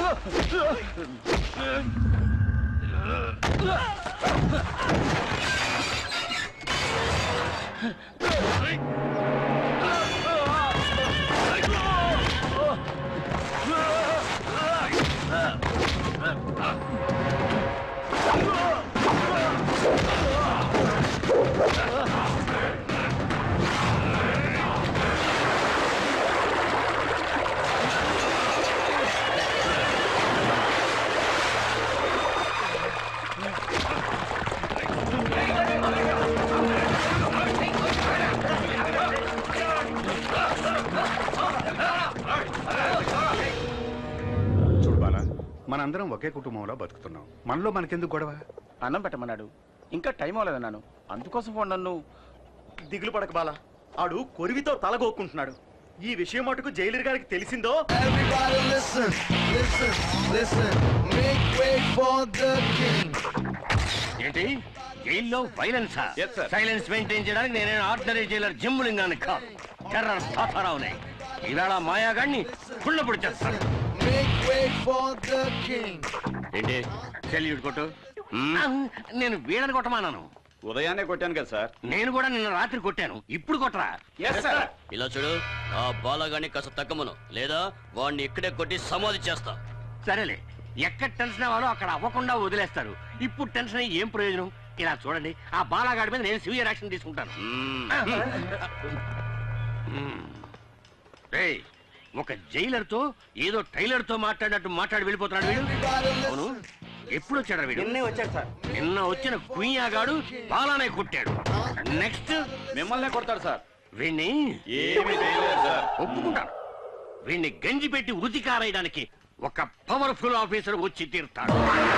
మనందరం ఒకే కుటుంబంలో బతుకుతున్నాం. మనలో మనకెందుకు గొడవ? అన్నం పెట్టమన్నాడు, ఇంకా టైం అవ్వలేదన్నాను, అందుకోసం ఫోన్. నన్ను దిగులు పడక బాలా, ఆడు కొరివితో తలగొక్కుంటున్నాడు. ఈ విషయం మటుకు జైలర్ గారికి తెలిసిందో ఏంటి జైల్లో వైలెన్సా? సైలెన్స్ మెయింటైన్ చేయడానికి నేనే ఆర్డినరీ జైలర్ జిమ్ములింగాన్ని కాదు, టెర్రర్ తాతారావునే. ఈవేళ మాయాగాడిని కుళ్ళపొడి చేస్తాను. ఏంటి సెల్యూట్ కొట్టు. నేను వీడని కొట్టమానాను. ఉదయాన్నే కొట్టాను కదా సార్. నేను కూడా నిన్న రాత్రి కొట్టాను, ఇప్పుడు కొట్టరా? ఇలా చూడు, ఆ బాలగాన్ని కాస్త తగ్గమను, లేదా వాడిని ఇక్కడే కొట్టి సమాధి చేస్తా. సరేలే, ఎక్కడ టెన్షన్ అవ్వాలో అక్కడ అవ్వకుండా వదిలేస్తారు. ఇప్పుడు టెన్షన్ అయ్యి ఏం ప్రయోజనం? ఇలా చూడండి, ఆ బాలగాడి మీద నేను సివియర్ యాక్షన్ తీసుకుంటాను. ఒక జైలర్ తో ఏదో టైలర్ తో మాట్లాడినట్టు మాట్లాడి వెళ్ళిపోతున్నాడు వీడు. అవును, ఎప్పుడు వచ్చాడు వీడు? నిన్నే వచ్చాడు సార్. నిన్న వచ్చిన కుయ్యాగాడు బాలానే కొట్టాడు. నెక్స్ట్ మిమ్మల్నే కొడతాడు సార్. వీణ్ణి ఒప్పుకుంటాడు. వీణ్ణి గంజి పెట్టి ఉతి కారేయడానికి ఒక పవర్ఫుల్ ఆఫీసర్ వచ్చి తీరుతాడు.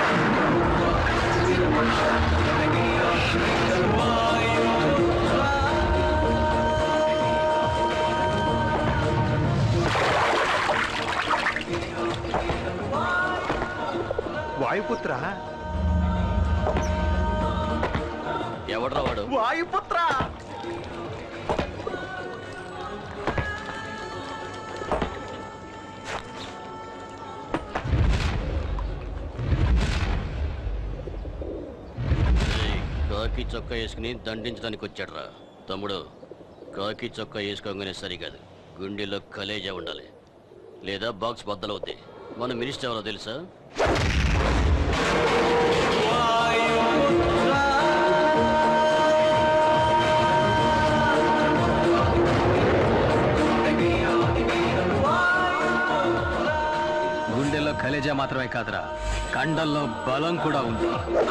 వాయుపుత్ర? ఎవడ్రా వాడు? వాయుపుత్ర. కాకి చొక్కా వేసుకుని దండించడానికి వచ్చాడ్రా తమ్ముడు. కాకి చొక్కా వేసుకోగానే సరికాదు, గుండెలో కలేజా ఉండాలి, లేదా బాక్స్ బద్దలవుద్ది. మన మినిస్టర్ ఎవరో తెలుసా? గుండెల్లో కలేజా మాత్రమే కాదురా, కండల్లో బలం కూడా ఉంది.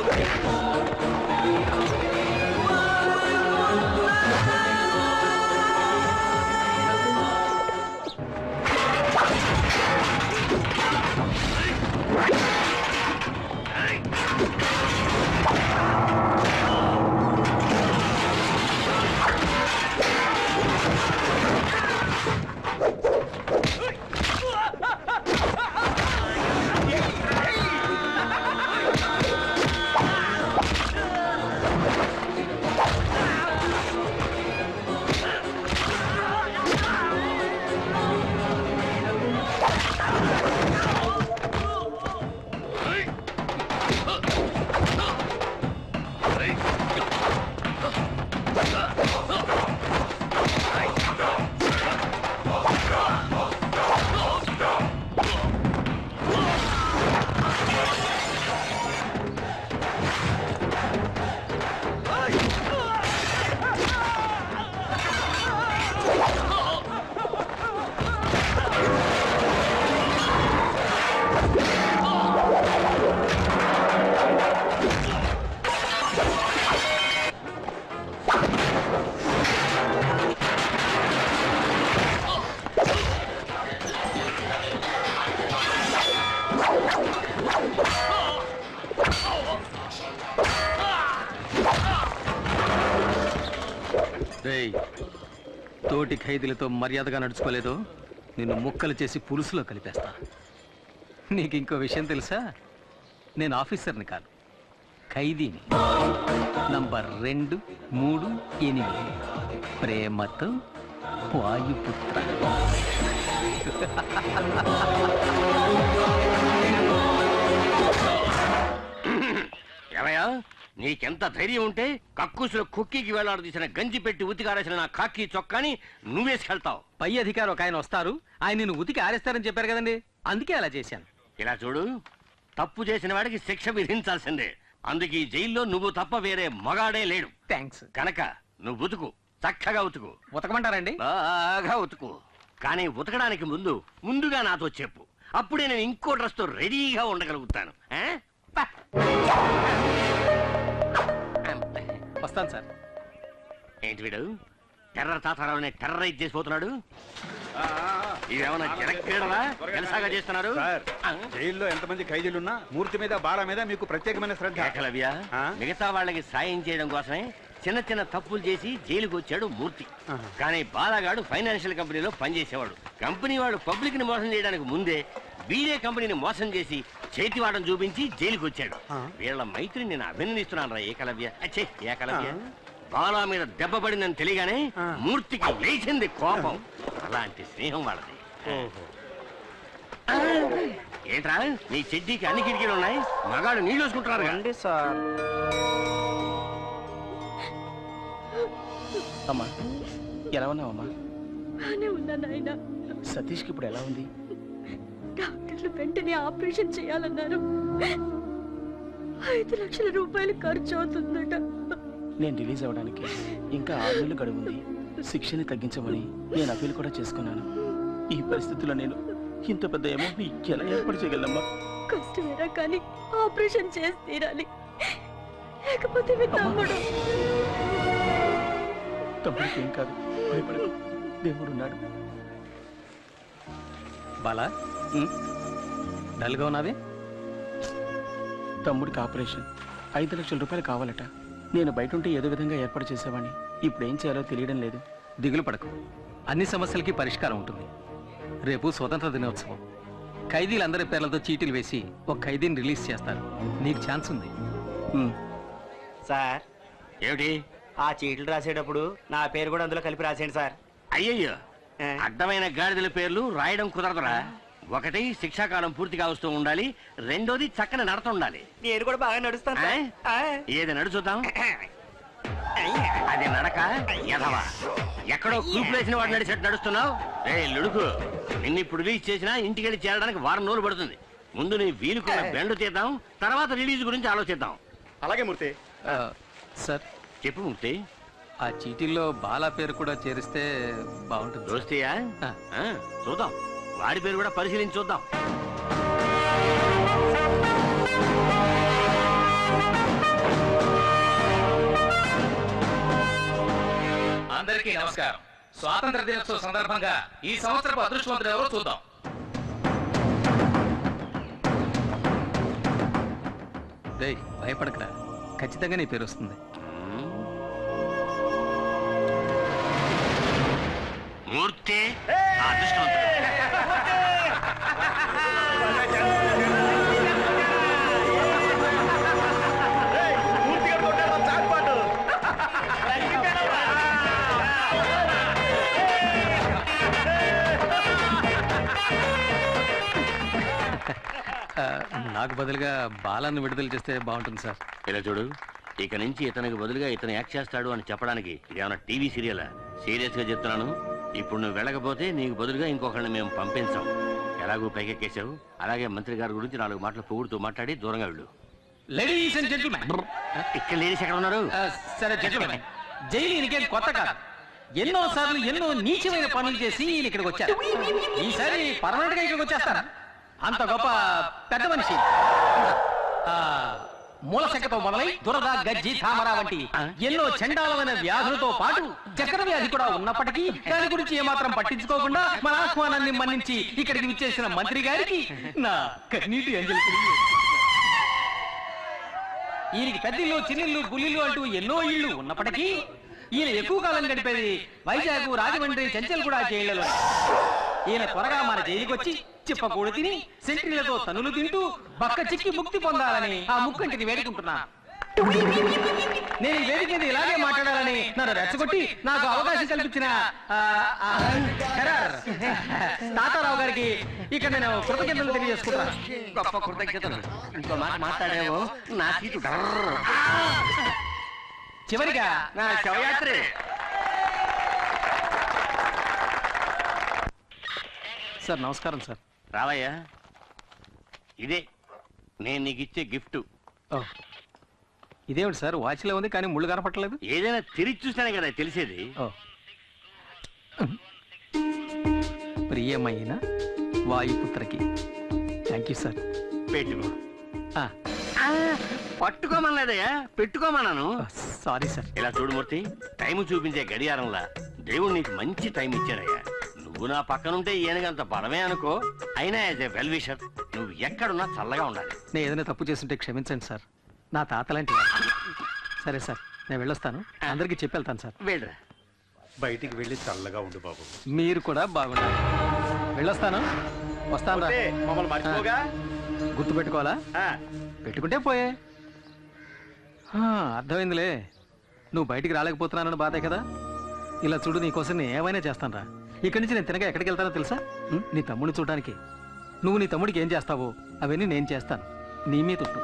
తోటి ఖైదీలతో మర్యాదగా నడుచుకోలేదో నిన్ను ముక్కలు చేసి పులుసులో కలిపేస్తా. నీకు ఇంకో విషయం తెలుసా? నేను ఆఫీసర్ని కాదు, ఖైదీని. నంబర్ 2, 3, 8. ప్రేమతో వాయుపుత్ర. నీకెంత ధైర్యం ఉంటే కక్కుసులో కుక్కీకి వేలాడదీసిన గంజి పెట్టి ఉతికారేసిన నా కాకి చొక్కాని నువ్వేసుకెళ్తావు. పై అధికారి ఒక ఆయన వస్తారు, ఆయన నిన్ను ఉతికి ఆరేస్తారని చెప్పారు కదండి, అందుకే అలా చేశాను. ఇలా చూడు, తప్పు చేసిన వాడికి శిక్ష విధించాల్సిందే. అందుకే ఈ జైల్లో నువ్వు తప్ప వేరే మగాడే లేడు. థ్యాంక్స్. కనుక నువ్వు ఉతుకు, చక్కగా ఉతుకు. ఉతకమంటారండి? బాగా ఉతుకు. కానీ ఉతకడానికి ముందుగా నాతో చెప్పు, అప్పుడే నేను ఇంకో డ్రెస్ తో రెడీగా ఉండగలుగుతాను. వస్తాను సార్. ఏంటి వీడు టెర్రర్ తాతారావుని టెర్రరైజ్ చేసిపోతున్నాడు? ఇదేమన్నా జనక్రీడలా జలసాగా చేస్తున్నారు? సార్, జైల్లో ఎంతమంది ఖైదీలున్నా మూర్తి మీద బాల మీద మీకు ప్రత్యేకమైన శ్రద్ధ. ఏకలవ్య, మిగతా వాళ్ళకి సాయం చేయడం కోసమే చిన్న చిన్న తప్పులు చేసి జైలుకు వచ్చాడు మూర్తి. కానీ బాలగాడు ఫైనాన్షియల్ కంపెనీలో పనిచేసేవాడు. కంపెనీ వాడు పబ్లిక్ ని మోసం చేయడానికి ముందే వీడే కంపెనీని మోసం చేసి చేతివాడని చూపించి జైలుకు వచ్చాడు. వీళ్ళ మైత్రిని నేను అభినందిస్తున్నాను రా ఏకలవ్య. అచ్చే ఏకలవ్య, బాలా మీద దెబ్బ పడిందని తెలియగానే మూర్తికి లేచింది కోపం. అలాంటి స్నేహం వాళ్ళది. ఏంట్రా నీ చెడ్డీకి అన్ని కిటికీలు ఉన్నాయి, మగాడు నీళ్ళు వేసుకుంటున్నారు సార్. అమ్మా ఎలా ఉన్నావమ్మా? బానే ఉన్నా నాయనా. సతీష్కి ఇప్పుడు ఎలా ఉంది? డాక్టర్లు వెంటనే ఆపరేషన్ చేయాలన్నారు. 5 లక్షల రూపాయలు ఖర్చు అవుతుందట. నేను రిలీజ్ అవ్వడానికి ఇంకా 6 నెలలు గడువుంది. శిక్షని తగ్గించమని నేను అప్పీల్ కూడా చేసుకున్నాను. ఈ పరిస్థితుల్లో నేను ఇంత పెద్ద అమౌంట్ ఎలా ఏర్పాటు చేయగలమ్మా? కష్టమేరా కానీ ఆపరేషన్ చేసి తీరాలి, లేకపోతే మీ తమ్ముడికి ఏం కాదు, భయపడకు, దేవుడున్నాడు. బాలా, డల్గా ఉన్నావే? తమ్ముడికి ఆపరేషన్ 5 లక్షల రూపాయలు కావాలట. నేను బయట ఉంటే ఏదో విధంగా ఏర్పాటు చేసేవాడిని. ఇప్పుడు ఏం చేయాలో తెలియడం లేదు. దిగులు పడకు, అన్ని సమస్యలకి పరిష్కారం ఉంటుంది. రేపు స్వతంత్ర దినోత్సవం. ఖైదీలందరి పేర్లతో చీటీలు వేసి ఒక ఖైదీని రిలీజ్ చేస్తారు. నీకు ఛాన్స్ ఉంది. సార్, ఏమిటి? ఆ చీట్లు రాసేటప్పుడు నా పేరు కూడా అందులో కలిపి రాసేయండి సార్. అయ్యయ్యో, అడ్డమైన గాడిదల పేర్లు రాయడం కుదరదురా. ఒకటి శిక్షాకాలం పూర్తిగా వస్తూ ఉండాలి, రెండోది చక్కని నడత ఉండాలి. నేను కూడా బాగా నడుస్తాను సార్. ఏది నడుచుద్దాం? అది నడక ఎదవా, ఎక్కడో కూపులేసిన వాడు నడిచేట్టు నడుస్తున్నావు. లుడుకు, నిన్ను ఇప్పుడు రిలీజ్ చేసినా ఇంటికి వెళ్ళి చేరడానికి 1 వారం రోజులు పడుతుంది. ముందు నీ వీలుకున్న బెండు తీద్దాం, తర్వాత రిలీజ్ గురించి ఆలోచిద్దాం. అలాగే మూర్తి. సార్ చెప్పు మూర్తి. ఆ చీటీల్లో బాలా పేరు కూడా చేరిస్తే బాగుంటుంది. దోస్తీయా? చూద్దాం, వాడి పేరు కూడా పరిశీలించి చూద్దాం. అందరికీ నమస్కారం. స్వాతంత్ర దినోత్సవ సందర్భంగా ఈ సంవత్సరపు అదృష్టవంతుడు ఎవరో చూద్దాం. భయపడకరా, ఖచ్చితంగా నీ పేరు వస్తుంది. మూర్తి అదృష్టవంతుడు. నాకు బదులుగా బాలాన్ని విడుదల చేస్తే బాగుంటుంది సార్. ఇలా చూడు, ఇక నుంచి ఇతనికి బదులుగా ఇతను యాక్ట్ చేస్తాడు అని చెప్పడానికి ఇదేమన్నా టీవీ సీరియలా? సీరియస్ గా చెప్తున్నాను. ఇప్పుడు నువ్వు వెళ్ళకపోతే నీకు బదులుగా ఇంకొకరిని మేము పంపించాం. ఎలాగూ పైకెక్కేశావు, అలాగే మంత్రి గారి గురించి 4 మాటలు పొగుడుతూ మాట్లాడి దూరంగా వెళ్ళు. లేడీస్ అండ్ జెంటిల్మెన్, ఇక్కడ లేడీస్ ఎక్కడ ఉన్నారు? సరే జెంటిల్మెన్, జైలు ఈయనకేం కొత్త కాదు. ఎన్నో సార్లు ఎన్నో నీచమైన పనులు చేసి ఈయన ఇక్కడికి వచ్చారు. ఈసారి పర్మనెంట్ గా ఇక్కడికి వచ్చేస్తారా? అంత గొప్ప పెద్ద మనిషి. మూలశంకతో మొదలై దురద, గజ్జి, తామర వంటి ఎన్నో చండాలమైన వ్యాధులతో పాటు చక్కెర వ్యాధి కూడా ఉన్నప్పటికీ దాని గురించి ఏమాత్రం పట్టించుకోకుండా మన ఆహ్వానాన్ని మన్నించి ఇక్కడికి విచ్చేసిన మంత్రి గారికి నా కన్నీటి అంజలి. ఈయనకి పెద్దిల్లు, చిన్నిల్లు, గుల్లిల్లు అంటూ ఎన్నో ఇళ్ళు ఉన్నప్పటికీ ఈయన ఎక్కువ కాలం గడిపేది వైజాగ్, రాజమండ్రి, చెంచల్గూడ జైళ్లలో. ఈయన త్వరగా మన జైలుకి వచ్చి చిప్పకూడు తిని సెంట్రీలతో తనులు తింటూ బక్క చిక్కి ముక్తి పొందాలని ఆ ముక్కంటిని వేడుకుంటున్నా. నేను ఈ వేదిక మీద ఇలాగే మాట్లాడాలని నన్ను రెచ్చగొట్టి నాకు అవకాశం కల్పించిన తాతారావు గారికి ఇక్కడ నేను కృతజ్ఞతలు తెలియజేసుకుంటాను. గొప్ప కృతజ్ఞతలు. ఇంకో మాట మాట్లాడేమో నా సీటు చివరిగా నా శవయాత్రే. సార్ నమస్కారం సార్. రావయ్యా, ఇదే నేను నీకు ఇచ్చే గిఫ్ట్. ఇదేమిటి సార్ వాచ్లో ఉంది కానీ ముళ్ళు కనపట్టలేదు? ఏదైనా తిరిగి చూస్తానే కదా తెలిసేది. ప్రియమైన వాయుపుత్రకి థ్యాంక్ యూ సార్. పెట్టుకో. పట్టుకోమనలేదయ్యా, పెట్టుకోమన్నాను. Sorry sir. ఇలా చూడు మూర్తి, టైం చూపించే గడియారంలా దేవుడు నీకు మంచి టైం ఇచ్చాడయ్యా. నువ్వు నా పక్కనుంటే ఈయనకంత బలమే అనుకో. అయినా యాజ్ ఏ వెల్ విషర్ నువ్వు ఎక్కడున్నా చల్లగా ఉండాలి. నేను ఏదైనా తప్పు చేస్తుంటే క్షమించండి సార్. నా తాతలాంటి వాడు. సరే సార్, నేను వెళ్ళొస్తాను. అందరికీ చెప్పి వెళ్తాను సార్. వెళ్ళరా. బయటికి వెళ్ళి చల్లగా ఉండు బాబు. మీరు కూడా బాగుండాలి. వెళ్ళొస్తాను. వస్తాను. మమ్మల్ని మర్చిపోగా. గుర్తు పెట్టుకోవాలా? పెట్టుకుంటే పోయే. అర్థమైందిలే, నువ్వు బయటికి రాలేకపోతున్నానని బాధే కదా. ఇలా చూడు, నీకోసం నేను ఏమైనా చేస్తాను రా. ఇక్కడి నుంచి నేను తినగా ఎక్కడికి వెళ్తానో తెలుసా? నీ తమ్ముడిని చూడడానికి. నువ్వు నీ తమ్ముడికి ఏం చేస్తావో అవన్నీ నేను చేస్తాను. నీ మీద తొట్టు.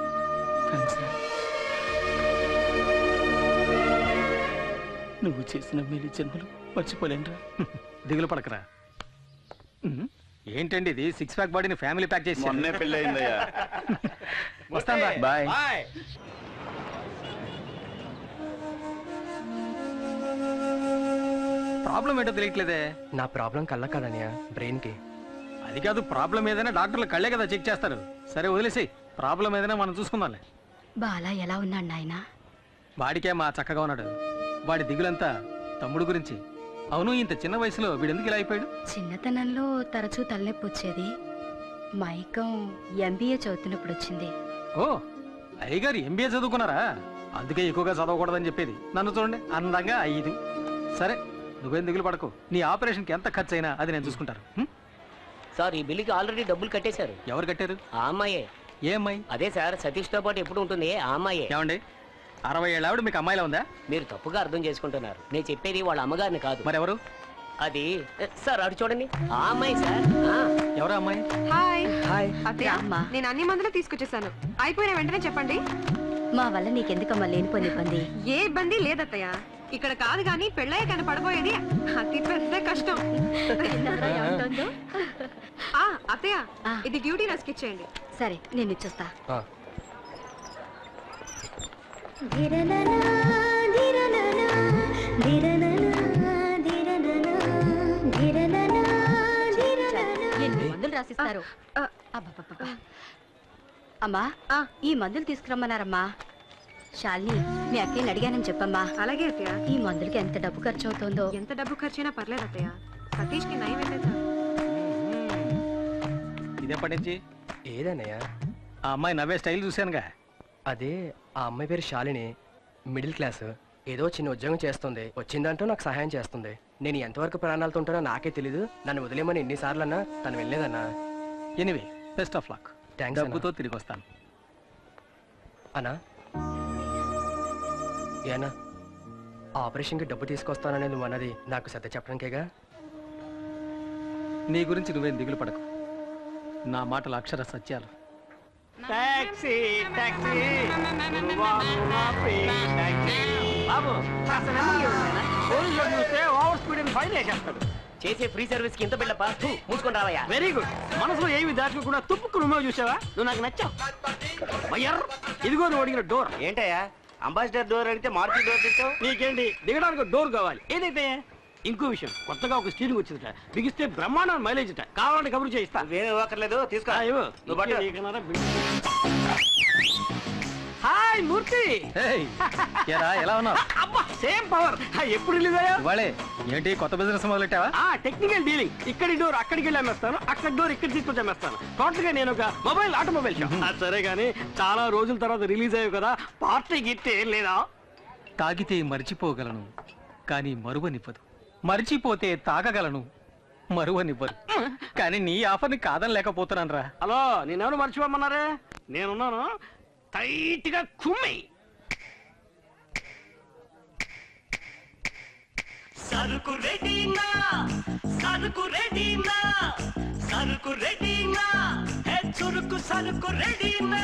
నువ్వు చేసిన మేలు జన్మలు మర్చిపోలేంరా. దిగులు పడకరా. ఏంటండి ఇది? 6 ప్యాక్ బాడీని ఫ్యామిలీ ప్యాక్ చేసి మొన్నే పెళ్ళి అయిందయ్యా. వస్తాను రా. బాయ్. ప్రాబ్లం ఏంటో తెలియట్లేదే. నా ప్రాబ్లం కళ్ళ కదనియా, బ్రెయిన్ కి. అది కాదు, ప్రాబ్లం ఏదైనా డాక్టర్లు కళ్ళే కదా చెక్ చేస్తారు. సరే వదిలేసి, ప్రాబ్లం ఏదైనా మనం చూసుకుందాంలే. బాలా ఎలా ఉన్నాడు నాయన? వాడికే మా చక్కగా ఉన్నాడు. వాడి దిగులంతా తమ్ముడు గురించి. అవును, ఇంత చిన్న వయసులో వీడెందుకు ఇలా అయిపోయాడు? చిన్నతనంలో తరచూ తలనొప్పి వచ్చేది. మైకం ఎంబీఏ చదువుతున్నప్పుడు వచ్చింది. ఓ, అయ్యగారు ఎంబీఏ చదువుకున్నారా? అందుకే ఎక్కువగా చదవకూడదని చెప్పేది. నన్ను చూడండి, అందంగా 5. సరే, నువ్వేం దిగులు పడకు. నీ ఆపరేషన్కి ఎంత ఖర్చు అయినా అది నేను చూసుకుంటాను. సార్, ఈ బిల్లుకి ఆల్రెడీ డబ్బులు కట్టేశారు. ఎవరు కట్టారు? ఆ అమ్మాయే. ఏ అమ్మాయి? అదే సార్, సతీష్ తో పాటు ఎప్పుడు ఉంటుంది ఆ అమ్మాయే. ఏమండి, 60 ఏళ్ళ ఆవిడ మీకు అమ్మాయిలా ఉందా? మీరు తప్పుగా అర్థం చేసుకుంటున్నారు. నేను చెప్పేది వాళ్ళ అమ్మగారిని కాదు. మరెవరు? అది సార్, అటు చూడండి, ఆ అమ్మాయి సార్. ఎవరు అమ్మాయి? హాయ్. హాయ్. అత్తయ్య, నేను అన్ని మందులు తీసుకొచ్చేసాను. అయిపోయిన వెంటనే చెప్పండి. మా వల్ల నీకెందుకమ్మా లేనిపోని ఇబ్బంది? ఏ ఇబ్బంది లేదత్తయ్య. ఇక్కడ కాదు కానీ పెళ్ళయ్య కానీ పడిపోయేది అతి పెద్ద కష్టం. అత్తయ్య, ఇది డ్యూటీ నర్స్కి ఇచ్చేయండి. సరే, నేను ఇచ్చేస్తా. ఎన్ని మందులు రాసిస్తారు? అమ్మా, ఈ మందులు తీసుకురమ్మన్నారమ్మా. శాలిని, మీ అక్కని అడిగానని చెప్పమ్మా. అలాగే అత్తయ్య. ఈ మందులకి ఎంత డబ్బు ఖర్చు అవుతుందో? ఎంత డబ్బు ఖర్చైనా పర్లేదు అత్తయ్య. సతీష్కి నయం వెళ్ళేదా? ఇదేపటి నుంచి? ఏదన్నయ్యా? ఆ అమ్మాయి నవ్వే స్టైల్ చూశానుగా. అదే, ఆ అమ్మాయి పేరు శాలిని. Middle class. ఏదో చిన్న ఉద్యోగం చేస్తుంది. వచ్చిందంటూ నాకు సహాయం చేస్తుంది. నేను ఎంతవరకు ప్రాణాలతో ఉంటానో నాకే తెలీదు. నన్ను వదిలేమని ఎన్నిసార్లు అన్నా తను వెళ్ళలేదన్నా. Anyway, best of luck. Thanks. డబ్బుతో తిరిగి వస్తాను. అన్నా, ఏనా ఆపరేషన్కి డబ్బు తీసుకొస్తానని నువ్వు అన్నది నాకు సత్య చెప్పడానికేగా? నీ గురించి నువ్వేం దిగులు పడకు. నా మాటలు అక్షర సత్యాలు. టాక్సీ టాక్సీ బాబు, పోలీసులు చూస్తే ఓవర్ స్పీడ్ అని ఫైన్ వేసేస్తాడు. చేసే ఫ్రీ సర్వీస్ కి ఇంత బిళ్ళపా? మూసుకొని రావయ్యా. Very good. మనసులో ఏమి దాచుకోకుండా తుప్పుకు నువ్వు చూసావా? నువ్వు నాకు నచ్చావు. ఇదిగో నువ్వు అడిగిన డోర్. ఏంటయ్యా, అంబాసిడర్ డోర్ అడిగితే మారుతి డోర్ తెచ్చావు? నీకేంటి, దిగడానికి డోర్ కావాలి. ఏదైతే ఇంకో విషయం, కొత్తగా ఒక స్టీరింగ్ వచ్చిందట. బిగిస్తే బ్రహ్మాండం మైలేజ్ అట. కావాలంటే కబురు చేయిస్తా. వేరే ఇవ్వక్కర్లేదు, తీసుకో. నువ్వు పట్టు. హాయ్ మూర్తి. ఎలా ఉన్నావు? అబ్బా, సేమ్ పవర్. ఎప్పుడు రిలీజ్ అయ్యా? ఇవాళే. ఏంటి కొత్త బిజినెస్ మొదలెట్టావా? Technical dealing. ఇక్కడి డోర్ అక్కడికి వెళ్ళి అమ్మేస్తాను, అక్కడ డోర్ ఇక్కడ తీసుకొచ్చి అమ్మేస్తాను. టోటల్ గా నేను ఒక ఆటోమొబైల్ షాప్. సరే గానీ, చాలా రోజుల తర్వాత రిలీజ్ అయ్యావు కదా, పార్టీ గిట్టే ఏం లేదా? తాగితే మర్చిపోగలను, కానీ మరువనివ్వదు. మర్చిపోతే తాగగలను, మరువనివ్వరు. కానీ నీ ఆఫర్ని కాదని లేకపోతున్నాను రా. హలో, నేనెవరు మర్చిపోమన్నారే? నేనున్నాను. టైట్ గా కుమ్మి. సరుకు రెడీనా సరుకు రెడీనా సరుకు రెడీనా హే చురుకు సరుకు రెడీనా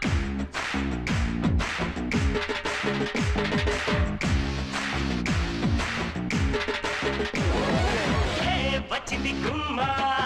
హే వచ్చింది గుమ్మా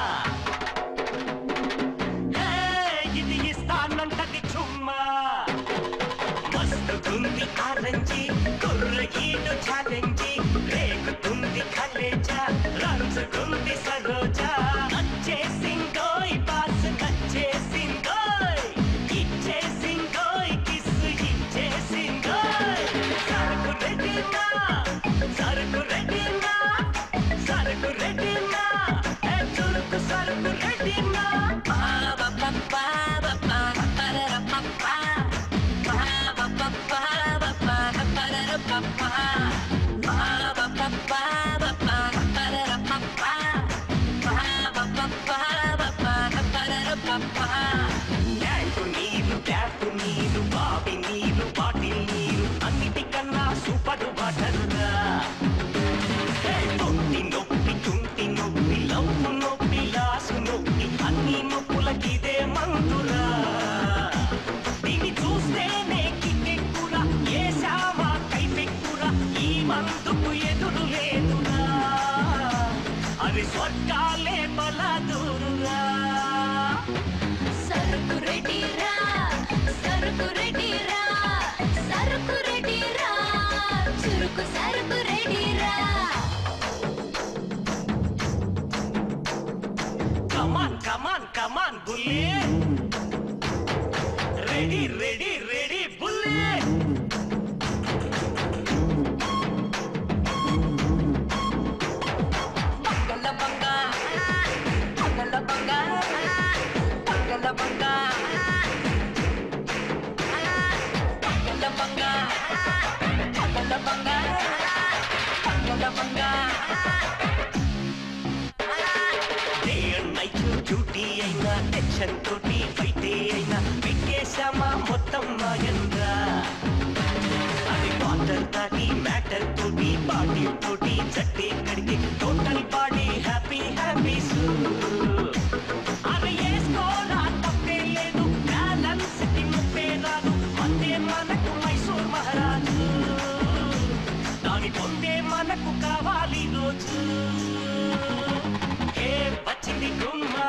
హే ఇది ఇస్తానంటది చుమ్మా మస్తుగుంది ఆరెంజి కుర్ర ఈడు ఛాలెంజి రేగుతుంది కలేజా రంజుగుంది సరోజా నచ్చేసిందోయ్ బాస్ నచ్చేసిందోయ్ ఇచ్చేసిందోయ్ కిస్సు ఇచ్చేసిందోయ్ సరుకు రెడీనా సరుకు రెడీనా సరుకు రెడీనా ఏ చురుకు సరుకు రెడీనా ట్యాపు నీరు బావి నీరు బాటిల్ నీరు అన్నిటికన్నా సూపర్ వాటర్ తొట్టి నొప్పి తుంటి నొప్పి లవ్వు నొప్పి లాసు నొప్పి అన్ని నొప్పులకిదే మందురా దీన్ని చూస్తేనే కిక్కెక్కురా ఏసామా కైపెక్కురా ఈ మందుకు ఎదురు లేదురా అవి స్వర్గాలే బలదూరురా సరుకు రెడీరా సరుకు రెడీరా సరుకు రెడీరా చురుకు సరుకు రెడీరా కమాన్ కమాన్ కమాన్ బుల్లే రెడీ రెడీ రెడీ బుల్లే బంగళ బంగా బంగళ బంగా బంగళ బంగా బంగళ బంగా బంగళ బంగా బంగళ బంగా డే అండ్ నైట్ డ్యూటీ అయినా టెన్షన్ తోటి ఫైటే అయినా పెట్టేశామా మొత్తం మాయంగా అది వాటర్ తాటి మ్యాటర్ తోటి బాడీ తోటి జట్టే కడిగి టోటల్ బాడీ హ్యాపీ హ్యాపీ అది వేసుకోరా తప్పే లేదు బ్యాలెన్స్ కి ముప్పే రాదు అంతే మనకు మైసూర్ మహారాజు దాని పొందే మనకు కావాలి రోజు ఏ వచ్చింది గుమ్మా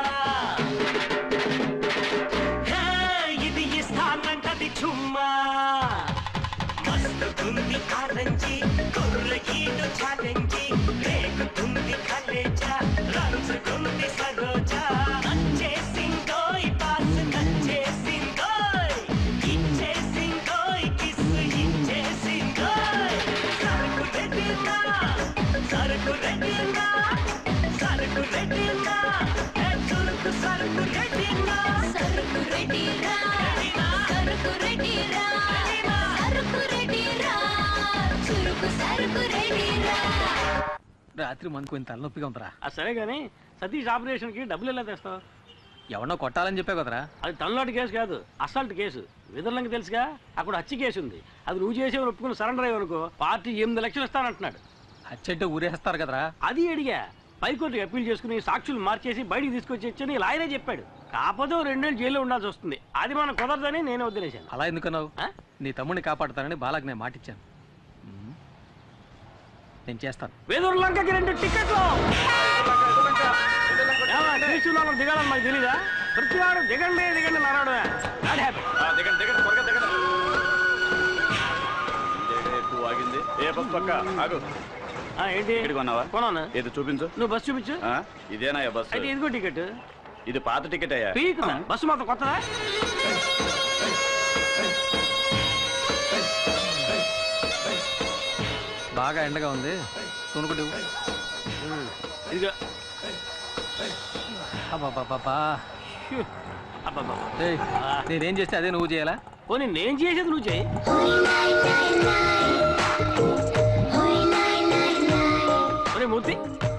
హే ఇది ఇస్తానంటది చుమ్మా మస్తుగుంది ఆరెంజి కుర్ర ఈడు ఛాలెంజి రేగుతుంది కలేజా రంజుగుంది సరోజా నచ్చేసిందోయ్ బాస్ నచ్చేసిందోయ్ ఇచ్చేసిందోయ్ కిస్సు ఇచ్చేసిందోయ్ సరుకు రెడీనా సరుకు రెడీనా సరుకు రెడీనా ఏ చురుకు సరుకు రెడీనా సరుకు రెడీరా సరుకు రెడీరా సరుకు రెడీరా చురుకు సరుకు రెడీరా రాత్రి మనకు కొంచెం తలనొప్పిగా ఉందిరా. సరే కానీ సతీష్ ఆపరేషన్ కి డబ్బులు ఎలా తెస్తావు? ఎవరినో కొట్టాలని చెప్పే కదరా. అది తనలాంటి కేసు కాదు, అసల్ట్ కేసు. విదర్లంకి తెలుసుగా, అక్కడ హత్య కేసు ఉంది. అది నువ్వు చేసే ఒప్పుకుని సరెండర్ అయ్యే వరకు పార్టీ 8 లక్షలు ఇస్తానంటున్నాడు. హత్య అంటే ఊరేస్తారు కదరా. అది అడిగా. పైకోర్టుకి అప్పీల్ చేసుకుని సాక్షులు మార్చేసి బయటికి తీసుకొచ్చి లాయరే చెప్పాడు. కాకపోతే 2 నెలలు జైల్లో ఉండాల్సి వస్తుంది. అది మనం కుదరదని నేను వదిలేశాను. అలా ఎందుకన్నావు? నీ తమ్ముడిని కాపాడుతానని బాలాకి నేను మాటిచ్చాను. నేను చేస్తాను. వేదూరులంకకి 2 టికెట్లు. దిగాలని మాకు తెలీదా? ప్రతివాడు దిగండి దిగండి నరాడు. ఆగింది. ఏ బస్ పక్క ఆగు. ఏంటి కొన్నావా? కొన్నాను. ఏది చూపించు. నువ్వు బస్సు చూపించు. ఇదేనా బస్? అయితే ఇదిగో టికెట్. ఇది పాత టికెట్ అయ్యా. బస్సు మాత్రం కొత్తదా? బాగా ఎండగా ఉంది, కొనుక్కుంటు. ఇదిగో. నేనేం చేస్తే అదే నువ్వు చేయాలా? పోనీ నేను చేసేది నువ్వు చేయి. మూర్తి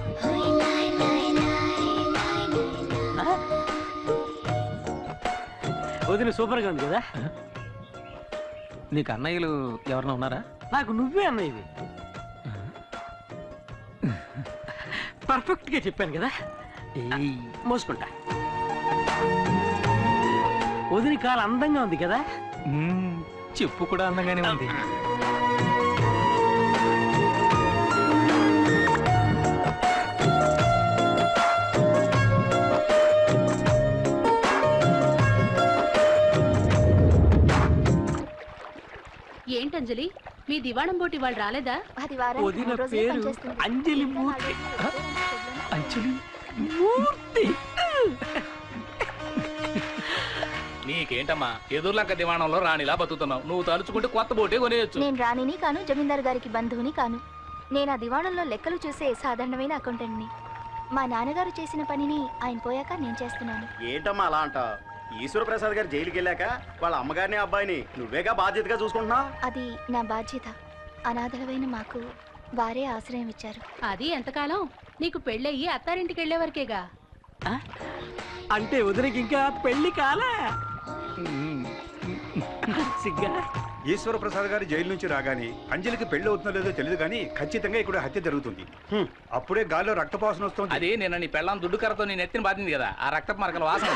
వదిన సూపర్గా ఉంది కదా. నీకు అన్నయ్యలు ఎవరన్నా ఉన్నారా? నాకు నువ్వే అన్నయ్యవి. పర్ఫెక్ట్ గా చెప్పాను కదా. మోసుకుంటా. వదిలి కాలు అందంగా ఉంది కదా. చెప్పు కూడా అందంగానే ఉంది. ఏంటంజలి, మీ దివాణం బోటి వాళ్ళు రాలేదా? వదిన పేరు అంజలి మూర్తి. అంజలి మూర్తి. నీకేంటమ్మా ఎదుర్లంక దివాణంలో రాణిలా బతుకుతున్నావు. నువ్వు తలుచుకుంటే కొత్త బోటే కొనేయచ్చు. నేను రాణిని కాను, జమీందార్ గారికి బంధువుని కాను. నేను ఆ దివాణంలో లెక్కలు చూసే సాధారణమైన అకౌంటెంట్ని. మా నాన్నగారు చేసిన పనిని ఆయన పోయాక నేను చేస్తున్నాను. ఏంటమ్మా అలా అంటావు? ఈశ్వర ప్రసాద్ గారు జైలుకి వెళ్ళాక వాళ్ళ అమ్మగారిని అబ్బాయిని నువ్వేగా బాధ్యతగా చూసుకుంటున్నావు. అది నా బాధ్యత. అనాథలమైన మాకు వారే ఆశ్రయం ఇచ్చారు. అది ఎంతకాలం? నీకు పెళ్ళయ్యి అత్తారింటికి వెళ్లే వరకేగా. అంటే వదినకి ఇంకా పెళ్లి కాలే. సిగ్గా. ఈశ్వర ప్రసాద్ గారు జైలు నుంచి రాగానే అంజలికి పెళ్లి అవుతుందో లేదో తెలియదు కానీ ఖచ్చితంగా ఇక్కడ హత్య జరుగుతుంది. అప్పుడే గాల్లో రక్తపాసన వస్తుంది. అది నిన్న నీ పెళ్ళం దుడ్డు కర్రతో నేను ఎత్తిన బాధింది కదా, ఆ రక్తపు మరకల వాసన.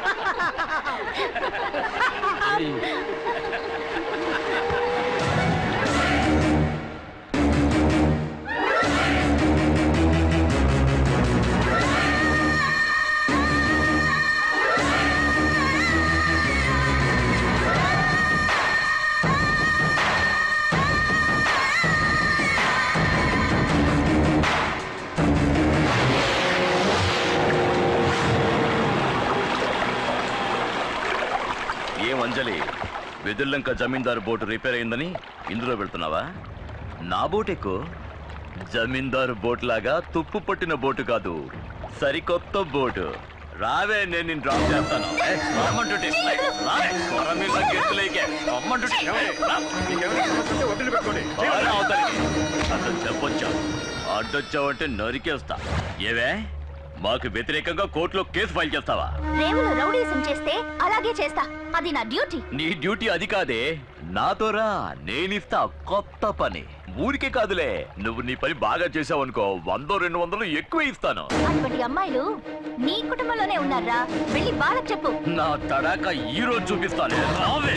అంజలి, వెదుర్లంక జమీందారు బోటు రిపేర్ అయిందని ఇందులో వెళ్తున్నావా? నా బోట్ ఎక్కు. జమీందారు బోట్ లాగా తుప్పు పట్టిన బోటు కాదు, సరికొత్త బోటు. రావే, నేను నిన్ను డ్రాప్ చేస్తాను. అసలు చెప్పొచ్చా? అడ్డొచ్చావంటే నరికేస్తా. ఏవే, మాకు వ్యతిరేకంగా కోర్టులో కేసు ఫైల్ చేస్తావా? రేవులో రౌడీసం చేస్తే అలాగే చేస్తా. అది నా డ్యూటీ. నీ డ్యూటీ అది కాదే, నాతోరా. నేనిస్తా కొత్త పని. ఊరికే కాదులే, నువ్వు నీ పని బాగా చేసావనుకో 100-200 ఎక్కువ ఇస్తాను. అటువంటి అమ్మాయిలు నీ కుటుంబంలోనే ఉన్నారా? వెళ్ళి వాళ్ళకి చెప్పు. నా తడాక ఈ రోజు చూపిస్తానే. రావే,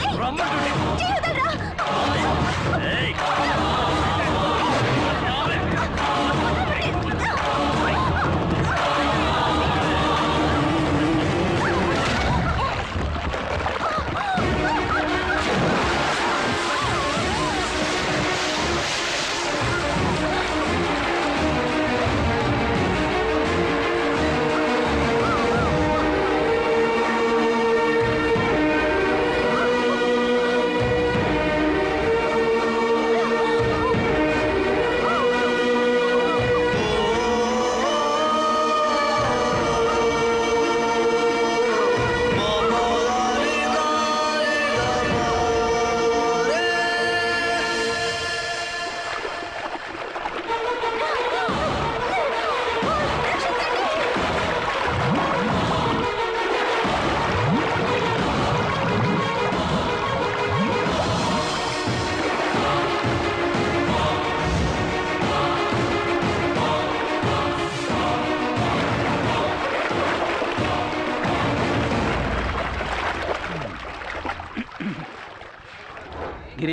గిరి,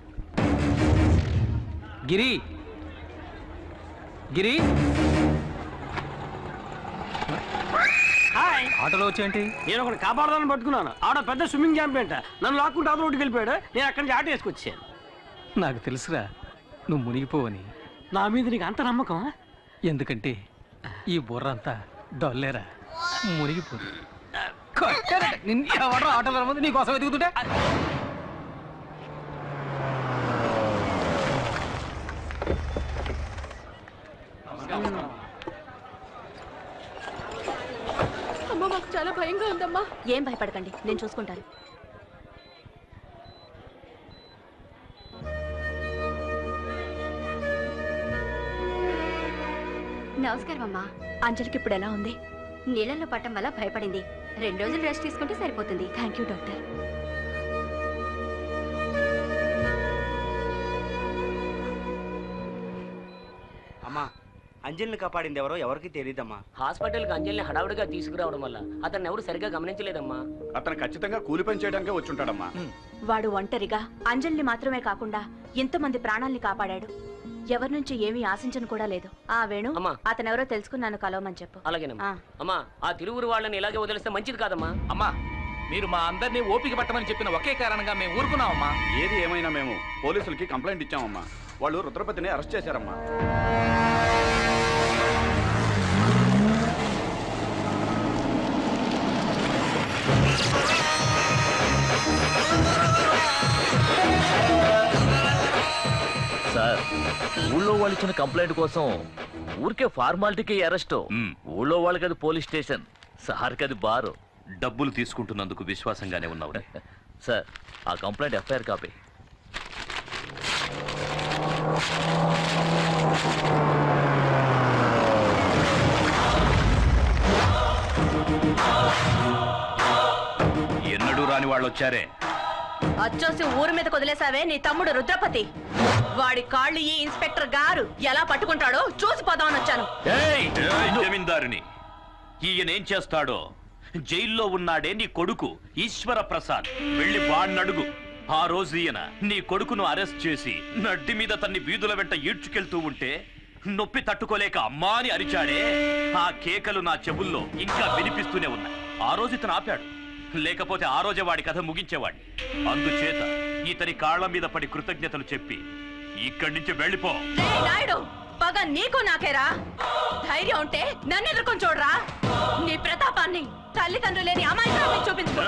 గిరి, గిరి. ఆటోలో వచ్చేంటి? నేను ఒకటి కాపాడదాన్ని పట్టుకున్నాను. ఆడ పెద్ద స్విమ్మింగ్ ఛాంపియన్. నన్ను లాక్కుంటే ఆటో రోడ్డుకి వెళ్ళిపోయాడు. నేను అక్కడి నుంచి ఆటో వేసుకొచ్చాను. నాకు తెలుసురా నువ్వు మునిగిపోవని. నా మీద నీకు అంత నమ్మకం? ఎందుకంటే ఈ బుర్ర అంతా డొల్లేరా, మునిగిపోదు. ఎవడో ఆటోలో ముందు నీకోసం వెతుకుతుంటే అమ్మా, మాకు చాలా భయంగా ఉందమ్మా. ఏం భయపడకండి, నేను చూసుకుంటాను. నమస్కారం అమ్మా. అంజలికి ఇప్పుడు ఎలా ఉంది? నీళ్ళల్లో పట్టం వల్ల భయపడింది. 2 రోజులు రెస్ట్ తీసుకుంటే సరిపోతుంది. Thank you doctor. అమ్మా, అంజలిని కాపాడింది ఎవరో ఎవరికి తెలియదమ్మా. హాస్పిటల్కి అంజలిని హడావుడిగా తీసుకురావడం వల్ల అతన్ని ఎవరు సరిగ్గా గమనించలేదమ్మా. అతను ఖచ్చితంగా కూలి పని చేయడానికే వచ్చుంటాడమ్మా. వాడు ఒంటరిగా అంజలిని మాత్రమే కాకుండా ఎంతమంది ప్రాణాల్ని కాపాడాడు. ఎవరి నుంచి ఏమీ ఆశించను కూడా లేదు. ఆ వేణు అతనెవరో తెలుసుకున్నాను, కలవమని చెప్పు. అలాగేనమ్మా. అమ్మా ఆ తిరువురు వాళ్ళని ఇలాగే వదిలేస్తే మంచిది కాదమ్మా. అమ్మా మీరు మా అందరినీ ఓపిక పట్టమని చెప్పిన ఒకే కారణంగా మేము ఊరుకున్నామమ్మా. ఏది ఏమైనా మేము పోలీసులకి కంప్లైంట్ ఇచ్చామమ్మా. వాళ్ళు రుద్రపతిని అరెస్ట్ చేశారమ్మా. సార్ ఊళ్ళో వాళ్ళు ఇచ్చిన కంప్లైంట్ కోసం ఊరికే ఫార్మాలిటీకి అరెస్ట్. ఊళ్ళో వాళ్ళకి అది పోలీస్ స్టేషన్, సార్కి అది బారు. డబ్బులు తీసుకుంటున్నందుకు విశ్వాసంగానే ఉన్నావు సార్. ఆ కంప్లైంట్ ఎఫ్ఐఆర్ కాపీ. ఎన్నడూ రాని వాళ్ళు వచ్చారే. అచ్చోసి ఊరి మీద వదిలేసావే నీ తమ్ముడు రుద్రపతి. వాడి కాళ్ళు ఈ ఇన్స్పెక్టర్ గారు ఎలా పట్టుకుంటాడో చూసిపోదామని వచ్చాను. జమీందారుని ఈయనేం చేస్తాడో. జైల్లో ఉన్నాడే నీ కొడుకు ఈశ్వర ప్రసాద్, వెళ్ళి వాడినడుగు. ఆ రోజు ఈయన నీ కొడుకును అరెస్ట్ చేసి నడ్డి మీద తన్ని వీధుల వెంట ఈడ్చుకెళ్తూ ఉంటే నొప్పి తట్టుకోలేక అమ్మా అని అరిచాడే. ఆ కేకలు నా చెవుల్లో ఇంకా వినిపిస్తూనే ఉన్నాయి. ఆ రోజు ఇతను ఆపాడు, లేకపోతే ఆ రోజే వాడి కథ ముగించేవాడిని. అందుచేత ఇతని కాళ్ల మీద పడి కృతజ్ఞతలు చెప్పి ఇక్కడి నుంచి వెళ్ళిపో. నాయుడు పగ నీకు నాకేరా. ధైర్యం ఉంటే నన్ను ఎదుర్కొని చూడరా. నీ ప్రతాపాన్ని తల్లిదండ్రులు లేని అమాయకాన్ని చూపించు.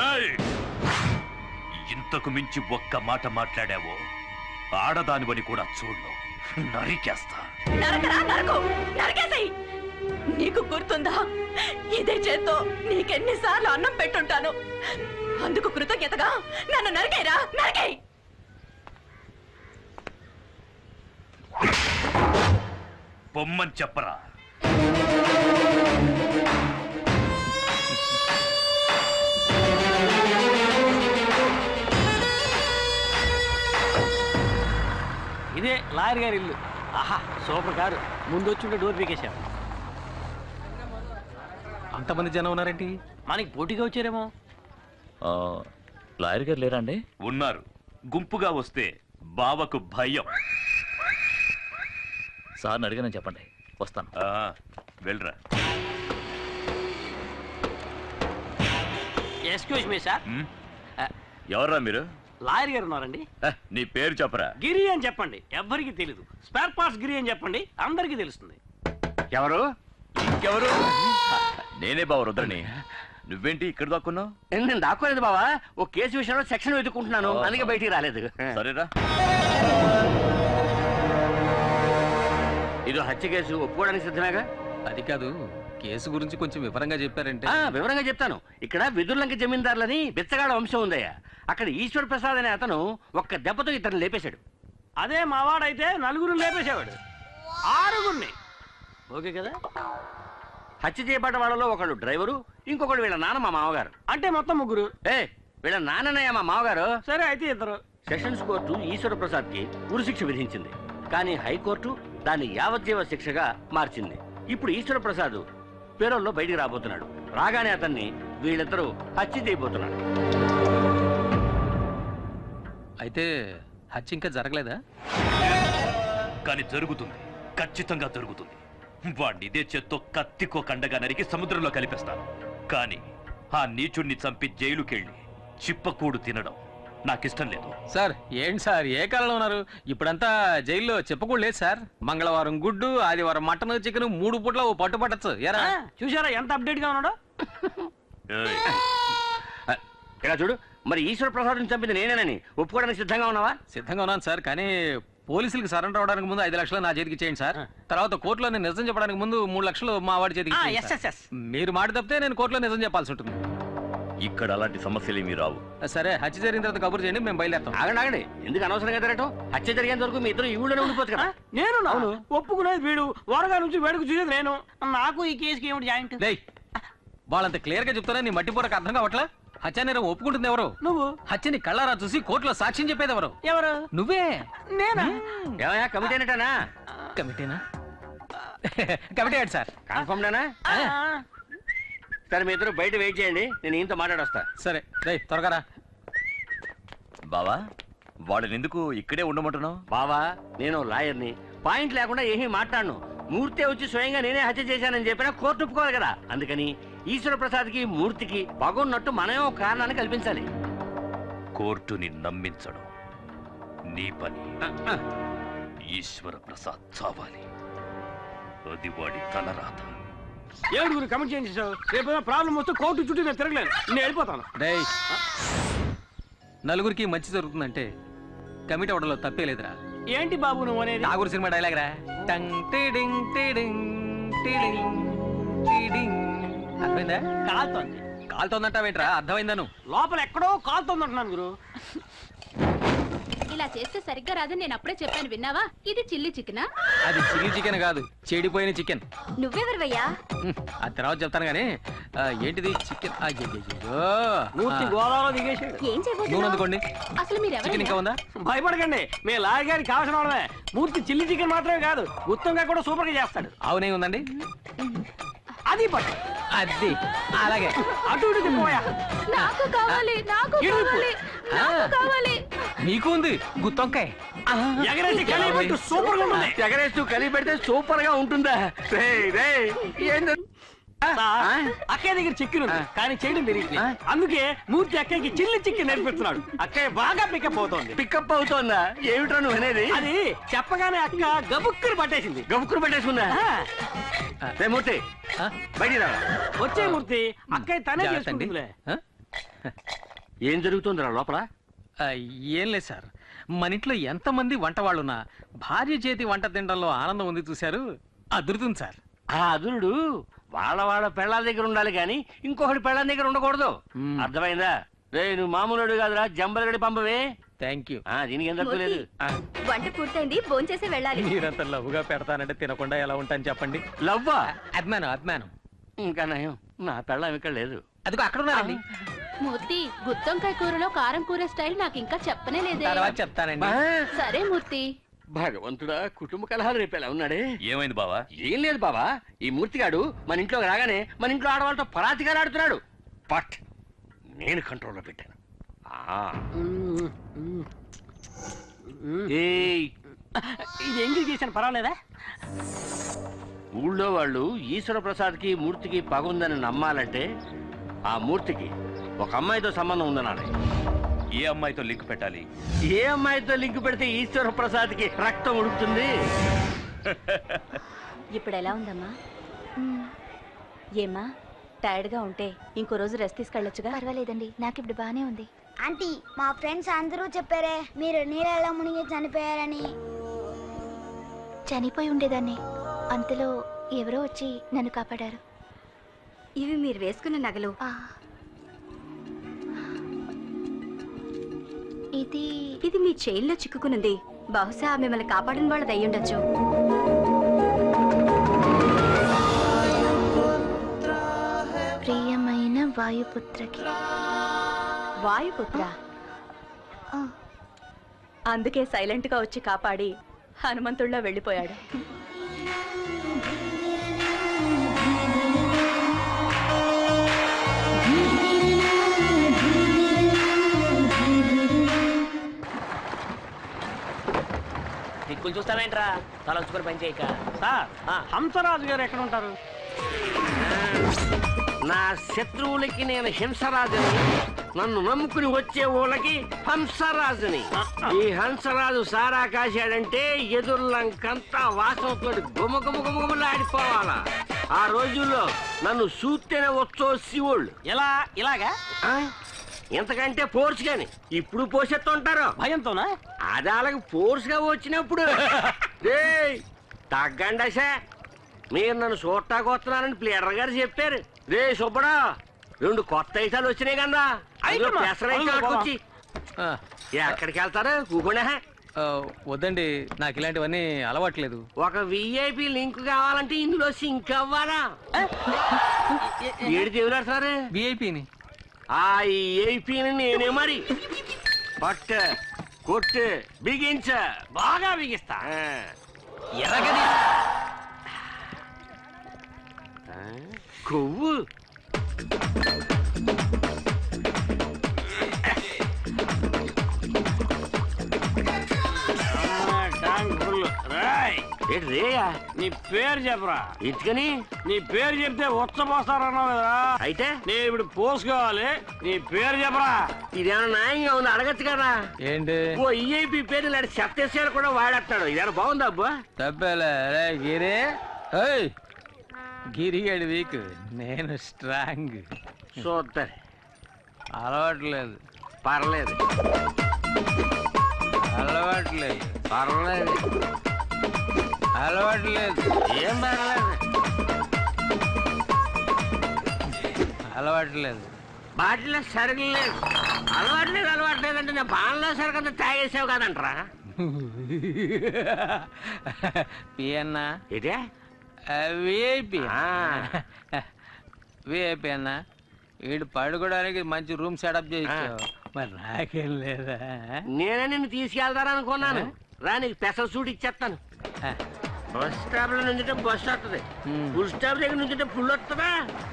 ఇంతకు మించి ఒక్క మాట మాట్లాడావో ఆడదానివని కూడా చూడు, నరికేస్తా. నరకరా నరకు, నరకేసేయ్. నీకు గుర్తుందా, ఇదే చేత్తో నీకెన్నిసార్లు అన్నం పెట్టుంటాను. అందుకు కృతజ్ఞతగా నన్ను నరికేరా, నరికేయ్. పొమ్మని చెప్పరా. ఇదే లాయర్ గారి ఇల్లు. ఆహా సూపర్ కారు. ముందు వచ్చి డోర్ పీకేశాం. అంతమంది జనం ఉన్నారేంటి? మనకి పోటీగా వచ్చారేమో. లాయర్ గారు లేరా అండి? ఉన్నారు. గుంపుగా వస్తే బావకు భయం. సార్ని అడిగానని చెప్పండి, వస్తాను. వెళ్ళరా. Excuse me sir. ఎవర్రా మీరు? లాయర్ గారు ఉన్నారండి. నీ పేరు చెప్పరా. గిరి అని చెప్పండి, ఎవ్వరికి తెలీదు. స్పేర్ పార్ట్స్ గిరి అని చెప్పండి, అందరికీ తెలుస్తుంది. ఎవరు? ఇంకెవరు? నేనే బావ రుద్రని. నువ్వేంటి ఇక్కడ దాక్కున్నావు? నేను దాక్కోలేదు బావా, ఓ కేసు విషయంలో సెక్షన్ వెతుక్కుంటున్నాను, అందుకే బయటికి రాలేదు. సరేరా. ఇది హత్య కేసు, ఒప్పుకోవడానికి సిద్ధమేగా? అది కాదు, కేసు గురించి కొంచెం వివరంగా చెప్పారంటే. వివరంగా చెప్తాను. ఇక్కడ వెదుర్లంక జమీందారులని బిచ్చగాడ వంశం ఉందయ్యా. అక్కడ ఈశ్వర ప్రసాద్ అనే అతను ఒక్క దెబ్బతో ఇతను లేపేశాడు. అదే మావాడైతే నలుగురు లేపేసేవాడు, ఆరుగురిని. ఓకే కదా? హత్య చేయబడ్డ వాళ్ళలో ఒకడు డ్రైవరు, ఇంకొకడు వీళ్ళ నాన్న మా మామగారు. అంటే మొత్తం ముగ్గురు. వీళ్ళ నాన్ననయ్య మా మామగారు. సరే అయితే ఇద్దరు. సెషన్స్ కోర్టు ఈశ్వర ప్రసాద్ కి ఉరిశిక్ష విధించింది, కానీ హైకోర్టు దాన్ని యావజ్జీవ శిక్షగా మార్చింది. ఇప్పుడు ఈశ్వర ప్రసాద్ పేరోల్లో బయటికి రాబోతున్నాడు. రాగానే అతన్ని వీళ్ళిద్దరూ హత్య చేయబోతున్నాడు. అయితే హత్య ఇంకా జరగలేదా? కానీ జరుగుతుంది, ఖచ్చితంగా జరుగుతుంది. వాడిని ఇదే చేత్తో కత్తికో కండగా నరికి సముద్రంలో కలిపేస్తాను. కానీ ఆ నీచుణ్ణి చంపి జైలుకెళ్ళి చిప్పకూడు తినడం నాకిష్టం లేదు. సార్ ఏంటి సార్, ఏ కాలంలో ఉన్నారు? ఇప్పుడంతా జైల్లో చెప్పకూడదు లేదు సార్. మంగళవారం గుడ్డు, ఆదివారం మటన్, చికెన్, 3 పూట్ల ఓ పట్టు పట్టచ్చు. ఎరా చూసారా ఎంత అప్డేట్ గా ఉన్నాడో? ఇలా చూడు, మరి ఈశ్వర ప్రసాద్ చంపింది నేనేనని ఒప్పుకోవడానికి సిద్ధంగా ఉన్నావా? సిద్ధంగా ఉన్నాను సార్, కానీ పోలీసులకు సరెండర్ అవడానికి ముందు 5 లక్షలు నా చేతికి ఇచ్చేయండి సార్. తర్వాత కోర్టులో నేను నిజం చెప్పడానికి ముందు 3 లక్షలు మా వాడి చేతికి ఇచ్చేయండి సార్. మీరు మాట తప్పితే నేను కోర్టులో నిజం చెప్పాల్సి ఉంటుంది. ఇక్కడ అలాంటి సమస్యలు ఏమీ రావు. సరే, హత్య జరిగిన తర్వాత కబురు చేయండి, మేము బయలుదేరుతాం. ఆగండి, ఎందుకు అనవసరంగా తిరగటం? హత్య జరిగేంత వరకు మీ ఇద్దరు ఈ ఊళ్ళోనే ఉండిపోతుంది కదా. నేను ఒప్పుకునేది వీడు, వరగా నుంచి వేడుకు చూసేది నేను. నాకు ఈ కేసుకి ఏమిటి జాయింట్? వాళ్ళంత క్లియర్ గా చెప్తారా, నీ మట్టి పూరకు అర్థం కావట్లా? హత్య నేరం ఒప్పుకుంటుంది ఎవరు? నువ్వు. హత్యని కళ్ళారా చూసి కోర్టులో సాక్ష్యం చెప్పేది ఎవరు? ఎవరు? నువ్వే. నేనా? కమిటీ అనేటానా? కమిటీనా? Committee sir. కన్ఫర్మ్డేనా? సరే మీ ఇద్దరు బయట వెయిట్ చేయండి, నేను ఈయనతో మాట్లాడొస్తా. సరే త్వరగా రా. బావా వాళ్ళని ఎందుకు ఇక్కడే ఉండమంటున్నావు? బావా నేను లాయర్ని, పాయింట్ లేకుండా ఏమీ మాట్లాడను. మూర్తి వచ్చి స్వయంగా నేనే హత్య చేశానని చెప్పినా కోర్టు ఒప్పుకోవాలి కదా. అందుకని ఈశ్వర ప్రసాద్కి మూర్తికి పగున్నట్టు మనమే ఒక కారణాన్ని కల్పించాలి. కోర్టుని నమ్మించడం నీ పని. ఈశ్వర ప్రసాద్ చావాలి, అది వాడి తలరాత. ఏడుగురు కమిట్ చేయించావు, రేపు ప్రాబ్లం వస్తే కోర్టు చుట్టూ నేను తిరగలేను, నేను వెళ్ళిపోతాను. నలుగురికి మంచి జరుగుతుందంటే కమిటీ అవడంలో తప్పే లేదురా. ఏంటి బాబు నువ్వు అనేది? నాగూరు సినిమా డైలాగ్ రా. టంగ్ టిడింగ్ టిడింగ్ టిడింగ్ టిడింగ్. అర్థమైందా? కాలుతోందంటావేంట్రా? అర్థమైందా? నువ్వు లోపల ఎక్కడో కాలుతోందంటున్నాను గురు. ఇలా చేస్తే సరిగ్గా రాదని నేను అప్పుడే చెప్పాను, విన్నావా? ఇది చిల్లీ చికెనా? అది చిల్లీ చికెన్ కాదు, చెడిపోయిన చికెన్. నువ్వెవరివయ్యా? ఆ తర్వాత చెప్తాను గానీ ఏంటిది చికెన్? గోదావరిలో దిగేసాడు. ఏం నూనె అందుకోండి. అసలు మీరు చికెన్ ఇంకా ఉందా? భయపడకండి, మేము లాయర్ గారికి కావాల్సిన వాళ్ళమే. మూర్తి చిల్లీ చికెన్ మాత్రమే కాదు, గుత్తంగా కూడా సూపర్ గా చేస్తాడు. అవునే ఉందండి, అది పట్టు. అది అలాగే అటు ఇటు పోయా. నాకు కావాలి, నాకు కావాలి, నాకు కావాలి. నీకు ఉంది గుత్తొంకాయ. ఎగరేసి కలిపెట్టు, సూపర్ గా ఉంటుంది. ఎగరేస్తూ కలిపి పెడితే సూపర్ గా ఉంటుందా? అక్కయ్య దగ్గర చికెన్ ఉంది కానీ చేయడం తెలియదు. అందుకే మూర్తి అక్కయ్యకి చిల్లి చికెన్ నేర్పిస్తున్నాడు. అక్కయ్య బాగా పికప్ అవుతోంది. పికప్ అవుతోందా? ఏమిట్రా నువ్వు అనేది? అది చెప్పగానే అక్క గబుక్కుని పట్టేసింది. గబుక్కుని పట్టేసుకుందా? మూర్తి బయటికి రా. వచ్చే మూర్తి, అక్కయ్య తనే చేసుకుంటుందిలే. ఏం జరుగుతుందిరా లోపల? ఏం లేదు సార్, మన ఇంట్లో ఎంతమంది వంట వాళ్ళున్నా భార్య చేతి వంట తినడంలో ఆనందం ఉంది చూశారు, అదురుతుంది సార్. ఆ అదురుడు వాళ్ళ పెళ్ళాల దగ్గర ఉండాలి కానీ ఇంకొకటి పెళ్ళాల దగ్గర ఉండకూడదు. అర్థమైందా? రే నువ్వు మామూలుడు కాదురా, జంబలగడి పంపవే. Thank you. దీనికి ఎంత లేదు. వంట పూర్తయింది, భోంచేసి వెళ్ళాలి. మీరంత లవ్వుగా పెడతానంటే తినకుండా ఎలా ఉంటాను చెప్పండి. లవ్వా? అభిమానం. ఇంకా నయం, నా పెళ్ళం ఇక్కడ లేదు. అదిగో అక్కడ ఉన్నారండి. మూర్తి, గుత్తొంకాయ కూరలో కారం కూర స్టైల్ నాకు ఇంకా చెప్పనే లేదే. తర్వాత చెప్తానండి. సరే మూర్తి. భగవంతుడా, కుటుంబ కలహాలు రేపేలా ఉన్నాడే. ఏమైంది బావా? ఏం లేదు బావా, ఈ మూర్తిగాడు మన ఇంట్లోకి రాగానే మన ఇంట్లో ఆడవాళ్ళతో పరాతిగా ఆడుతున్నాడు. బట్ నేను కంట్రోల్లో పెట్టాను. ఇది ఎంగిల్ చేశాను, పర్వాలేదా? ఊళ్ళో వాళ్ళు ఈశ్వర ప్రసాద్కి మూర్తికి పగుందని నమ్మాలంటే ఆ మూర్తికి ఒక అమ్మాయితో సంబంధం ఉందన్నాడు. ఏ అమ్మాయితో లింక్ పెట్టాలి? ఏ అమ్మాయితో లింక్ పెడితే ఈశ్వర ప్రసాద్కి రక్తం ఉడుకుతుంది? ఇప్పుడు ఎలా ఉందమ్మా? ఏమ్మా, టైర్డ్ గా ఉంటే ఇంకో రోజు రెస్ట్ తీసుకెళ్ళొచ్చుగా. పర్వాలేదండి, నాకు ఇప్పుడు బానే ఉంది. ఆంటీ, మా ఫ్రెండ్స్ అందరూ చెప్పారే మీరు నీళ్ళలో మునిగి చనిపోయారని. చనిపోయి ఉండేదాన్ని, అంతలో ఎవరో వచ్చి నన్ను కాపాడారు. ఇవి మీరు వేసుకున్న నగలు. ఇది మీ చైన్లో చిక్కుకునుంది. బహుశా మిమ్మల్ని కాపాడిన వాళ్ళది అయ్యుండొచ్చు. ప్రియమైన వాయుపుత్రకి. వాయుపుత్ర? అందుకే సైలెంట్ గా వచ్చి కాపాడి హనుమంతుడిలో వెళ్ళిపోయాడు. దిక్కులు చూస్తావేంట్రా, తల వచ్చుకొని పని చేయక. సార్, హంసరాజు గారు ఎక్కడ ఉంటారు? నా శత్రువులకి నేను హింసరాజుని, నన్ను నమ్ముకుని వచ్చే ఊళ్ళకి హంసరాజుని. ఈ హంసరాజు సారా కాశాడంటే ఎదుర్లంకంతా వాసనతో గుమగుమగుమగుమలాడిపోవాలా. ఆ రోజుల్లో నన్ను చూస్తేనే వచ్చో శివుళ్ళు. ఇలాగా ఎంతకంటే ఫోర్స్ గాని ఇప్పుడు పోషెత్తుంటారు భయంతోనా? అది అలాగే ఫోర్స్ గా వచ్చినప్పుడు తగ్గండి. మీరు నన్ను చూడటానికి వస్తున్నారని ప్లేడర్ గారు చెప్పారు. రే సుబ్బడా, 2 కొత్త ఐసాలు వచ్చినాయి కదా, వచ్చి ఎక్కడికి వెళ్తారు? కూకుండా వద్దండి, నాకు ఇలాంటివన్నీ అలవాట్లేదు. ఒక విఐపి లింక్ కావాలంటే ఇందులో సింక్ అవ్వాలా? ఏడు దేవులాడుతున్నారు విఐపిని. ఆ విఐపిని నేనే మరి పట్టు కొట్టు బిగించ బాగా బిగిస్తా. ఎర్రగది కొవ్వు రేయా నీ పేరు చెప్పరా ఎందుకని నీ పేరు చెప్తే ఉచ్చపోస్తారన్నావు కదా అయితే నేను ఇప్పుడు పోసుకోవాలి నీ పేరు చెప్పరా ఇదేమన్నా న్యాయంగా ఉంది అడగచ్చు కదా ఏంటి ఓ ఈఐపి పేరు లాంటి చెత్తేసాడు కూడా వాడేస్తాడు ఇదేనా బాగుందా అబ్బా తప్పేలే రే గిరి ఏయ్ గిరిగాడి వీక్ నేను స్ట్రాంగ్ చూద్దాం అలవాట్లేదు పర్లేదు అలవాట్లేదు పర్లేదు అలవాట్లేదు ఏం పర్లేదు అలవాట్లేదు బాటిలో సరుకులు లేదు అలవాట్లేదు అంటే నేను బాణలో సరుకంతా తాగేసావు కదంటరా పియన్నా ఇదే విఐపి విఐపి అన్నా వీడు పడుకోవడానికి మంచి రూమ్ సెటప్ చేయించావు మరి నాకేం లేదా నేనే నిన్ను తీసుకెళ్తారనుకున్నాను రా నీకు స్పెషల్ సూట్ ఇచ్చేస్తాను బస్ స్టాప్ లో నుంచుంటే బస్ వస్తుంది ఫుల్ స్టాప్ దగ్గర నుంచుంటే ఫుల్ వస్తుందా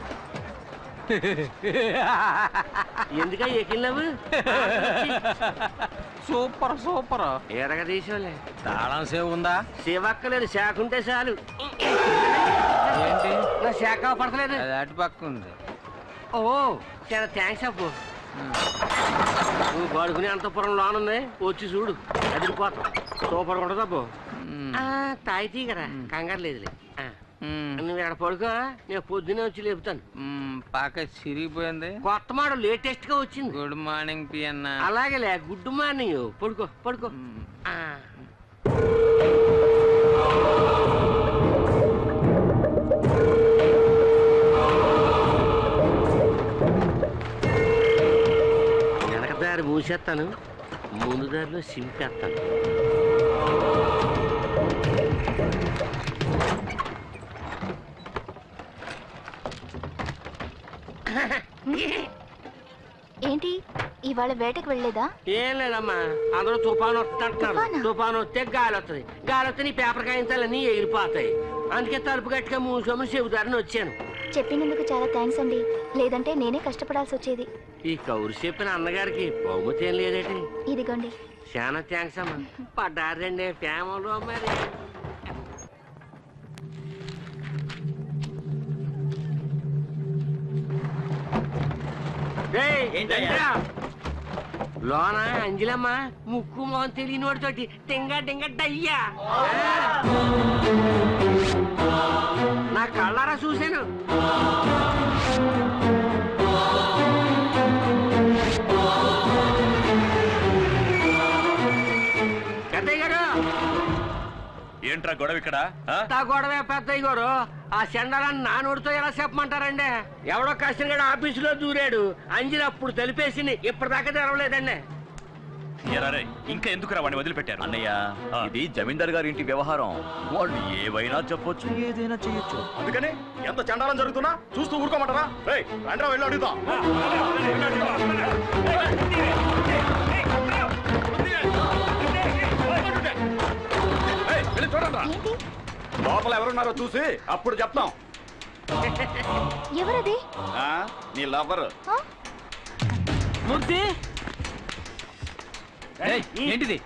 ఎందుక ఎక్కినావు సూపర్ సూపర్ ఎరగ తీసుకోలే తాళం సేవ్ ఉందా సేవక్కలేదు శాఖ ఉంటే చాలు ఏంటి నా శాఖ పడతలేదు అది అటు పక్క ఉంది ఓ చాలా థ్యాంక్స్ అప్పు నువ్వు పడుకునే అంతపురం లోనుంది వచ్చి చూడు అదిరిపోతాం సూపర్ ఉంటుంది అప్పు తాగితీ కదా కంగారు లేదులే నువ్వు ఎక్కడ పడుకో నేను పొద్దునే వచ్చి లేపుతాను పాక చిరిగిపోయింది కొత్త మోడల్ లేటెస్ట్ గా వచ్చింది గుడ్ మార్నింగ్ పియన్నా అలాగేలే గుడ్ మార్నింగ్ పడుకో పడుకో వెనక దారి మూసేస్తాను ముందు దారిలో సింపేస్తాను ఏంటి ఇవాళ వేటకు వెళ్ళలేదా? ఏం లేదమ్మా అందరూ తుఫాను వస్తుంటారు తుఫాను వస్తే గాలి వస్తుంది గాలి వస్తే నీ పేపర్ కాయించాలన్నీ ఎగిరిపోతాయి అందుకే తలుపు గట్టిగా మూసుకోమని చెబుతారని వచ్చాను చెప్పినందుకు చాలా థ్యాంక్స్ అండి లేదంటే నేనే కష్టపడాల్సి వచ్చేది ఈ కౌరు చెప్పిన అన్నగారికి బహుమతి ఏం లేదేటి ఇదిగోండి చాలా థ్యాంక్స్ అమ్మా పడ్డారండి ఫ్యామిలీలో మరి లోన అంజలమ్మ ముక్కు మొహం తెలియని వాడితోటి టింగ టింగ డయ్యా నా కళ్ళారా చూశాను పెద్దయ్య గారు ఏంట్రా గొడవ ఇక్కడ గొడవ పెద్దయ్య గారు ఆ చెండాలని నా నోటితో ఎలా చెప్పమంటారండి ఎవడో కష్టంగా ఆఫీసులో దూరాడు అంజలి అప్పుడు తెలిపేసింది ఇప్పటిదాకా తెరవలేదండి ఎరారే ఇంకా ఎందుకురా వాడిని వదిలిపెట్టారు అన్నయ్య ఇది జమీందార్ గారి ఇంటి వ్యవహారం వాళ్ళు ఏవైనా చెప్పొచ్చు ఏదైనా చేయొచ్చు అందుకని ఎంత చండాలం జరుగుతున్నా చూస్తూ ఊరుకోమంటారా రండ్రా వెళ్ళి అడుగుతా చూడండి లోపల ఎవరున్నారో చూసి అప్పుడు చెప్తాం ఎవరది నీ లవర్ మూర్తి ఏంటిది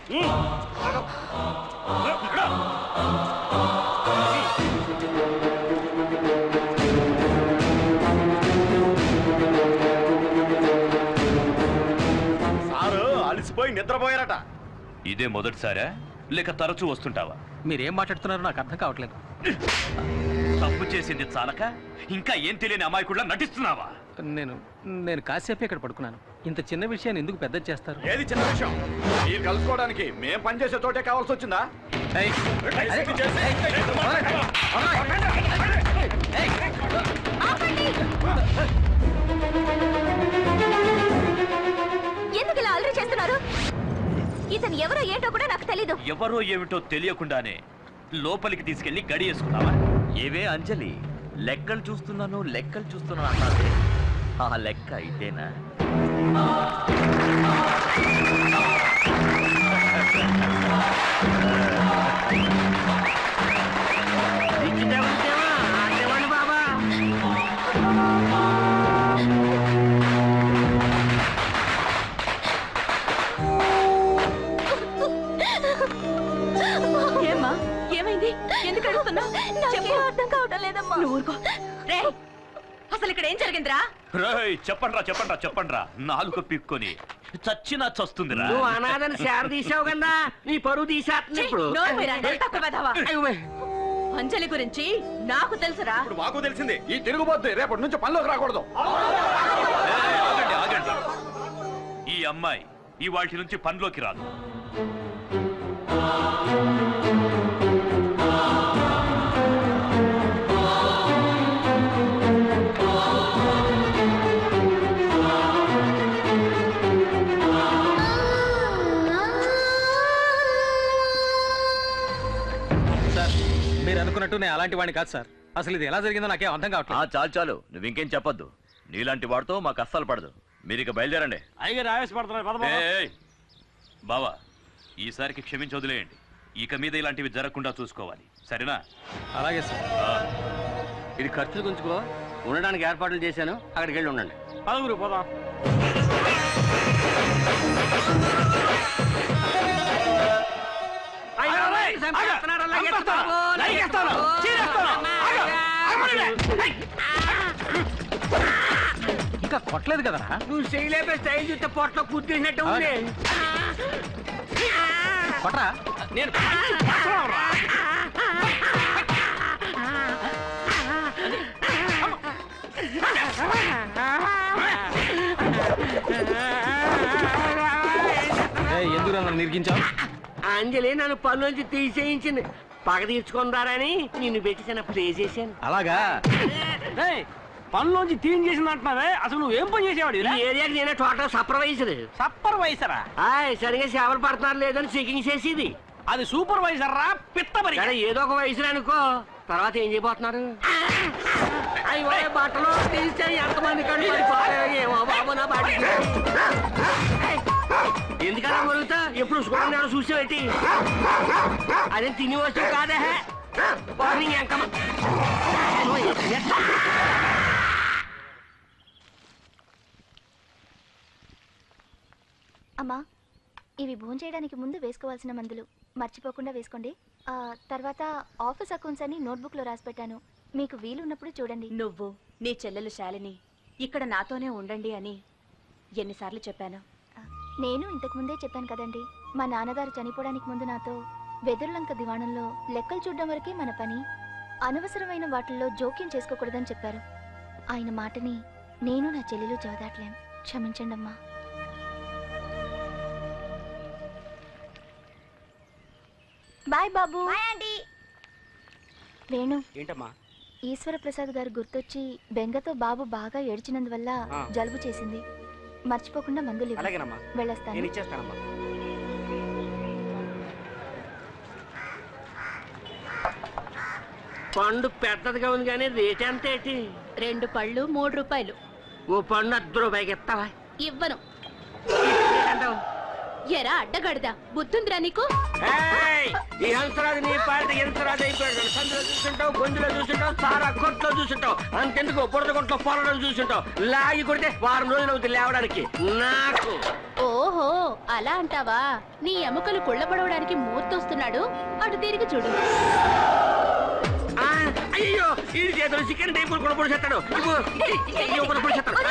సారు అలసిపోయి నిద్రపోయారట ఇదే మొదటిసారా లేక తరచూ వస్తుంటావా మీరేం మాట్లాడుతున్నారో నాకు అర్థం కావట్లేదు తప్పు చేసింది చాలక ఇంకా ఏం తెలియని అమాయకుడిలా నటిస్తున్నావా నేను కాసేపు ఇక్కడ పడుకున్నాను ఇంత చిన్న విషయాన్ని ఎందుకు పెద్ద చేస్తారు ఏది చిన్న విషయం మీరు కలుసుకోవడానికి మేం పనిచేసే చోటే కావాల్సి వచ్చిందా ఎందుకు ఇలా అల్లరి చేస్తున్నారు ఇతను ఎవరో ఏంటో కూడా నాకు తెలీదు ఎవరో ఏమిటో తెలియకుండానే లోపలికి తీసుకెళ్లి గడి వేసుకున్నావా ఏవే అంజలి లెక్కలు చూస్తున్నాను అన్నారే ఆ లెక్క ఇదేనా బాబా నాకేం అర్థం కావటం లేదమ్మా. నువ్వు ఊరుకో. రేయ్, అసలు ఇక్కడ ఏం జరిగిందిరా? రేయ్, చెప్పండ్రా నాలుక పిక్కొని చచ్చినా చస్తుందిరా. నువ్వు అనాథని శార తీసావు కదా, నీ పరువు తీసేస్తుంది ఇప్పుడు. నోరు మీరా, నెల తక్కువ వెధవా. అంజలి గురించి నాకు తెలుసురా. మాకు తెలిసింది. ఈ తిరుగుబోద్ది రేపటి నుంచి పనిలోకి రాకూడదు. ఆగండి. ఈ అమ్మాయి ఈ వాటి నుంచి పనిలోకి రాదు. మీరు అనుకున్నట్టు నేను అలాంటి వాడిని కాదు సార్. అసలు ఇది ఎలా జరిగిందో నాకేం అర్థం కావట్లేదు. చాలు నువ్వు ఇంకేం చెప్పొద్దు. నీలాంటి వాడితో మాకు అస్సలు పడదు. మీరు ఇక బయలుదేరండి. అయ్యగారు ఆవేశపడుతున్నారు. బావా, ఈసారికి క్షమించి వదిలేయండి. ఇక మీద ఇలాంటివి జరగకుండా చూసుకోవాలి, సరేనా? అలాగే సార్. ఇది ఖర్చులు గుంచుకో, ఉండడానికి ఏర్పాట్లు చేశాను, అక్కడికి వెళ్ళి ఉండండి. పదగురు పోదాం. ఇంకా కొట్టలేదు కదా. నువ్వు చేయలేపే స్టైల్ చూస్తే పొట్టలో కుర్తినట్టు ఉంది. కొట్రా. నేను ఎందుకు నన్ను నిరికించావు? అంజలి నన్ను పనులోంచి తీసేయించింది. పగ తీర్చుకుందారని నిన్ను పెట్టి చిన్న ప్లే చేశాను. అలాగా? పనులోంచి తీన్ చేసింది అంటున్నావే, అసలు నువ్వేం పని చేసేవాడు? ఈ ఏరియాకి నేనే టోటల్ సూపర్వైజర్. సూపర్వైజరా? సరిగా సేవలు పడుతున్నారు లేదని చెకింగ్ చేసేది. అది సూపర్వైజర్ రా, పిత్తమరి. ఏదో ఒక వయసు అనుకో, తర్వాత ఏం చేయబోతున్నారు? అయ్యో, బట్టలు తీస్తే ఎంతమంది ఏమో బాబు నా బాడీకి. ఎందుకన్నా మొరుగుతా? ఎప్పుడు చూడండి చూసేటి. అదే తిని వస్తువు కాదే. ఎంకమ్మ అమ్మా, ఇవి భోజనం చేయడానికి ముందు వేసుకోవాల్సిన మందులు మర్చిపోకుండా వేసుకోండి. తర్వాత ఆఫీస్ అకౌంట్స్ అని నోట్బుక్లో రాసి పెట్టాను, మీకు వీలు ఉన్నప్పుడు చూడండి. నువ్వు నీ చెల్లెలు శాలిని ఇక్కడ నాతోనే ఉండండి అని ఎన్నిసార్లు చెప్పాను? నేను ఇంతకు ముందే చెప్పాను కదండి, మా నాన్నగారు చనిపోవడానికి ముందు నాతో వెదురులంక దివాణంలో లెక్కలు చూడడం వరకే మన పని, అనవసరమైన వాటిల్లో జోక్యం చేసుకోకూడదని చెప్పారు. ఆయన మాటని నేను నా చెల్లెలు చదవట్లేం. క్షమించండి అమ్మా. బాయ్ బాబు. వేణు, ఏంటమ్మా? ఈశ్వర ప్రసాద్ గారు గుర్తొచ్చి బెంగతో బాబు బాగా ఏడ్చినందువల్ల జలుబు చేసింది. మర్చిపోకుండా మందులు వెళ్ళొస్తాను. ఇచ్చేస్తానమ్మా. పండు పెద్దదిగా ఉంది కానీ రేట్ ఎంత ఏంటి? 2 పళ్ళు 3 రూపాయలు. ఓ పండు 10 రూపాయకి ఇస్తావా? ఇవ్వను. ఎరా అడ్డగడదా, బుద్ధుందిరా నీకు? ఈ హంసరాజు నీ పార్టీ హంసరాజు అయిపోయాడు. సందులో చూస్తుంటావు, గొంతులో చూస్తుంటావు, సారా కొట్లో చూస్తుంటావు, అంతెందుకు పొడత కొట్లో పొలడం చూస్తుంటావు. లాగి కొడితే వారం రోజులు అవుతుంది లేవడానికి నాకు. ఓహో, అలా అంటావా? నీ ఎముకలు కుళ్ళపడవడానికి మూర్తొస్తున్నాడు, అటు తిరిగి చూడు. అయ్యో, ఈ చేతులు చికెన్ టైపులు కూడా పొడిచేస్తాడు. పొడిచేస్తాడు.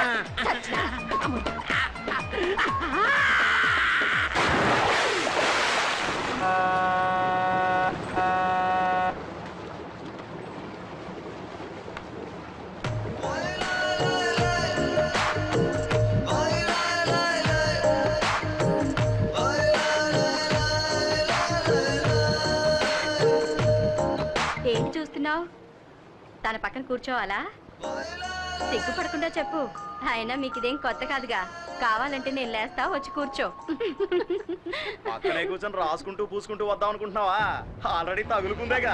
ఏంటి చూస్తున్నావు? తన పక్కన కూర్చోవాలా? సిగ్గుపడకుండా చెప్పు. అయినా మీకు ఇదేం కొత్త కాదుగా. కావాలంటే నేను లేస్తా, వచ్చి కూర్చో. అక్కడే కూర్చొని రాసుకుంటూ పూసుకుంటూ వద్దాం అనుకుంటున్నావా? ఆల్రెడీ తగులుకుందేగా.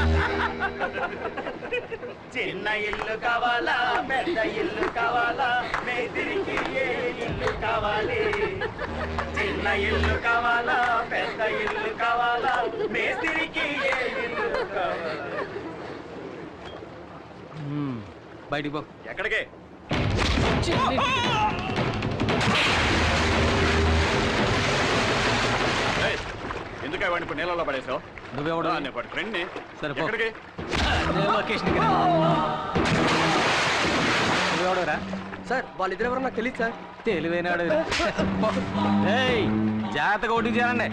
చిన్న ఇల్లు కావాలా, పెద్ద ఇల్లు కావాలా, మేస్త్రికి ఏ ఇల్లు కావాలి? చిన్న ఇల్లు కావాలా, పెద్ద ఇల్లు కావాలా, మేస్త్రికి ఏ ఇల్లు కావాలి? బయటికి పో. ఎక్కడికే? ఎందుకే వాడిని ఇప్పుడు నీళ్ళలో పడేసావు? నువ్వెవడు ఫ్రెండ్ సరిపో ఎక్కడికి లొకేషన్కి రా. నువ్వెవడరా సార్ వాళ్ళిద్దరు ఎవరో నాకు తెలియదు సార్. తెలివైనాడు. ఏయ్ జాగ్రత్తగా ఓటింగ్ చేయాలండి.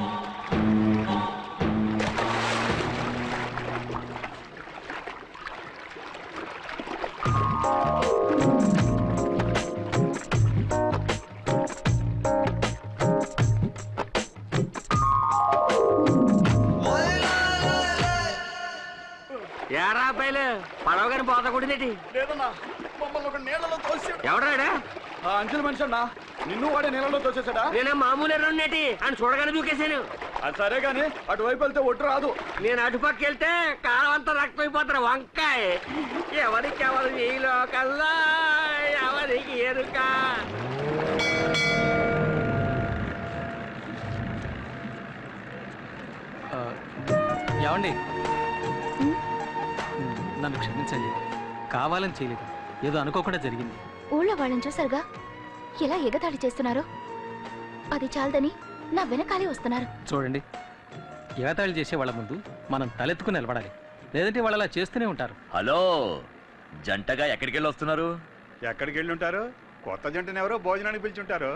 ఏరా అబ్బాయిలు పడవ గారి పోత కొడిదేటి లేదన్నా మమ్మల్ని ఒక నీళ్ళలో తోసాడు. ఎవడాడా? అంచెల మనిషి అన్నా, నిన్ను వాడే నీళ్ళలో తోసేసాడా? నేనే మామూలు ఎర్రనేటి అని చూడగానే దూకేశాను. అది సరే గాని అటువైపు వెళ్తే ఒట్టు రాదు. నేను అటుపక్క వెళ్తే కాలం అంతా రక్తం అయిపోతారు. వంకాయ ఎవరికి ఎవరు ఈ లోకల్లా ఎవరికి ఎరుక. ఏమండి నన్ను క్షమించండి, కావాలని చేయలేదు, ఏదో అనుకోకుండా జరిగింది. ఊళ్ళో వాళ్ళని చూసారుగా ఎలా ఎగతాళి చేస్తున్నారు. అది చాలదని నా వెనకాలే వస్తున్నారు. చూడండి, ఎగతాళి చేసే వాళ్ళ ముందు మనం తలెత్తుకుని నిలబడాలి, లేదంటే వాళ్ళు అలా చేస్తూనే ఉంటారు. హలో, జంటగా ఎక్కడికి వెళ్ళి వస్తున్నారు? ఎక్కడికి వెళ్ళి ఉంటారు? కొత్త జంటను ఎవరో భోజనానికి పిలిచుంటారు.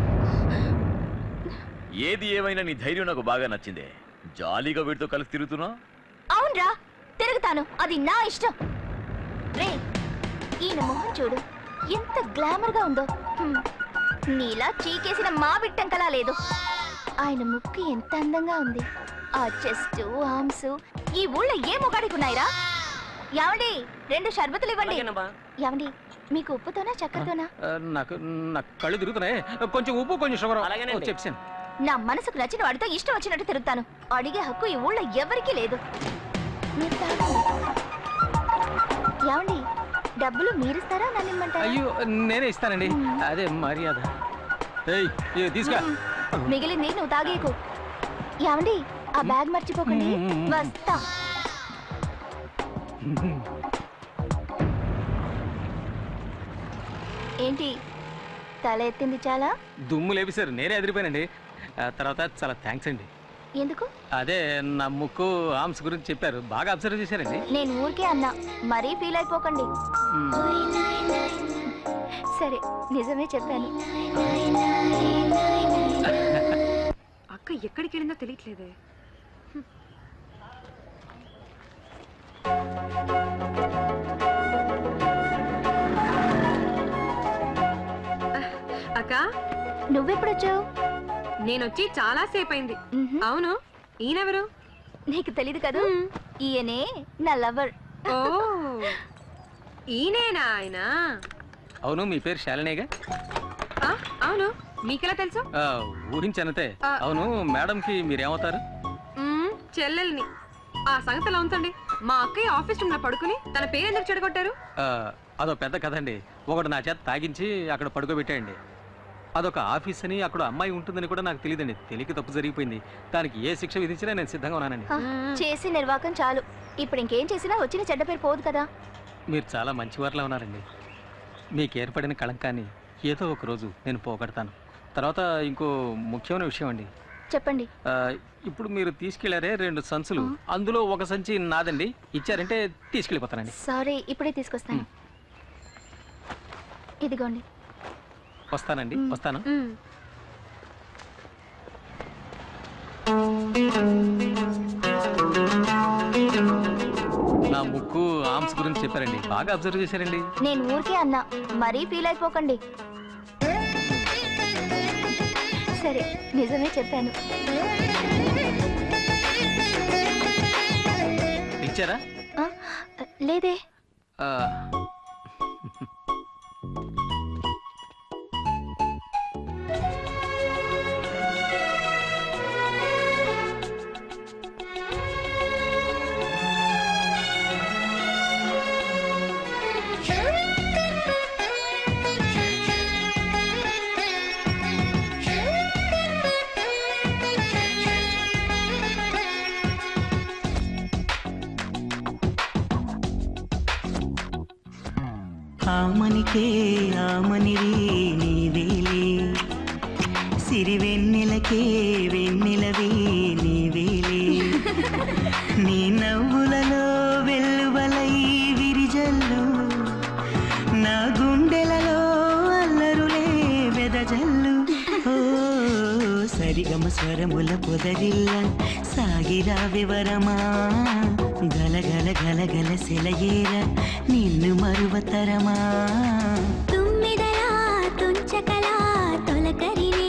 ఏది ఏమైనా నీ ధైర్యం నాకు బాగా నచ్చిందే. జాలీగా వీటితో కలిసి తిరుగుతున్నావు. అవునరా, తిరుగుతాను, అది నా ఇష్టం. రే, ఈయన మొహం చూడు ఎంత గ్లామర్ గా ఉందో. నీలా చీకేసిన మా బిట్టంకలా లేదు. ఆయన ముక్కు ఎంత అందంగా ఉంది. ఆ చెస్ట్ ఆర్మ్స్ ఈ ఊళ్ళో ఏ మొగాడికి ఉన్నాయిరా? యావండి, 2 షర్బతులు ఇవ్వండి. యావండి, మీకు ఉప్పుతోనా చక్కెరతోనా? నాకు కళ్ళు తిరుగుతున్నాయి, కొంచెం ఉప్పు కొంచెం షుగర్ చెప్పాను. నా మనసుకు నచ్చిన వాడితో ఇష్టం వచ్చినట్టు తిరుగుతాను. అడిగే హక్కు ఈ ఊళ్ళో ఎవరికీ లేదు. మీరు తాగండి. యావండి, డబ్బులు మీరిస్తారా నన్ను ఇమ్మంటారా? అయ్యో, నేనే ఇస్తానండి, అదే మర్యాద. తీసుకా, మిగిలింది నువ్వు తాగేకు. యావండి, ఆ బ్యాగ్ మర్చిపోకండి. వస్తా. ఏంటి తల ఎత్తింది చాలా? దుమ్ము లేపిసారు, నేనే ఎదిరిపోయానండి. తర్వాత చాలా థ్యాంక్స్ అండి. ఎందుకు? అదే నా ముక్కు ఆర్మ్స్ గురించి చెప్పారు, బాగా అబ్జర్వ్ చేశారండి. నేను ఊరికే అన్నా, మరీ ఫీల్ అయిపోకండి. సరే, నిజమే చెప్పాను. అక్క ఎక్కడికి వెళ్ళిందో తెలియట్లేదే. అక్క, నువ్వెప్పుడొచ్చావు? నేనొచ్చి చాలా సేపు అయింది. అవును, ఈయనెవరు? నీకు తెలీదు కదా, ఈయనే నా లవర్. ఓ, ఈయనేనా ఆయన? అవును, మీ పేరు శాలినేగా? అవును, మీకెలా తెలుసు? ఊహించనతే. అవును, మేడంకి మీరేమవుతారు? చెల్లెల్ని. ఆ సంగతిలో ఉంచండి. మా అక్కయ్య ఆఫీస్ రూమ్ లో పడుకుని తన పేరు ఎందుకు చెడగొట్టారు? అదో పెద్ద కథ అండి. ఒకటి నా చేత తాగించి అక్కడ పడుకోబెట్టాయండి. అదొక ఆఫీస్ అని, అక్కడ అమ్మాయి ఉంటుందని కూడా నాకు తెలియదండి. తెలియక తప్పు జరిగిపోయింది. దానికి ఏ శిక్ష విధించినా నేను సిద్ధంగా ఉన్నానండి. చేసి నిర్వాకం చాలు. ఇప్పుడు ఇంకేం చేసినా వచ్చిన చెడ్డ పేరు పోదు కదా. మీరు చాలా మంచివారిలా ఉన్నారండి. మీకు ఏర్పడిన కళంకాన్ని ఏదో ఒక రోజు నేను పోగొడతాను. తర్వాత ఇంకో ముఖ్యమైన విషయం అండి. చెప్పండి. ఇప్పుడు మీరు తీసుకెళ్లారే 2 సంచులు, అందులో ఒక సంచి నాదండి. ఇచ్చారంటే తీసుకెళ్ళిపోతానండి. సారీ, ఇప్పుడే తీసుకొస్తాను. ఇదిగోండి. వస్తానండి, వస్తాను. నా ముక్కు ఆర్మ్స్ గురించి చెప్పారండి, బాగా అబ్జర్వ్ చేశారండి. నేను ఊరికే అన్నా, మరీ ఫీల్ అయిపోకండి. సరే, నిజమే చెప్పాను. ఇచ్చారా? లేదే. ఆమనికే ఆమనిరే నీవేలే, సిరి వెన్నెలకే వెన్నెలవే నీవేలే. నీ నవ్వులలో వెల్లువలై విరిజల్లు నా గుండెలలో అల్లరులే వెదజల్లు ఓ సరిగమ స్వరముల పొదరిల్ల సాగిరా వివరమా గలగల గలగల సెలయేర నిన్ను మరువతరమా తుమ్మిదలా తుంచకలా తొలకరినే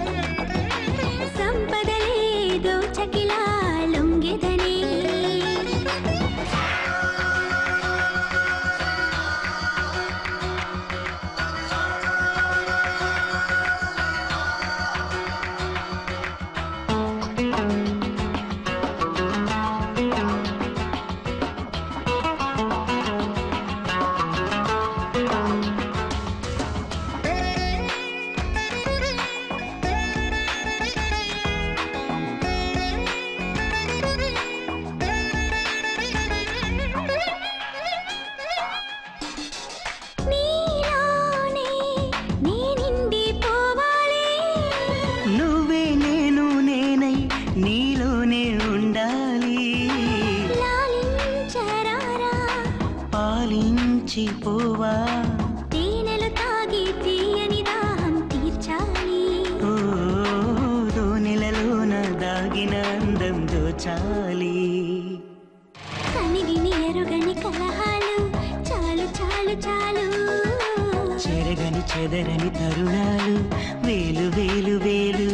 సంపదలే దోచకిలా లొంగెదనే నువ్వే నేను నేనై నీలోనే ఉండాలి పాలించి పోవా తేనెలు తాగి తీయని దాహం తీర్చాలి ఓ దోనెలలోన దాగిన అందం దోచాలి కనివిని ఎరుగని కలహాలు చాలు చాలు చాలు చెరగని చెదరని తరుణాలు వేలు వేలు వేలు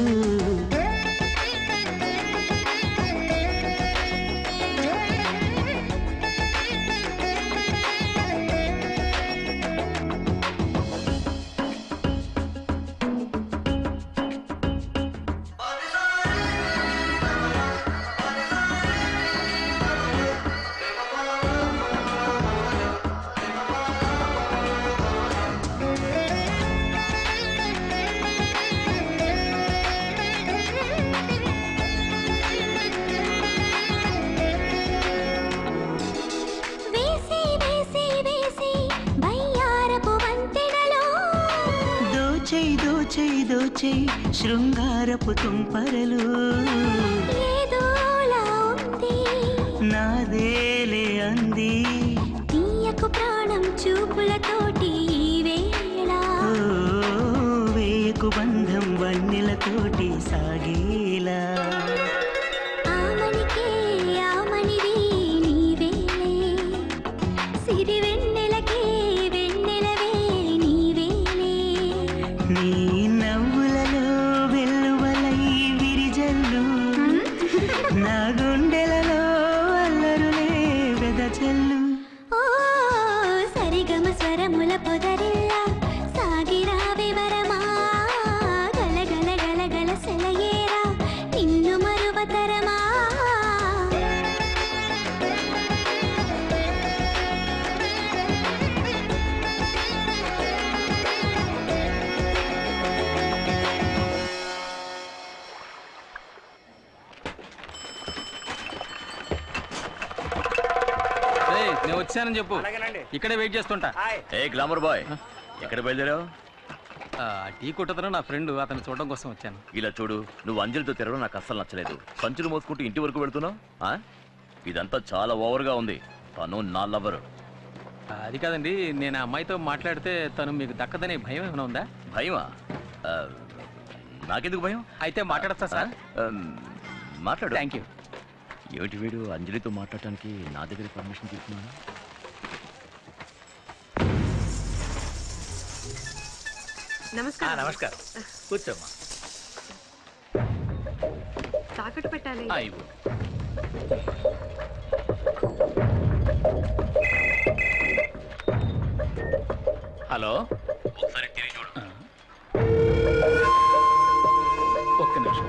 వేసి వేసి వేసి బయ్యారపు వంతెనలో దోచై దోచై దోచై శృంగారపు తుంపరలు ఏదోలా ఉంది నాదేలే అంది తీయకు ప్రాణం చూపులతోటి ఈ వేళ ఓ వేయకు బంధం వన్నెలతోటి సాగేలా ఆమనికే ఆమనివి నీవేలే సిరి వెన్నెలకే వెన్నెలవే నీవేలే నీ నవ్వులలో వెల్లువలై విరిజల్లు నా గుండెలలో అల్లరులే వెదజల్లు ఓ సరిగమ స్వరముల పొదరిల్లా సాగిరా వివరమా గలగల గలగల సెలయేరా నిన్ను మరువతరమా నేను వచ్చానని చెప్పు ఇక్కడే వెయిట్ చేస్తుంటా ఏ గ్లామర్ బాయ్ ఎక్కడ బయలుదేరావు టీ కొట్టతను నా ఫ్రెండ్ అతన్ని చూడడం కోసం వచ్చాను ఇలా చూడు నువ్వు అంజలితో తిరగడం నాకు అస్సలు నచ్చలేదు సంచులు మోసుకుంటూ ఇంటి వరకు వెళ్తున్నావు ఇదంతా చాలా ఓవర్గా ఉంది తను నా లవరు అది కాదండి నేను ఆ అమ్మాయితో మాట్లాడితే తను మీకు దక్కదనే భయం ఏమైనా ఉందా భయమా నాకెందుకు భయం అయితే మాట్లాడతా సార్ మాట్లాడు థ్యాంక్ యూ ఏమిటి వీడు అంజలితో మాట్లాడటానికి నా దగ్గర పర్మిషన్ తీసుకున్నాను నమస్కారం నమస్కారం కూర్చోమ్మా తాకట్టు పెట్టాలి హలో ఒకసారి తిరిగి చూడు ఒక్క నిమిషం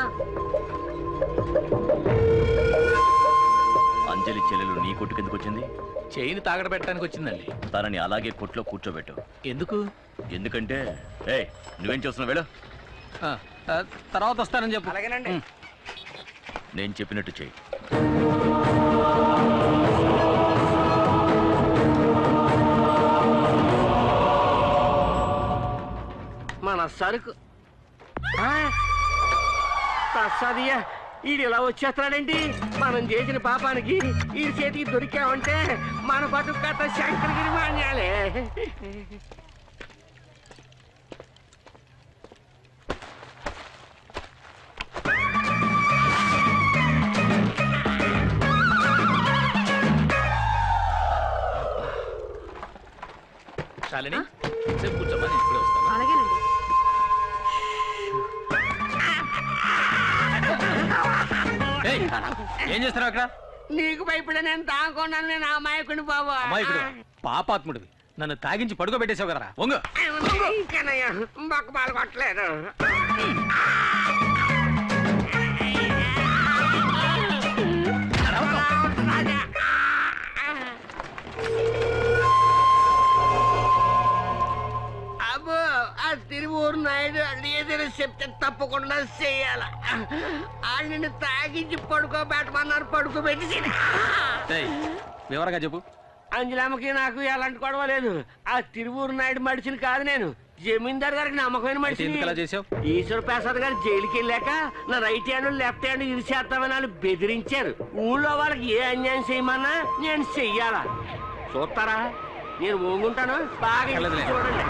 అంజలి చెల్లెలు నీ కొట్టు కిందకు వచ్చింది చైన్ తాగడ పెట్టడానికి వచ్చిందండి తనని అలాగే కొట్లో కూర్చోబెట్టు ఎందుకు ఎందుకంటే నువ్వేం చేస్తున్నావు వెళ్ళు తర్వాత వస్తానని చెప్పు అలాగేనండి నేను చెప్పినట్టు చెయ్యి మన సరుకు ప్రసాదియా ఈడు ఇలా వచ్చేస్తాడండి. మనం చేసిన పాపానికి ఈ చేతికి దొరికామంటే మన బతుకు కథ శంకరగిరి మాన్యాలే. శాలిని సేపు కూర్చోమ్మా, నేను ఇప్పుడే వస్తాను. అలాగేనండి. ఏం చేస్తున్నావు అక్కడ? నీకు భయపడే నేను తాగకుండా నేను అమాయకుని బాబా. అమాయకుడు పాపాత్ముడివి, నన్ను తాగించి పడుకోబెట్టేసావు కదరా. వంగు. మాకు పాలు కొట్టలేదు. అబ్బో ఆ తిరువూరు నాయుడు ఏదైనా చెప్తే తప్పకుండా చెయ్యాల. నిన్ను తాగించి పడుకోబెట్టమన్నారు, పడుకోబెట్టి వివరంగా చెప్పు. అంజలమ్మకి నాకు ఎలాంటి గొడవ లేదు. ఆ తిరువూరు నాయుడు మడిచిని కాదు నేను, జమీందార్ గారికి నమ్మకమైన మనిషి. ఈశ్వర ప్రసాద్ గారు జైలుకి వెళ్ళాక నా రైట్ హ్యాండ్ లెఫ్ట్ హ్యాండ్ ఇరిచేస్తామని వాళ్ళు బెదిరించారు. ఊళ్ళో వాళ్ళకి ఏ అన్యాయం చేయమన్నా నేను చెయ్యాలా. చూస్తారా, నేను ఊగుంటాను, బాగా చూడండి.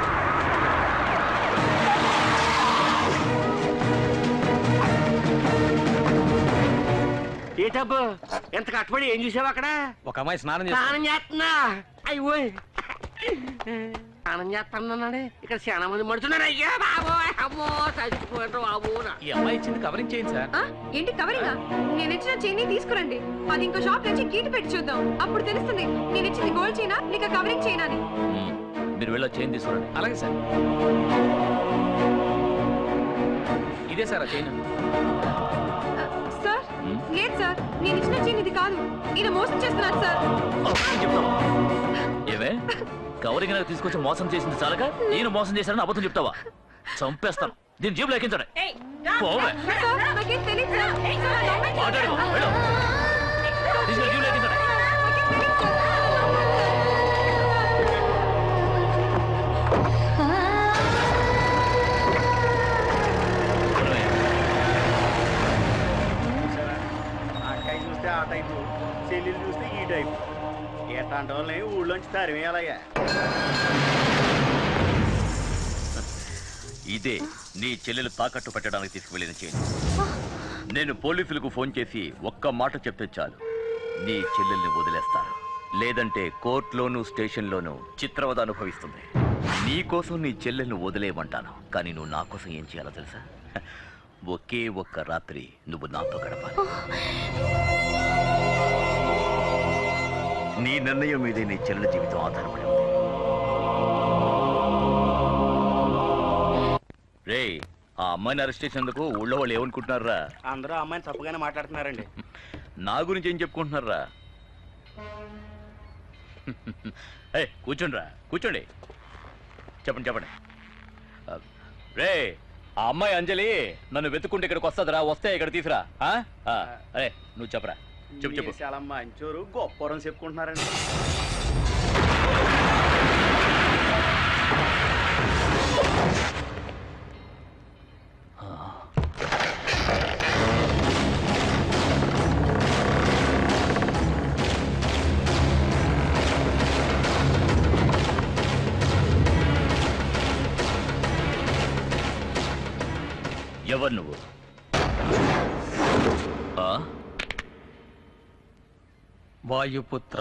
ఏ డబ్బు ఎంత కట్టుబడి ఏం చూసావు అక్కడ? ఒక అమ్మాయి స్నానం చేస్తున్నా. అయ్యో స్నానం చేస్తానన్నాడే, ఇక్కడ చాలా మంది మడుతున్నారు. అయ్యా బాబో, అమ్మో చచ్చిపోయారు బాబు. ఈ అమ్మాయి ఇచ్చింది కవరింగ్ చేయండి సార్. ఏంటి కవరింగ్? నేను ఇచ్చిన చైన్ తీసుకురండి, అది ఇంకో షాప్ నుంచి కీటు పెట్టి చూద్దాం, అప్పుడు తెలుస్తుంది నేను ఇచ్చింది గోల్డ్ చైనా నీకు కవరింగ్ చైనా అని. మీరు వెళ్ళి చైన్ తీసుకురండి. అలాగే సార్. ఇదే సార్ ఆ చైన్. సార్ లేదు సార్, నేను ఇచ్చిన చైన్ ఇది కాదు. ఈయన మోసం చేస్తున్నాను సార్. ఏమే కవరింగ్ తీసుకొచ్చి మోసం చేసింది చాలక నేను మోసం చేశానని అబద్ధం చెప్తావా? చంపేస్తాను. దీని జేబులో ఎక్కించండి. నాకేం తెలియదు సార్. మాట్లాడు, వెళ్ళు. తీసుకెళ్ళి జేబులో ఎక్కించండి. అక్కయ్య చూస్తే ఆ టైపు, చెల్లెలు చూస్తే ఈ టైపు. ఎట్లాంటి వాళ్ళని ఊళ్ళోంచి తరిమేయాలయ్యా. ఇదే నీ చెల్లెలు తాకట్టు పెట్టడానికి తీసుకువెళ్ళిన చైన్. నేను పోలీసులకు ఫోన్ చేసి ఒక్క మాట చెప్తే చాలు, నీ చెల్లెల్ని వదిలేస్తాను. లేదంటే కోర్టులోనూ స్టేషన్లోనూ చిత్రవద అనుభవిస్తుంది. నీ కోసం నీ చెల్లెల్ని వదిలేయమంటాను, కానీ నువ్వు నా కోసం ఏం చేయాలో తెలుసా? ఒకే ఒక్క రాత్రి నువ్వు నాతో గడపాలి. నీ నిర్ణయం మీదే నీ చెల్లెల జీవితం ఆధారపడి ఉంది. రే, ఆ అమ్మాయిని అరెస్ట్ చేసినందుకు ఊళ్ళో వాళ్ళు ఏమనుకుంటున్నారా? అందరూ అమ్మాయిని తప్పుగానే మాట్లాడుతున్నారండి. నా గురించి ఏం చెప్పుకుంటున్నారా? కూర్చోండిరా, కూర్చోండి. చెప్పండి చెప్పండి. రే, ఆ అమ్మాయి అంజలి నన్ను వెతుక్కుంటే ఇక్కడికి వస్తుందిరా, వస్తే ఇక్కడ తీసురా. అరే నువ్వు చెప్పరా, చెప్పు చెప్పు. చాలా మంచోరు, గొప్పరం చెప్పుకుంటున్నారండి. ఎవరు నువ్వు? వాయుపుత్ర.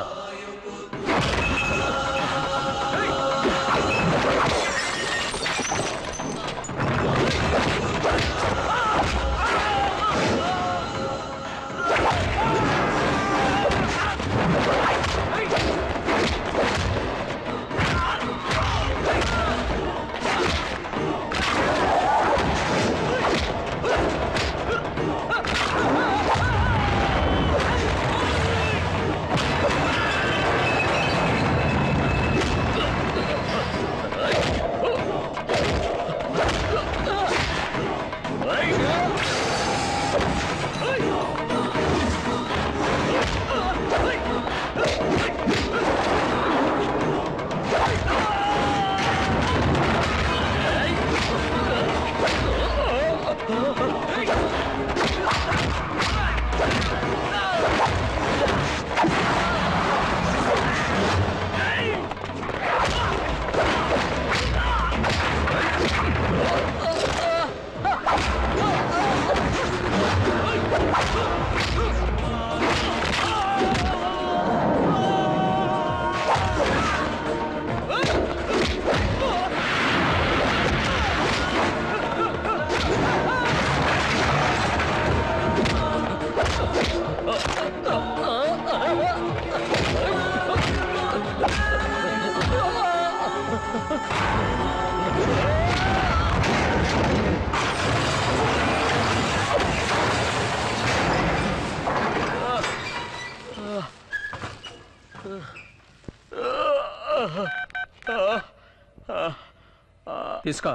తీసుకో.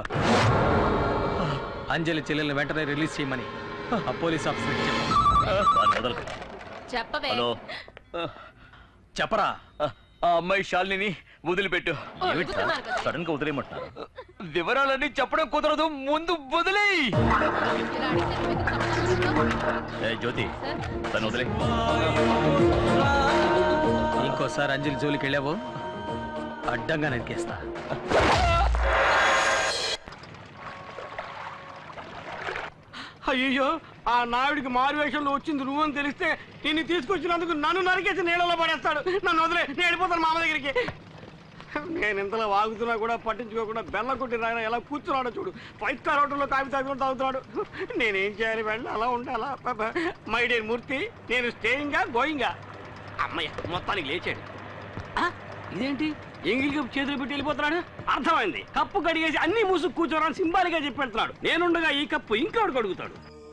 అంజలి చెల్లెల్ని వెంటనే రిలీజ్ చేయమని ఆ పోలీస్ ఆఫీసర్కి చెప్పు. చెప్పవే. హలో చెప్పరా. ఆ అమ్మాయి శాలిని వదిలిపెట్టు. సడన్ గా వదిలేయమంటున్నారు. వివరాలన్నీ చెప్పడం కుదరదు, ముందు వదిలేయ్. జ్యోతి తను వదిలే. ఇంకోసారి అంజలి జోలికి వెళ్ళావో అడ్డంగా నరికేస్తా. అయ్యో, ఆ నాయుడికి మారు వేషంలో వచ్చింది నువ్వని తెలిస్తే నిన్ను తీసుకొచ్చినందుకు నన్ను నరికేసి నీళ్ళలో పడేస్తాడు. నన్ను వదిలే, నేను వెళ్ళిపోతాను మామ దగ్గరికి. నేను ఇంతలో వాగుతున్నా కూడా పట్టించుకోకుండా బెల్ల కొట్టి నాయన ఎలా కూర్చున్నాడో చూడు. 5 స్టార్ హోటల్లో కాఫీ తాగుతున్నాడు. నేనేం చేయాలి? వెళ్ళి అలా ఉండాలా? మై డియర్ మూర్తి, నేను స్టేయింగా గోయింగా? అమ్మయ్య, మొత్తానికి లేచాడు. ఇదేంటి ఎంగిల్ కప్పు చేతులు పెట్టి వెళ్ళిపోతున్నాడు? అర్థమైంది, కప్పు కడిగేసి అన్ని మూసుకు కూర్చోరని సింబాలిగా చెప్పి వెళ్తున్నాడు. నేనుండగా ఈ కప్పు ఇంకోటి కడుగుతాడు.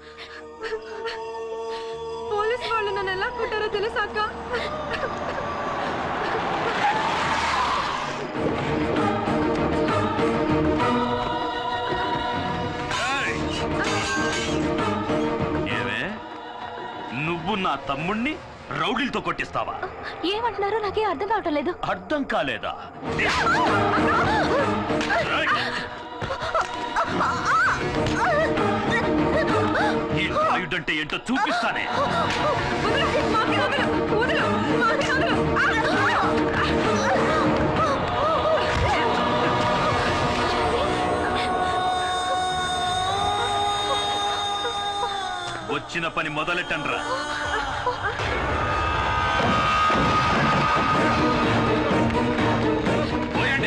పోలీసు వాళ్ళు నన్ను ఎలా కొట్టారో తెలుసా అక్క? ఏమే, నువ్వు నా తమ్ముణ్ణి రౌడీలతో కొట్టిస్తావా? ఏమంటున్నారో నాకే అర్థం కావటం లేదు. అర్థం కాలేదా? ఈ నాయుడంటే ఏంటో చూపిస్తానే. వచ్చిన పని మొదలెట్టండ్రా. పోయండి.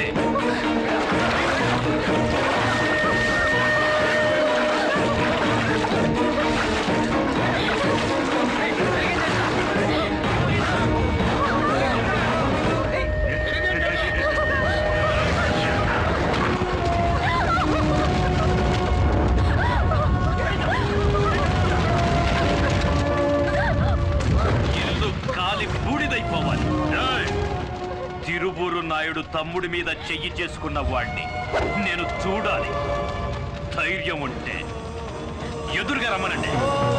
తిరువూరు నాయుడు తమ్ముడి మీద చెయ్యి చేసుకున్న వాడిని నేను చూడాలి. ధైర్యం ఉంటే ఎదురుగా రమ్మనండి.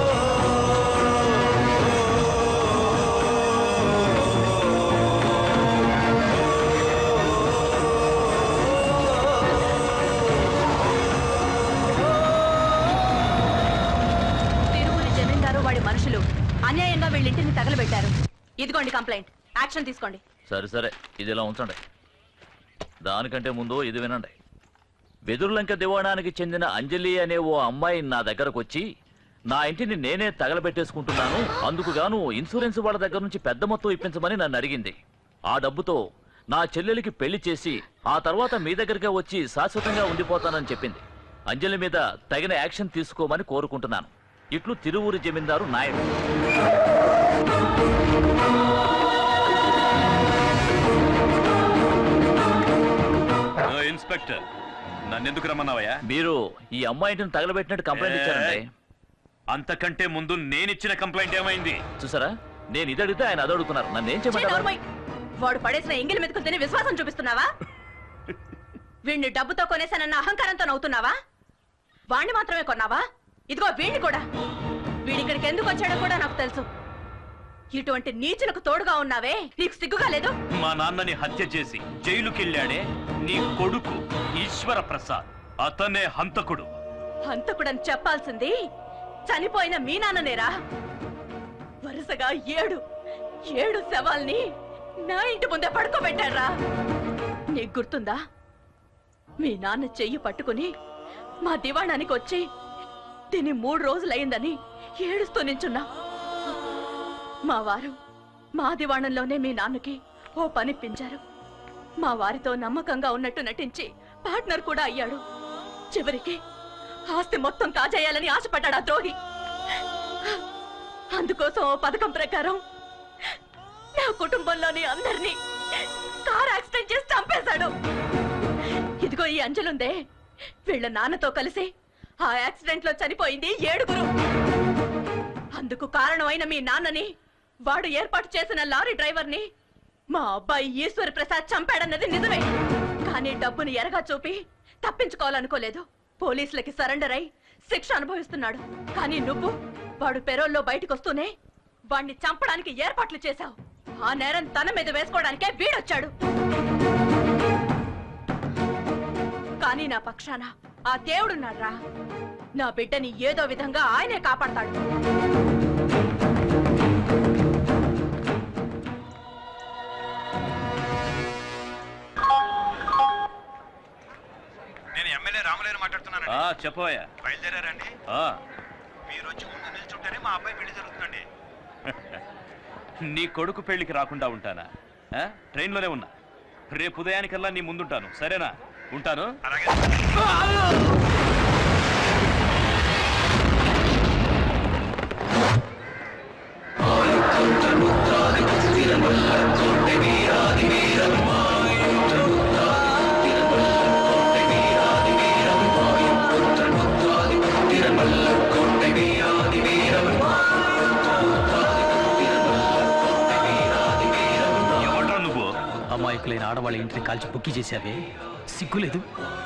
తిరువూరి జమీందారు వాడి మనుషులు అన్యాయంగా వీళ్ళింటిని తగలబెట్టారు. ఇదిగోండి కంప్లైంట్, యాక్షన్ తీసుకోండి. సరే సరే, ఇది ఇలా ఉంచండి. దానికంటే ముందు ఇది వినండి. వెదురులంక దివాణానికి చెందిన అంజలి అనే ఓ అమ్మాయి నా దగ్గరకు వచ్చి నా ఇంటిని నేనే తగలబెట్టేసుకుంటున్నాను, అందుకు గాను ఇన్సూరెన్స్ వాళ్ళ దగ్గర నుంచి పెద్ద మొత్తం ఇప్పించమని నన్ను అడిగింది. ఆ డబ్బుతో నా చెల్లెలికి పెళ్లి చేసి ఆ తర్వాత మీ దగ్గరకే వచ్చి శాశ్వతంగా ఉండిపోతానని చెప్పింది. అంజలి మీద తగిన యాక్షన్ తీసుకోమని కోరుకుంటున్నాను. ఇట్లు తిరువూరి జమీందారు నాయుడు. ఇన్స్పెక్టర్, నన్నెందుకు రమ్మన్నావయ్యా? మీరు ఈ అమ్మాయిని తగలబెట్టినట్టు కంప్లైంట్ ఇచ్చారండి. అంతకంటే ముందు నేనిచ్చిన కంప్లైంట్ ఏమైంది చూసారా? నేను ఇది అడిగితే ఆయన అది అడుగుతున్నారు. నన్ను ఏం చేయమంటారు? వాడు పడేసిన ఎంగిలి మెతుకులు తిని విశ్వాసం చూపిస్తున్నావా? వీడిని డబ్బుతో కొనేసానన్న అహంకారంతో నవ్వుతున్నావా? వాణ్ణి మాత్రమే కొన్నావా? ఇదిగో వీడిని కూడా. వీడిక్కడికి ఎందుకు వచ్చాడో కూడా నాకు తెలుసు. ఇటువంటి నీచులకు తోడుగా ఉన్నావే, నీకు సిగ్గుగా లేదు? మా నాన్నని హత్య చేసి జైలుకెళ్ళాడే నీ కొడుకు ఈశ్వర ప్రసాద్, అతనే హంతకుడు. హంతకుడని చెప్పాల్సింది చనిపోయిన మీ నాన్ననేరా. వరుసగా 7 శవాల్ని నా ఇంటి ముందే పడుకోబెట్టారా. నీకు గుర్తుందా? మీ నాన్న చెయ్యి పట్టుకుని మా దివాణానికి వచ్చి తిని 3 రోజులయ్యిందని ఏడుస్తూ నించున్నా. మా వారు మా దివాణంలోనే మీ నాన్నకి ఓ పనిప్పించారు. మా వారితో నమ్మకంగా ఉన్నట్టు నటించి పార్ట్నర్ కూడా అయ్యాడు. చివరికి ఆస్తి మొత్తం కాజేయాలని ఆశపడ్డాడు ఆ ద్రోహి. అందుకోసం ఓ పథకం ప్రకారం నా కుటుంబంలోని అందరినీ కార్ యాక్సిడెంట్ చేసి చంపేశాడు. ఇదిగో ఈ అంజలుందే, వీళ్ళ నాన్నతో కలిసి ఆ యాక్సిడెంట్ లో చనిపోయింది 7. అందుకు కారణమైన మీ నాన్నని, వాడు ఏర్పాటు చేసిన లారీ డ్రైవర్ని మా అబ్బాయి ఈశ్వర్ ప్రసాద్ చంపాడన్నది నిజమే. కానీ డబ్బుని ఎరగా చూపి తప్పించుకోవాలనుకోలేదు. పోలీసులకి సరెండర్ అయి శిక్ష అనుభవిస్తున్నాడు. కానీ నువ్వు వాడు పెరోల్లో బయటకు వస్తూనే వాణ్ణి చంపడానికి ఏర్పాట్లు చేశావు. ఆ నేరం తన మీద వేసుకోవడానికే వీడొచ్చాడు. కానీ నా పక్షాన ఆ దేవుడున్నాడ్రా. నా బిడ్డని ఏదో విధంగా ఆయనే కాపాడతాడు. నేను ఎమ్మెల్యే రామలేరు మాట్లాడుతున్నాను. చెప్పవయ్యా. బయలుదేరారండి? మీరు వచ్చి ముందు నిల్చుంటేనే మా అబ్బాయి పెళ్లి జరుగుతుందండి. నీ కొడుకు పెళ్లికి రాకుండా ఉంటానా? ట్రైన్లోనే ఉన్నా. రేపు ఉదయానికల్లా నీ ముందుంటాను. సరేనా? ఉంటాను. అమాయకులైన ఆడవాళ్ళ ఇంటిని కాల్చి బుక్కి చేశావే, సిగ్గులేదు?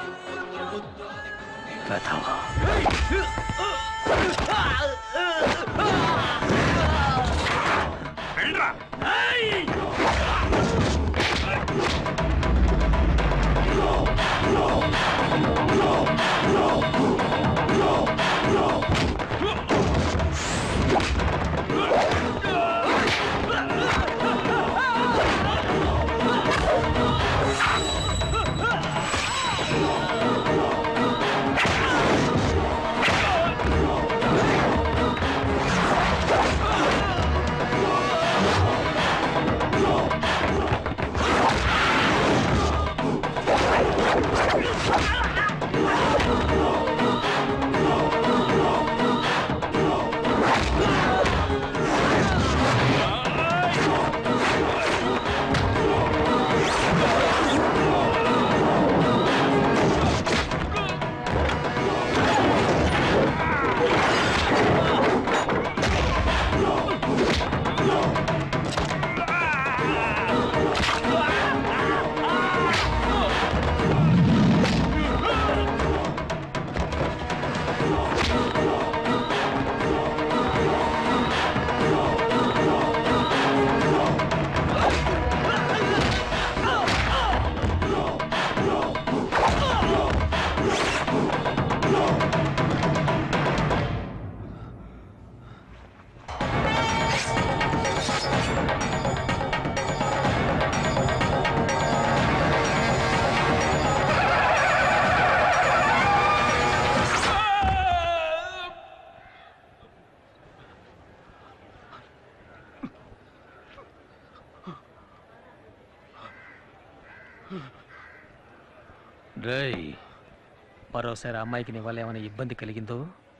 మరోసారి అమ్మాయికి నీ వల్ల ఏమైనా ఇబ్బంది కలిగిందో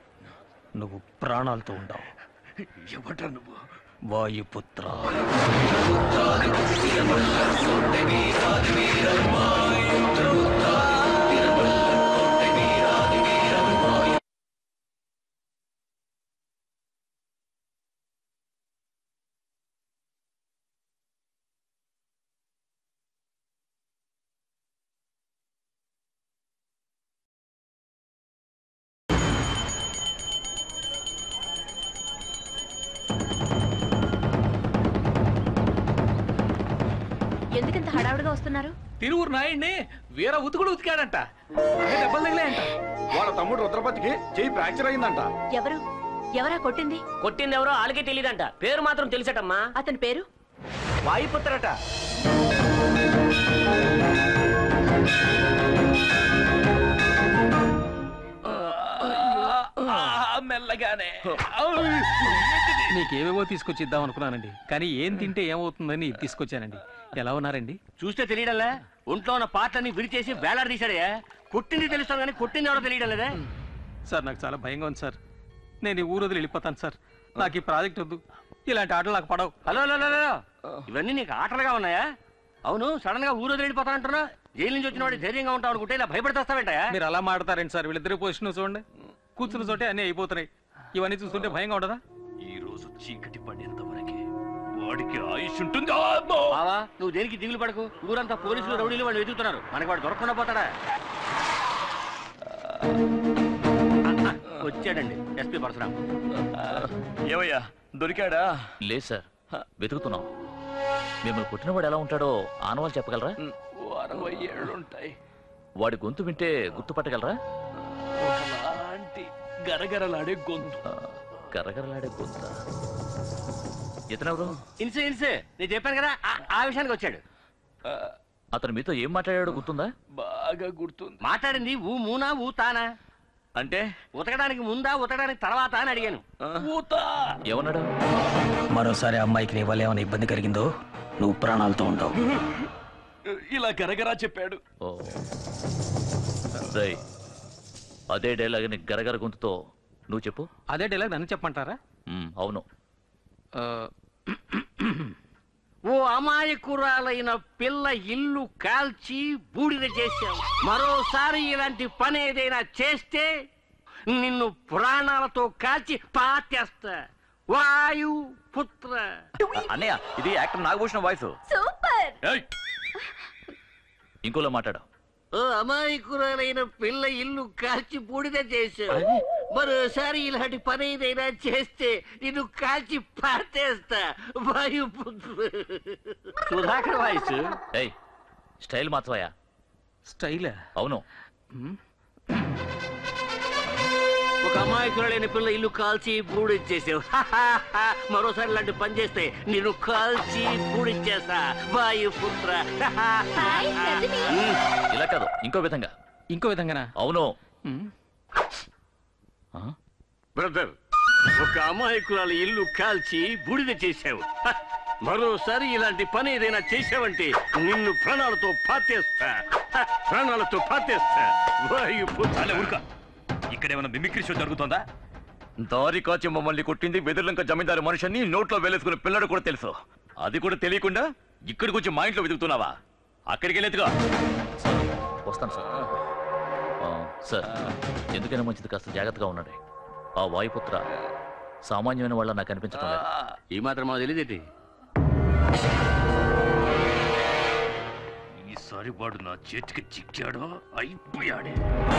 నువ్వు ప్రాణాలతో ఉండవు. ఎవడ్రా నువ్వు? వాయుపుత్ర. ఎందుకంత హడావుడిగా వస్తున్నారు? తిరువురు నాయుడిని వీర ఉతుకుడు ఉతికాడంట. దెబ్బలు తగిలాయంట. వాళ్ళ తమ్ముడు రుద్రపతికి చెయ్యి ఫ్రాక్చర్ అయిందంట. ఎవరా కొట్టింది? కొట్టింది ఎవరో వాళ్ళకే తెలియదంట. పేరు మాత్రం తెలిసటమ్మా. అతని పేరు వాయుపుత్రట. మెల్లగానే నీకేవేవో తీసుకొచ్చి ఇద్దాం అనుకున్నానండి, కానీ ఏం తింటే ఏమవుతుందని తీసుకొచ్చానండి. ఎలా ఉన్నారండి? చూస్తే తెలియడంలే. ఒంట్లో ఉన్న పాటలన్నీ విరిచేసి వేలాడ తీశాడయా. కొట్టింది తెలుస్తాను కానీ కొట్టింది ఎవరో తెలియడం లేదే. సార్ నాకు చాలా భయంగా ఉంది సార్. నేను ఈ ఊరు వదిలి వెళ్ళిపోతాను సార్. నాకు ఈ ప్రాజెక్ట్ వద్దు. ఇలాంటి ఆటలు నాకు పడవు. హలో ఇవన్నీ నీకు ఆటలుగా ఉన్నాయా? అవును, సడన్ గా ఊరు వదిలి వెళ్ళిపోతానంటున్నా. జైలు నుంచి వచ్చిన వాడు ధైర్యంగా ఉంటావు అనుకుంటే ఇలా భయపడితేస్తావేంటయా? మీరు అలా మాడతారండి సార్. వీళ్ళిద్దరి పొజిషన్ చూడండి. కూర్చున్న చోటే అన్నీ అయిపోతున్నాయి. ఇవన్నీ చూస్తుంటే భయంగా ఉండదా? ఈ రోజు చీకటి పడేంత వరకే వాడికి ఆయుష్ ఉంటుంది. నువ్వు దేనికి దిగులు పడకు. ఊరంతా పోలీసులు రౌడీలు వాళ్ళు వెతుకుతున్నారు. మనకి వాడు దొరకకుండా పోతాడా? వచ్చాడండి ఎస్పీ పరశురాం. ఏమయ్యా దొరికాడా? లేదు సార్, వెతుకుతున్నాం. మిమ్మల్ని పుట్టినవాడు ఎలా ఉంటాడో ఆనవాళ్ళు చెప్పగలరా? 67 ఉంటాయి. వాడి గొంతు వింటే గుర్తుపట్టగలరా? ఒకలాంటి గరగరలాడే గొంతు. గరగరలాడే గొంత. ఇతనెవరు? ఇన్సే నేను చెప్పాను కదా ఆ విషయానికి వచ్చాడు. అతను మీతో ఏం మాట్లాడాడో గుర్తుందా? బాగా గుర్తుంది. మాట్లాడింది ఊ మూనా ఊ తానా అంటే ఉతకడానికి ముందా ఉతకడానికి తర్వాత అని అడిగాను. ఏమన్నాడు? మరోసారి అమ్మాయికి నీ వల్ల ఏమైనా ఇబ్బంది కలిగిందో నువ్వు ప్రాణాలతో ఉండవు. ఇలా గరగరా చెప్పాడు. అదే డైలాగ్ ని గరగర గొంతుతో నువ్వు చెప్పు. అదే డైలాగ్ నన్ను చెప్పమంటారా? అవును. ఓ అమాయకురాలైన పిల్ల ఇల్లు కాల్చి బూడిద చేశావు. మరోసారి ఇలాంటి పని ఏదైనా చేస్తే నిన్ను ప్రాణాలతో కాల్చి పాతేస్తా. వాయు పుత్ర. అన్నయ్య ఇది యాక్టర్ నాగభూషణం వాయిస్. సూపర్. ఇంకోలో మాట్లాడు. ఓ అమాయకురాలైన పిల్ల ఇల్లు కాల్చి బూడిద చేశావు. మరోసారి ఇలాంటి పని ఏదైనా చేస్తే నిన్ను కాల్చి పాతేస్తా. వాయు పుత్ర. సుధాకర్ వాయిస్. స్టైల్ మార్చవయ్యా. స్టైలా? అవును. ఒక అమాయకురాలైన పిల్ల ఇల్లు కాల్చి బూడిచ్చేసావు. మరోసారి ఇలాంటి పని చేస్తే నిన్ను కాల్చి బూడిచ్చేస్తా. వాయుపుత్ర. ఇలా కాదు, ఇంకో విధంగా. ఇంకో విధంగానా? అవును. బ్రదర్, ఒక అమాయకురాల ఇల్లు కాల్చి బూడిద చేశావు. మరోసారి ఇలాంటి పని ఏదైనా చేశావంటే నిన్ను ప్రాణాలతో పాతేస్తా. ప్రాణాలతో పాతేస్తా. వాయుపుత్ర. ఊరుక. ఇక్కడేమైనా మిమిక్రీ షో జరుగుతుందా? దారి కాచి మమ్మల్ని కొట్టింది వెదుర్లంక జమీందారు మనుషుని నోట్లో వేలేసుకున్న పిల్లడు కూడా తెలుసు. అది కూడా తెలియకుండా ఇక్కడికి వచ్చి మా ఇంట్లో వెతుకుతున్నావా? అక్కడికి వెళ్ళేదిగా. వస్తాను సార్. సార్, ఎందుకైనా మంచిది కాస్త జాగ్రత్తగా ఉన్నాడు. ఆ వాయుపుత్ర సామాన్యమైన వాళ్ళ నాకు అనిపించడం లేదు. ఈ మాత్రం మాకు తెలియదేంటి? ఈసారి వాడు నా చేతికి చిక్కాడో అయిపోయాడే.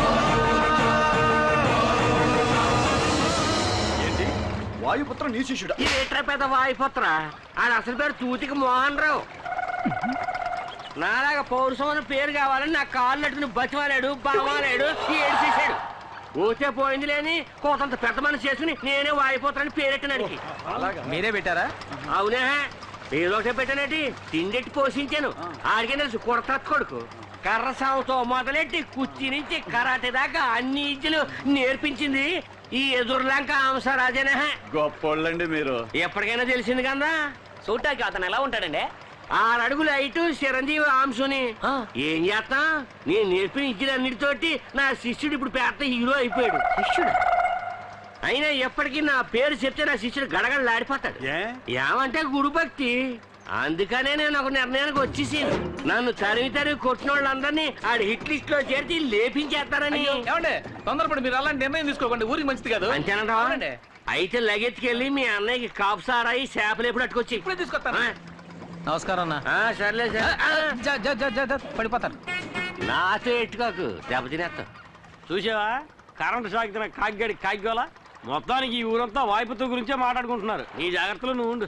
ఏంటి వాయుపుత్ర నీ శిష్యుడా? ఇదేట్రా పెద్ద వాయుపుత్ర? ఆడ అసలు పేరు తూతికి మోహన్ రావు. నాలాగా పౌరుషం అనే పేరు కావాలని నా కాళ్ళట్టుని బతిమాలాడు, బావాలాడు, ఏడిచేశాడు. ఊతే పోయింది లేని కోతంత పెద్ద మనిషి చేసుకుని నేనే వాయిపోతానని పేరెట్టినాడికి. మీరే పెట్టారా? అవునే, ఏదో ఒకటే పెట్టానేటి. తిండెట్టి పోషించాను. ఆడికే తెలుసు కొడత కొడుకు. కర్ర సాగుతో మొదలెట్టి కుర్చీ నుంచి కరాటే దాకా అన్ని ఇజ్జలు నేర్పించింది ఈ ఎదురులంక అంశరాజనే. గొప్పోళ్ళండి మీరు. ఎప్పటికైనా తెలిసింది కదా. చూడటానికి అతను ఎలా ఉంటాడండి? 6 అడుగులు హైటు, చిరంజీవి అంశుని. ఏం చేస్తా, నేను నేర్పిన ఇచ్చినన్నిటితోటి నా శిష్యుడు ఇప్పుడు పెద్ద హీరో అయిపోయాడు. శిష్యుడు అయినా ఎప్పటికీ నా పేరు చెప్తే నా శిష్యుడు గడగడలాడిపోతాడు. ఏమంటే గురు భక్తి. అందుకనే నేను ఒక నిర్ణయానికి వచ్చేసి నన్ను తరిమి కొట్టిన వాళ్ళందరినీ ఆడి హిట్ లిస్ట్ లో చేర్చి లేపించేస్తారని. ఏమంటే తొందరపడి మీరు అలాంటి నిర్ణయం తీసుకోకండి, ఊరికి మంచిది కాదు. అంతేనంటావా? అయితే లగెత్తుకెళ్ళి మీ అన్నయ్యకి కాపు సారాయి చేపలు ఎప్పుడు అట్టుకొచ్చి ఇప్పుడే తీసుకొస్తాను. నమస్కారం అన్న. సర్లే సార్. పడిపోతారు. నాతో ఎట్టుకోకు, దెబ్బతినేస్తా. చూసావా కరెంట్ షాక్ తిన కాగ్గాడి కాగ్గోలా. మొత్తానికి ఈ ఊరంతా వాయుపుత్ర గురించే మాట్లాడుకుంటున్నారు. ఈ జాగ్రత్తలో నువ్వు ఉండు.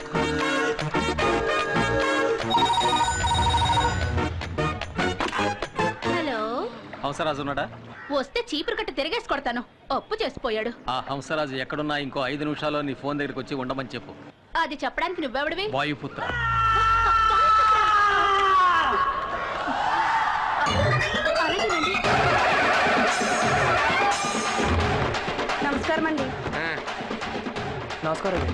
హలో, హంసరాజు ఉన్నాడా? వస్తే చీపురు కట్ట తిరిగేసి కొడతాను. అప్పు చేసిపోయాడు. ఆ హంసరాజు ఎక్కడున్నా ఇంకో 5 నిమిషాల్లో నీ ఫోన్ దగ్గరికి వచ్చి ఉండమని చెప్పు. అది చెప్పడానికి నువ్వెవడివి? వాయుపుత్ర. నమస్కారం అండి. నమస్కారం.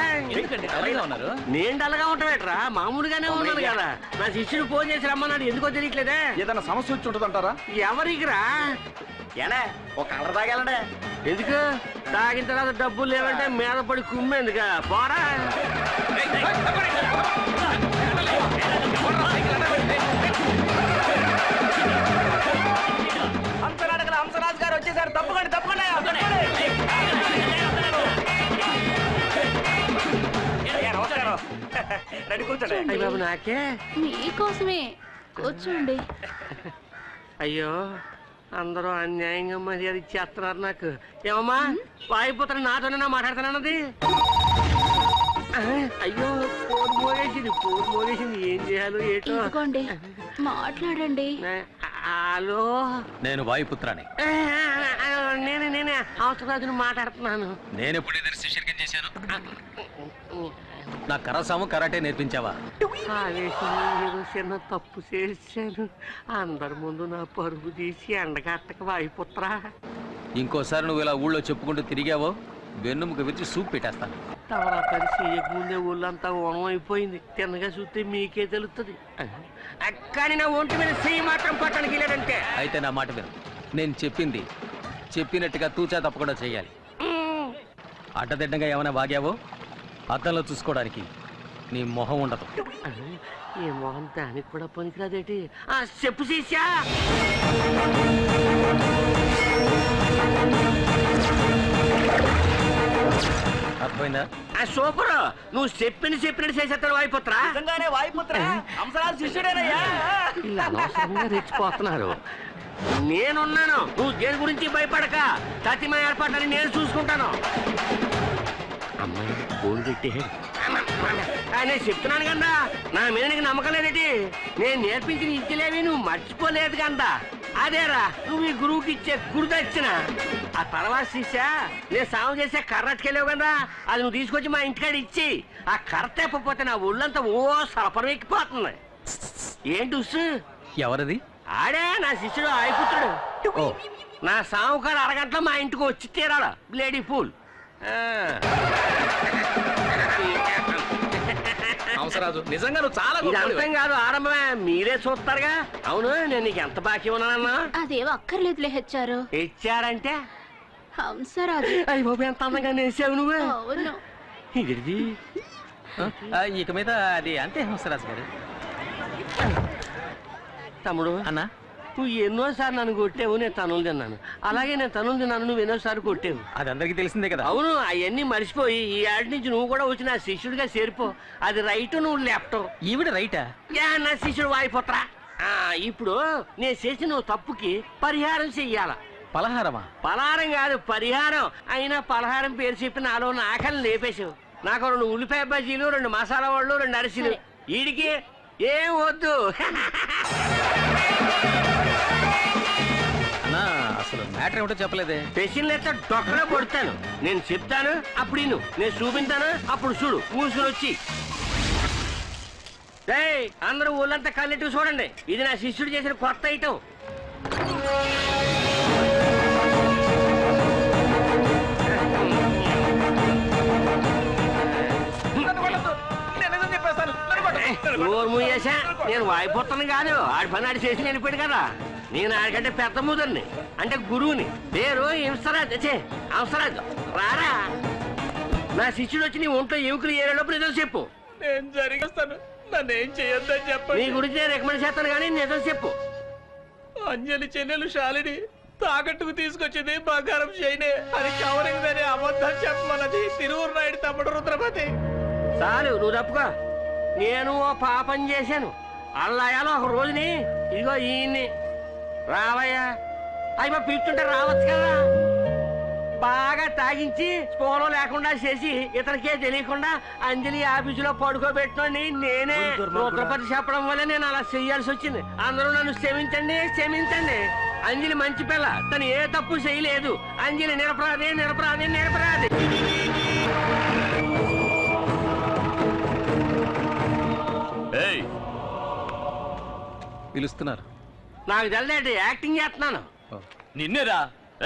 నేను డల్గా ఉంటావేట్రా? మామూలుగానే ఉన్నాను కదా. నా శిష్యుడు ఫోన్ చేసి రమ్మన్నాడు, ఎందుకో తెలియట్లేదే. ఏదైనా సమస్య వచ్చి ఉంటుందంటారా? ఎవరికిరా? ఏనా ఒక కలర్ తాగాలంటే ఎందుకు? తాగిన తర్వాత డబ్బులు లేవంటే మీద పడి కుమ్మేందుగా? పోరా. హంసరాజు గారు వచ్చేసారు. తప్పకండి తప్పకండి. బాబు నాకే మీకోసమే కూర్చోండి. అయ్యో అందరూ అన్యాయంగా మర్యాద ఇచ్చేస్తున్నారు నాకు. ఏమమ్మా వాయిపోతాను నాతోనే మాట్లాడుతున్నానది. అయ్యో ఫోన్ మోగేసింది ఏం చేయాలో ఏటో. మాట్లాడండి. హలో, నేను వాయుపుత్రాన్ని. నేనే అవసరాజును మాట్లాడుతున్నాను. నేను ఎప్పుడు ఎదురు శిష్యర్గం చేశాను? నా కరసాము కరాటే నేర్పించావా? ఏదో చిన్న తప్పు చేశాను. అందరి ముందు నా పరుగు తీసి ఎండగట్టక వాయిపుత్రా. ఇంకోసారి నువ్వు ఇలా ఊళ్ళో చెప్పుకుంటూ తిరిగావో వెన్నుముక విరిచి సూప్ పెట్టేస్తాను. తవరా పని చేయకముందే ఊళ్ళంతా ఓనం అయిపోయింది. తిన్నగా చూస్తే మీకే తెలుస్తుంది. కానీ నా ఒంటి మీద చెయ్యి మాత్రం పట్టడానికి లేదంటే. అయితే నా మాట విను. నేను చెప్పినట్టుగా తూచా తప్పకుండా చెయ్యాలి. అడ్డదిడ్డంగా ఏమైనా వాగావో అద్దంలో చూసుకోవడానికి నీ మొహం ఉండదు. ఈ మొహం దానికి కూడా పనికిరాదేటి. చెప్పు శిష్యా. అర్థమైందా? సూపర్. నువ్వు చెప్పినట్టు చేసేస్తాడు వాయుపుత్రా. అనవసరంగా రెచ్చిపోతున్నారు. నేనున్నాను, నువ్వు దేని గురించి భయపడక. సత్యమయ ఏర్పాట్లని నేను చూసుకుంటాను. అమ్మాయి ఫోన్ పెట్టి నేను చెప్తున్నాను కదా, నా మీద నీకు నమ్మకం లేదేటి? నేను నేర్పించిన ఇచ్చలేవి నువ్వు మర్చిపోలేదు కదా. అదేరా నువ్వు ఈ గురువుకి ఇచ్చే గురుదక్షిణ. ఆ తర్వాత శిష్య నేను సాగు చేసే కర్ర అట్టుకెళ్ళావు కదా, అది నువ్వు తీసుకొచ్చి మా ఇంటికాడ ఇచ్చి ఆ కర్ర తెప్పపోతే నా ఒళ్ళంతా ఓ సలపరం ఎక్కిపోతుంది. ఏంటి ఎవరది? ఆడే నా శిష్యుడు ఆయుపుత్రుడు. నా సాముకారు అరగంటలో మా ఇంటికి వచ్చి తీరాడు. బ్లేడీ ఫూల్. నిజంగా నువ్వు చాలా అర్థం కాదు, ఆరంభమే. మీరే చూస్తారుగా. అవును, నేను నీకు ఎంత బాకీ ఉన్నానన్నా? అదేవో అక్కర్లేదులే హెచ్చారు. హెచ్చారంటే హంసరాజు. అయ్యి బాబు, ఎంత అందంగా నేసావు నువ్వే. అవును. ఇది ఇక మీద అది అంతే హంసరాజు గారు. తమ్ముడు అన్నా, నువ్వు ఎన్నోసార్లు నన్ను కొట్టావు, నేను తనులు తిన్నాను. అలాగే నేను తనులు తిన్నాను, నువ్వు ఎన్నోసార్లు కొట్టావు. అది అందరికీ తెలిసిందే కదా. అవును, అవన్నీ మర్చిపోయి ఈ ఆడి నుంచి నువ్వు కూడా వచ్చి నా శిష్యుడిగా చేరిపో. అది రైట్, నువ్వు లెఫ్ట్. ఈవిడ రైటా? నా శిష్యుడు వాయిపోతరా. ఇప్పుడు నేను చేసిన తప్పుకి పరిహారం చెయ్యాల. పలహారమా? పలహారం కాదు, పరిహారం. అయినా పలహారం పేరు చెప్పి నాలో ఆకలి లేపేశావు. నాకు 2 ఉల్లిపాయ బజ్జీలు, 2 మసాలా వాళ్ళు, 2 అరిసెలు. వీడికి ఏం వద్దు. అన్నా, అసలు మ్యాటర్ ఏమిటో చెప్పలేదే. పెసిన్ లెక్క డొక్కలో కొడతాను. నేను చెప్తాను, అప్పుడు నేను చూపించాను, అప్పుడు చూడు. మూసుకుని వచ్చి అందరూ ఊళ్ళంతా కళ్ళెట్టు చూడండి. ఇది నా శిష్యుడు చేసిన కొత్త ఐటమ్. నేను వాయిపోతాను కాదు, ఆడి పని ఆడి చేసి వెళ్ళిపోయాడు కదా. నేను ఆడికంటే పెద్ద ముదర్ని, అంటే గురువుని. పేరు హంసరాజు. రారా, నా శిష్యుడు వచ్చి నీ ఒంట్లో ఎముకలు ఏరేటప్పుడు నిజం చెప్పు. నేను జరిగిస్తాను, నన్ను ఏం చేయొద్దని చెప్పండి. నీ గురించి నేను రికమెండ్ చేస్తాను కానీ నిజం చెప్పు. అంజలి చెల్లెలు శాలిని తాకట్టుకు తీసుకొచ్చింది బంగారం చేయనే అని కవరిందని అబద్ధం చెప్పమన్నది తిరువురు నాయుడు తమ్ముడు రుద్రపతి. చాలు, నువ్వు తప్పుకో. నేను ఓ పాపం చేశాను. అల్లాయాలో ఒక రోజుని ఇదిగో ఈయన్ని రావయ్యా అయ్యా పిలుస్తుంటే రావచ్చు కదా. బాగా తాగించి స్పోలో లేకుండా చేసి ఇతనికే తెలియకుండా అంజలి ఆఫీసులో పడుకోబెట్టుకోండి. నేనే రుద్రపతి చెప్పడం వల్ల నేను అలా చెయ్యాల్సి వచ్చింది. అందరూ నన్ను క్షమించండి. అంజలి మంచి పిల్ల, తను ఏ తప్పు చేయలేదు. అంజలి నిరపరాధి. పిలుస్తున్నారు. నాకు తెలియదు, యాక్టింగ్ చేస్తున్నాను. నిన్నేరా?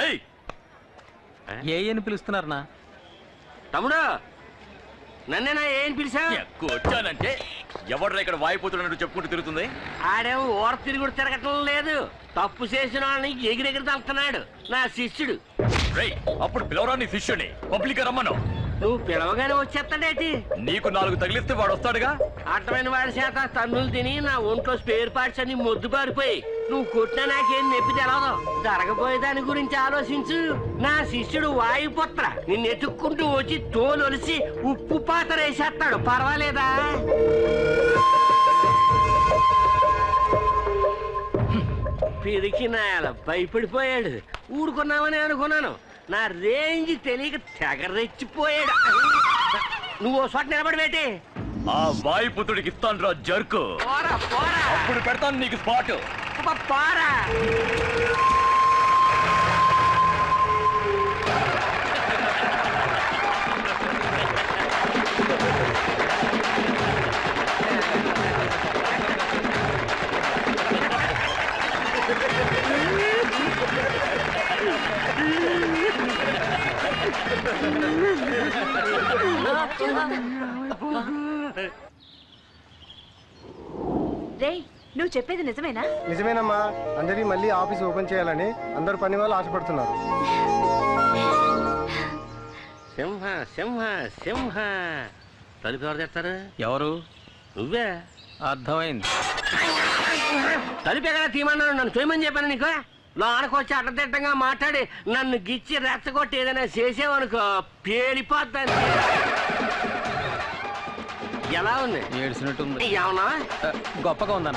ఏ అని పిలుస్తున్నారనా? తమ్ముడు, నన్నేనా ఏం పిలిచా? వచ్చానంటే ఎవడ్రా ఇక్కడ వాయిపోతున్నట్టు చెప్పుకుంటూ తిరుగుతుంది? ఆడేమో ఓర తిరుగుడు తిరగటం లేదు. తప్పు చేసిన వాళ్ళని ఎగిరెగిరి తలుపుతున్నాడు నా శిష్యుడు. అప్పుడు పిలవరా నీ శిష్యుని? పబ్లిక్ రమ్మను. నువ్వు పిలవగానే వచ్చేస్తాడేటి? నీకు 4 తగిలిస్తే వాడు వస్తాడుగా. అర్థమైన వాడి చేత తన్నులు తిని నా ఒంట్లో స్పేర్ పార్ట్స్ అన్ని మొద్దు పారిపోయి నువ్వు కొట్టినా నాకేం నొప్పి తెలవదు. జరగబోయే దాని గురించి ఆలోచించు. నా శిష్యుడు వాయుపుత్ర నిన్ను ఎత్తుక్కుంటూ వచ్చి తోలొలిసి ఉప్పు పాత్ర వేసేస్తాడు. పర్వాలేదా? పిరికి నాయాల భయపడిపోయాడు. ఊరుకున్నామని అనుకున్నాను. నా రేంజ్ తెలియక తెగ రెచ్చిపోయాడు. నువ్వు చోట నిలబడి పెట్టి ఆ వాయుపుత్రుడికి ఇస్తాను రా జర్కు. అప్పుడు పెడతాను నీకు స్పాట్. పారా రే, నువ్వు చెప్పేది నిజమేనా? నిజమేనమ్మా. అందరి మళ్ళీ ఆఫీస్ ఓపెన్ చేయాలని అందరు పని వాళ్ళు ఆశపడుతున్నారు. సింహ సింహ సింహ తలుపు ఎవరు తెస్తారు? ఎవరు? నువ్వే. అర్థమైంది. తలుపు ఎక్కడ తీయమన్నాను? నన్ను చేయమని చెప్పాను నీకు. లోనకొచ్చి అడ్డదిడ్డంగా మాట్లాడి నన్ను గిచ్చి రెచ్చగొట్టి ఏదైనా చేసేవనుకో పేలిపోద్దాన్ని. ఎలా ఉంది? ఏడ్చినట్టుంది. ఏమన్నా గొప్పగా ఉందన్న.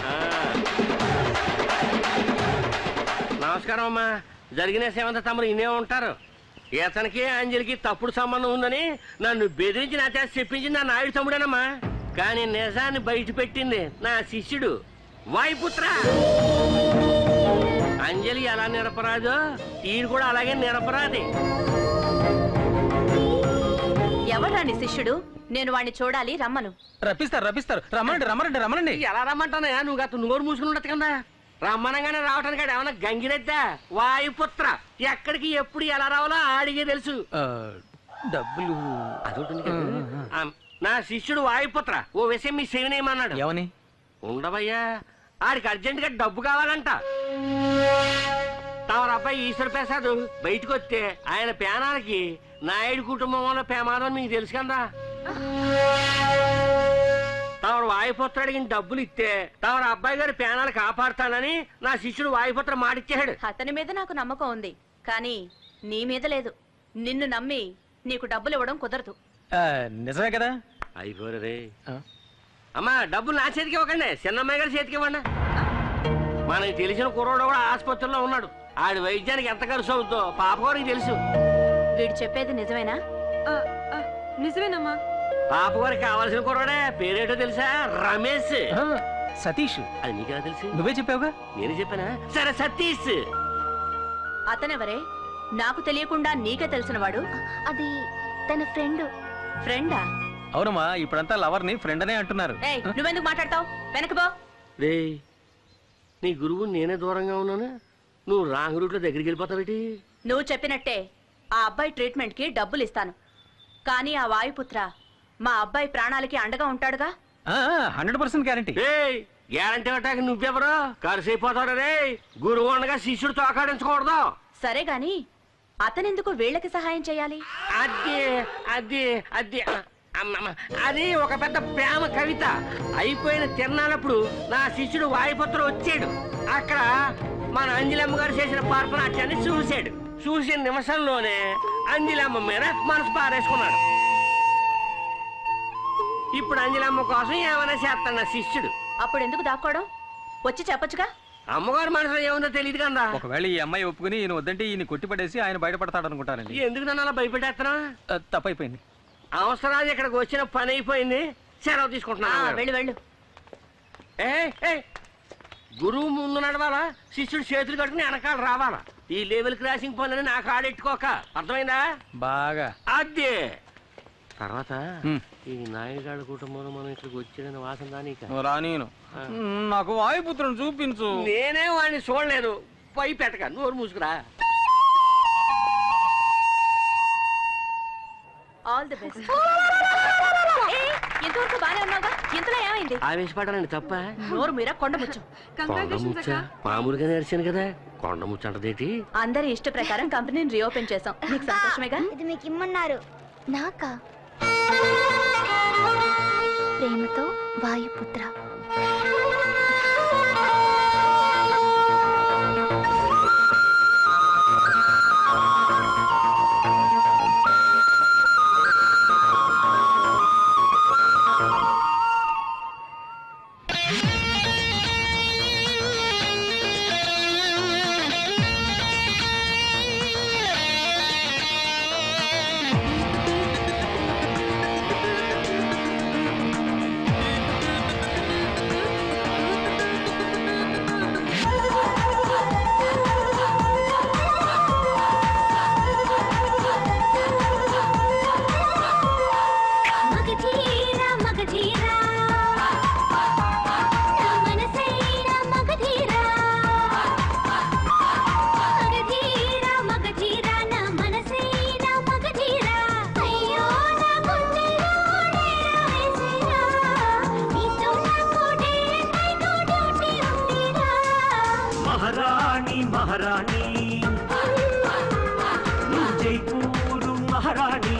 నమస్కారం అమ్మా. జరిగిన సేవంత తమరు ఇన్నే ఉంటారు. ఇతనికి అంజలికి తప్పుడు సంబంధం ఉందని నన్ను బెదిరించి నా చేత చెప్పించింది నా నాయుడు తమ్ముడేనమ్మా. కానీ నిజాన్ని బయట పెట్టింది నా శిష్యుడు వాయుపుత్ర. అంజలి ఎలా నిరపరాదో ఈయన కూడా అలాగే నిరపరాది. ఎవరా నీ శిష్యుడు? నేను వాడిని చూడాలి, రమ్మను. రప్పిస్తారు రమ్మనండి. ఎలా రమ్మంటానయా? నువ్వు గత నోరు మూసుకుని ఉండదు కదా. రమ్మనంగానే రావటానికి ఏమన్నా గంగిరెద్దా? వాయుపుత్ర ఎక్కడికి ఎప్పుడు ఎలా రావాలో ఆడిగే తెలుసు. డబ్బులు అదొకటి నా శిష్యుడు వాయుపుత్ర ఓ విషయం మీ సేవనేమన్నాడు. ఏమని? ఉండవయ్యా, ఆడికి అర్జెంట్ గా డబ్బు కావాలంట. తమరు అబ్బాయి ఈశ్వర ప్రసాద్ బయటకు వస్తే ఆయన పేనాలకి నాయుడు కుటుంబం వల్ల ప్రమాదం మీకు తెలుసు కదా. తమరు వాయుపుత్ర అడిగిన డబ్బులు ఇస్తే తమరు అబ్బాయి గారి పేనాలు కాపాడుతానని నా శిష్యుడు వాయుపుత్ర మాటిచ్చాడు. అతని మీద నాకు నమ్మకం ఉంది, కానీ నీ మీద లేదు. నిన్ను నమ్మి నీకు డబ్బులు ఇవ్వడం కుదరదు. నిజమే కదా? అయిపోరే అమ్మా, డబ్బులు నా చేతికి ఇవ్వకండి, చిన్నమ్మాయి గారి చేతికి ఇవ్వండి. మనకి తెలిసిన కుర్రోడు కూడా ఆసుపత్రిలో ఉన్నాడు. ఆడి వైద్యానికి ఎంత ఖర్చు అవుతుందో పాపగారికి తెలుసు. వీడు చెప్పేది నిజమేనా? నిజమేనమ్మా. పాపగారికి కావాల్సిన కుర్రోడే. పేరేటో తెలుసా? రమేష్. సతీష్. అది నీకెలా తెలుసు? నువ్వే చెప్పావుగా. నేనే చెప్పానా? సరే సతీష్. అతనెవరే? నాకు తెలియకుండా నీకే తెలిసిన వాడు? అది తన ఫ్రెండ్. ఫ్రెండా? అవునమ్మా, ఇప్పుడంతా లవర్ ని ఫ్రెండ్ అనే అంటున్నారు. నువ్వెందుకు మాట్లాడతావు? వెనకబో. రే, నీ గురువు నేనే దూరంగా ఉన్నాను, నువ్వు రాంగ్ రూట్ లో దగ్గరికి వెళ్ళిపోతావేటి? నువ్వు చెప్పినట్టే ఆ అబ్బాయి ట్రీట్మెంట్ కి డబ్బులు ఇస్తాను, కానీ ఆ వాయుపుత్ర మా అబ్బాయి ప్రాణాలకి అండగా ఉంటాడుగా. 100% గ్యారంటీ. గ్యారంటీ అట్టాక నువ్వెవరు? కరిసైపోతాడు రే. గురువు ఉండగా శిష్యుడు తోకాడించకూడదు. సరే గాని అతనెందుకు వీళ్ళకి సహాయం చేయాలి? అది అది అది అది ఒక పెద్ద ప్రేమ కవిత. అయిపోయిన తిరణాలప్పుడు నా శిష్యుడు వాయుపుత్ర వచ్చాడు. అక్కడ మన అంజలమ్మ గారు చేసిన పార్పనాట్యాన్ని చూశాడు. చూసిన నిమిషంలోనే అంజలమ్మ మీద మనసు పారేసుకున్నాడు. ఇప్పుడు అంజలమ్మ కోసం ఏమైనా చేస్తాడు నా శిష్యుడు. అప్పుడు ఎందుకు దాక్కోవడం? వచ్చి చెప్పొచ్చుగా. అమ్మగారు మనసులో ఏముందో తెలియదు కదా. ఒకవేళ ఈ అమ్మాయి ఒప్పుకుని ఈయన వద్దంటే ఈయన కొట్టిపడేసి ఆయన బయటపడతాడు అనుకుంటానండి. ఎందుకు నన్ను అలా భయపెట్టేస్తున్నా? తప్పైపోయింది. అవసరాలు ఇక్కడికి వచ్చిన పని అయిపోయింది. సెలవు తీసుకుంటున్నా. వెళ్ళు. గురువు ముందు నడవాలా, శిష్యుడు చేతులు కట్టుకుని వెనకాల రావాలా. ఈ లెవెల్ క్రాసింగ్ పనులని నాకు ఆడెట్టుకోక. అర్థమైందా? బాగా. అదే తర్వాత ఈ నాయుడుగాడి కుటుంబంలో మనం ఇక్కడికి వచ్చాడని వాసన రానీను. నాకు వాయుపుత్రుని చూపించు. నేనే వాడిని చూడలేదు. పై పెట్టక నోరు మూసుకురా. All the best. ఇంతవరకు బానే ఉన్నావుగా, ఇంతలో ఏమైంది? ఆవేశపడాలండి తప్ప. నోరు మీరా కొండముచ్చు. మామూలుగా నేర్చాను కదా, కొండముచ్చు అంటదేటి. అందరి ఇష్ట ప్రకారం కంపెనీని రీఓపెన్ చేసాం. నీకు సంతోషమేగా? ఇది మీకు ఇమ్మన్నారు. నాకా? ప్రేమతో వాయుపుత్ర. మహారాణి నువ్వు జైపూరు మహారాణి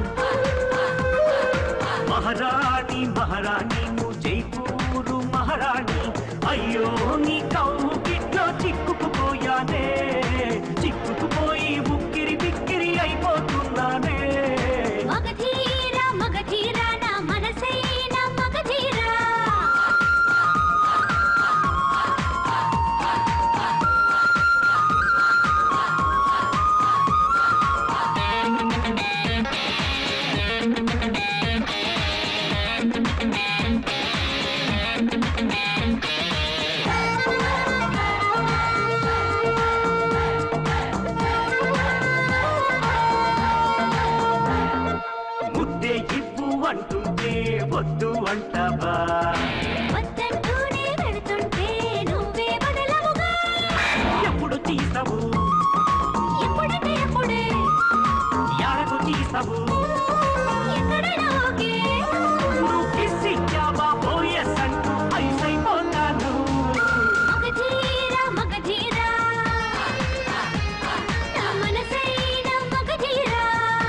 మహారాణి మహారాణి నువ్వు జైపూరు మహారాణి అయ్యో నీ కౌగిట్లో చిక్కుకుపోయానే చిక్కుకుపోయి ఉక్కిరి బిక్కిరి అయిపోతున్నానే మగధీరా మగధీరా నా మనసైన మగధీరా ముద్దే ఇవ్వు అంటుంటే వద్దు అంటావా వద్దంటూనే వెళుతుంటే నువ్వే బదలవుగా ఎప్పుడు తీసావు ఎప్పుడంటే ఎప్పుడే ఎడకు తీసావు ఎక్కడైనా ఓకే నువ్వు కిస్ ఇచ్చావా ఓఎస్ అంటూ ఐసైపోతాను మగధీరా మగధీరా నా మనసైన మగధీరా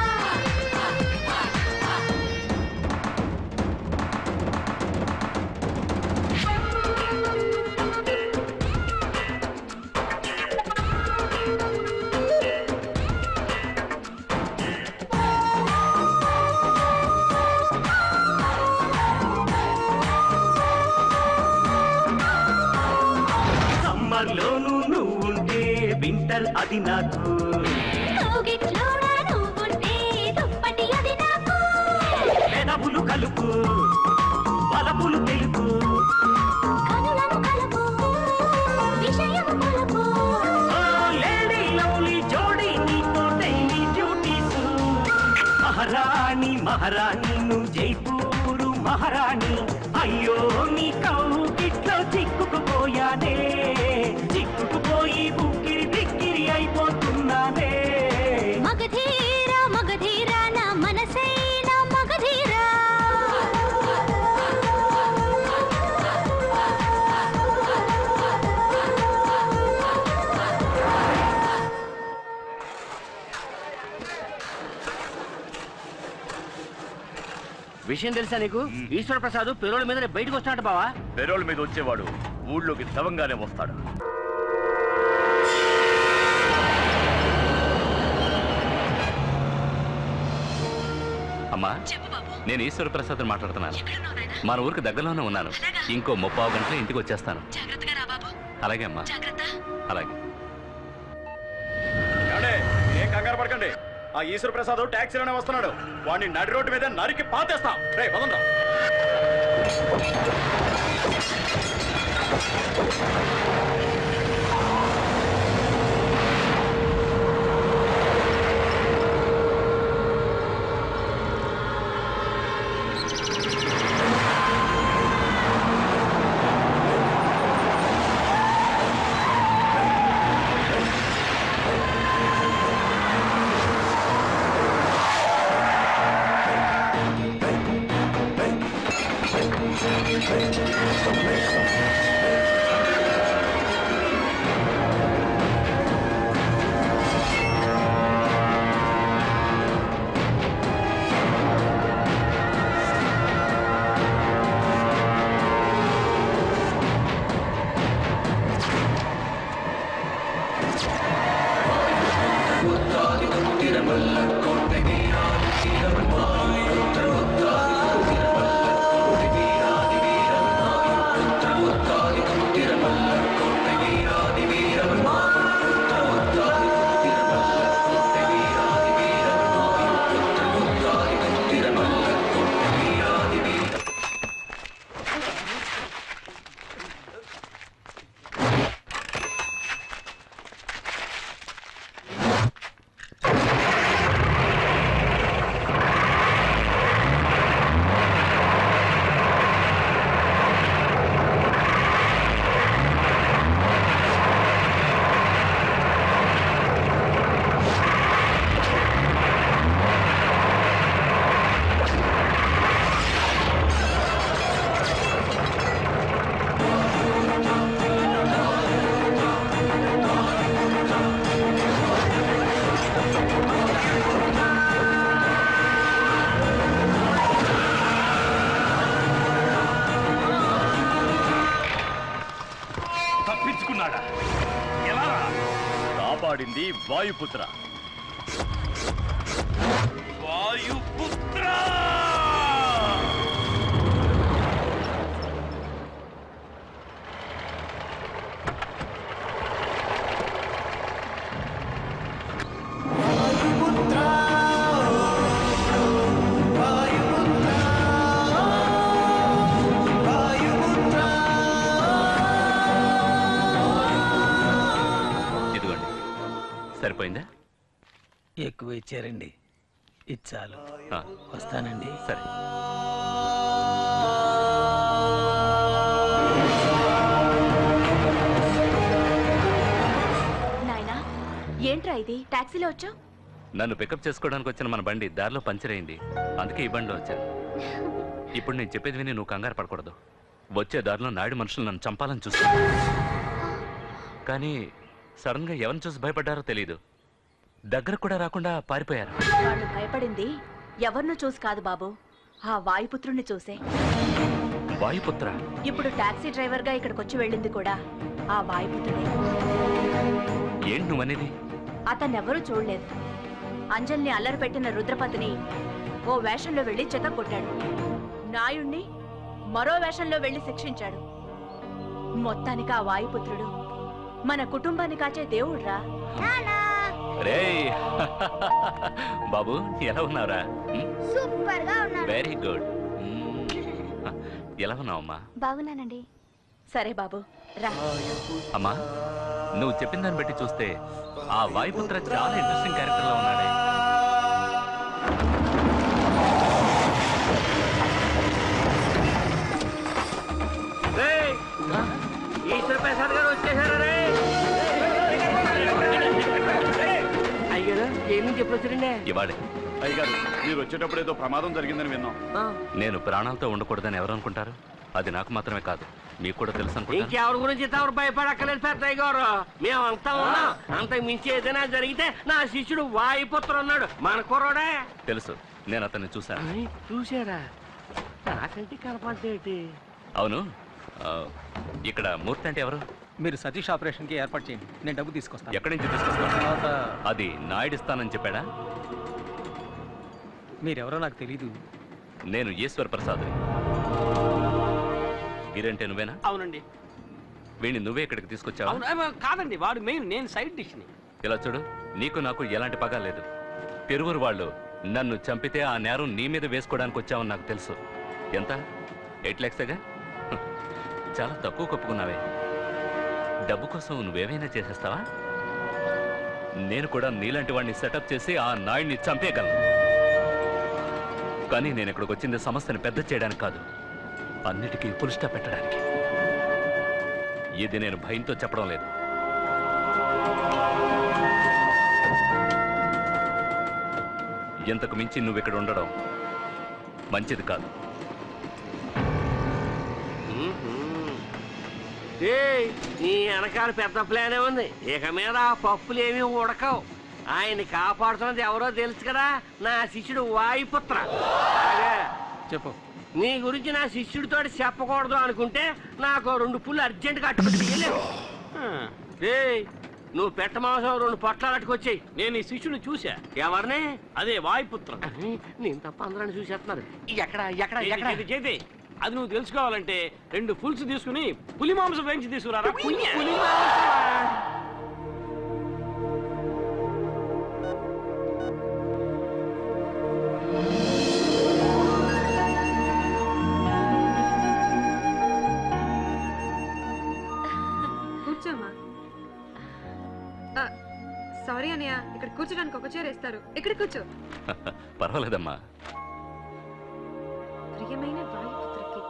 సమ్మర్లోనూ నువ్వుంటే వింటర్ అది నాకు కౌగిట్లోనా నువ్వుంటే దుప్పటి అది నాకు పెదవులు కలుపు వలపులు తెలుపు కనులను కలుపు విషయం కలుపు లేడీ లవ్లీ జోడీ నీతో డైలీ డ్యూటీస్ మహారాణి మహారాణి నువ్వు జైపూరు మహారాణి అయ్యో నీ కౌగిట్లో చిక్కుకుపోయానే చిక్కుకుపోయి ఉక్కిరి బిక్కిరి అయిపోతున్నానే మగధీరా మగధీరా నా మనసైన మగధీరా విషయం తెలుసా నీకు ఈశ్వర ప్రసాద్ పెరోల్ మీద బయటకు వస్తున్నాడు బావా పెరోల్ మీద వచ్చేవాడు ఊళ్ళోకి సవంగానే వస్తాడు. అమ్మా నేను ఈశ్వర ప్రసాద్ మాట్లాడుతున్నాను. మన ఊరికి దగ్గరలోనే ఉన్నాను. ఇంకో 30 గంటల ఇంటికి వచ్చేస్తాను. అలాగే అమ్మా, అలాగే. ఏం కంగారు పడకండి. ఆ ఈశ్వర ప్రసాద్ ట్యాక్సీలోనే వస్తున్నాడు. వాడిని నడి రోడ్డు మీద నరికి పాతేస్తాం. రే పదంరా. కాపాడా ఎలా కాపాడింది వాయుపుత్ర. వాయుపుత్ర సరిపోయిందా? ఎక్కువ ఇచ్చారండి. ఇచ్చాలు. వస్తానండి. సరే. నాయనా ఏంట్రా ఇది? టాక్సీలో వచ్చావు? నన్ను పికప్ చేసుకోవడానికి వచ్చిన మన బండి దారిలో పంచర్ అయింది. అందుకే ఈ బండిలో వచ్చాను. ఇప్పుడు నేను చెప్పేది విని నువ్వు కంగారు పడకూడదు. వచ్చే దారిలో నాయుడు మనుషులు నన్ను చంపాలని చూస్తున్నారు. కానీ సడన్ గా ఎవరిని చూసి భయపడ్డారో తెలియదు. దగ్గర కూడా రాకుండా పారిపోయారు. వాళ్ళు భయపడింది ఎవరినో చూసి కాదు బాబు, ఆ వాయుపుత్రుణ్ణి చూసే. వాయుపుత్ర? ఇప్పుడు టాక్సీ డ్రైవర్ గా ఇక్కడికి వచ్చి వెళ్ళింది కూడా ఆ వాయుపుత్రుడే. ఏంటి నువ్వనేది? అతన్నెవరూ చూడలేదు. అంజల్ని అల్లరి పెట్టిన రుద్రపతిని ఓ వేషంలో వెళ్లి చెత్త కొట్టాడు. నాయుణ్ణి మరో వేషంలో వెళ్లి శిక్షించాడు. మొత్తానికి ఆ వాయుపుత్రుడు మన కుటుంబాన్ని కాచే దేవుడ్రా. రే బాబు, ఎలా ఉన్నావురా? సూపర్ గా ఉన్నాను. Very good. ఎలా ఉన్నావమ్మా? బాగున్నానండి. సరే బాబు రా. అమ్మా, నువ్వు చెప్పిన దాన్ని బట్టి చూస్తే ఆ వాయుపుత్ర చాలా ఇంట్రెస్టింగ్ క్యారెక్టర్ లో ఉన్నాడే. ఈశ్వర ప్రసాద్ గారు వచ్చేసారా? అయ్యారు ఏం నుంచి ఎప్పుడు వచ్చారండి? ఇవాడే. అయ్యగారు, మీరు వచ్చేటప్పుడు ఏదో ప్రమాదం జరిగిందని విన్నాం. నేను ప్రాణాలతో ఉండకూడదని ఎవరు అనుకుంటారు? అది నాకు మాత్రమే కాదు, మీకు కూడా తెలుసు అనుకుంటా. ఇంకెవరి గురించి తమరు భయపడక్కలేదు పెద్దయ్య గారు. మేమంతా ఉన్నాం. అంతకు మించి ఏదైనా జరిగితే నా శిష్యుడు వాయుపుత్ర ఉన్నాడు, మన కుర్రోడే. తెలుసు, నేను అతన్ని చూశాను. చూసారా? నాకంటే కనపడేటి. అవును, ఇక్కడ మూర్తి అంటే ఎవరు? మీరు సతీష్ ఆపరేషన్ కి ఏర్పాటు చేయండి, నేను డబ్బు తీసుకొస్తాను. ఎక్కడి నుంచి తీసుకొస్తాను? అది నాయుడిస్తానని చెప్పాడా? మీరెవరో నాకు తెలీదు. నేను ఈశ్వర్ ప్రసాద్. వీరంటే నువ్వేనా? అవునండి. వీడిని నువ్వే ఇక్కడికి తీసుకొచ్చావా? కాదండి, వాడు మెయిన్, నేను సైడ్ డిష్ ని. ఇలా చూడు, నీకు నాకు ఎలాంటి పగ లేదు. పెరువురు వాళ్ళు నన్ను చంపితే ఆ నేరం నీ మీద వేసుకోవడానికి వచ్చావని నాకు తెలుసు. ఎంత? 8 lakhsగా? చాలా తక్కువ కప్పుకున్నావే. డబ్బు కోసం నువ్వేమైనా చేసేస్తావా? నేను కూడా నీలాంటి వాడిని సెటప్ చేసి ఆ నాయుడిని చంపేయగలను. కానీ నేను ఇక్కడికి వచ్చింది సమస్యను పెద్ద చేయడానికి కాదు, అన్నిటికీ ఫుల్ స్టాప్ పెట్టడానికి. ఇది నేను భయంతో చెప్పడం లేదు. ఇంతకు మించి నువ్వు ఇక్కడ ఉండడం మంచిది కాదు. నీ వెనకాల పెద్ద ప్లానే ఉంది. ఇక మీద ఆ పప్పులు ఏమీ ఉడకవు. ఆయన్ని కాపాడుతున్నది ఎవరో తెలుసు కదా, నా శిష్యుడు వాయుపుత్ర. చెప్పు. నీ గురించి నా శిష్యుడితో చెప్పకూడదు అనుకుంటే నాకు 2 పుల్లు అర్జెంటుగా అట్టుకుని తీయలేవు. నువ్వు పెట్ట మాంసం 2 పొట్లాలు అట్టుకొచ్చాయి. నేను ఈ శిష్యుని చూసా. ఎవరిని? అదే వాయుపుత్ర. నేను తప్ప అందరాన్ని చూసేస్తున్నారు. ఎక్కడ ఎక్కడ ఎక్కడ చేతి అది నువ్వు తెలుసుకోవాలంటే 2 ఫుల్స్ తీసుకుని పులి మాంసం వేయించి తీసుకురారా. కూర్చోమా. సారీ అన్నయ్య, ఇక్కడ కూర్చోడానికి ఒక చైర్ వేస్తారు. ఇక్కడ కూర్చో. పర్వాలేదమ్మా. ప్రియమైన వాయుపుత్రకి.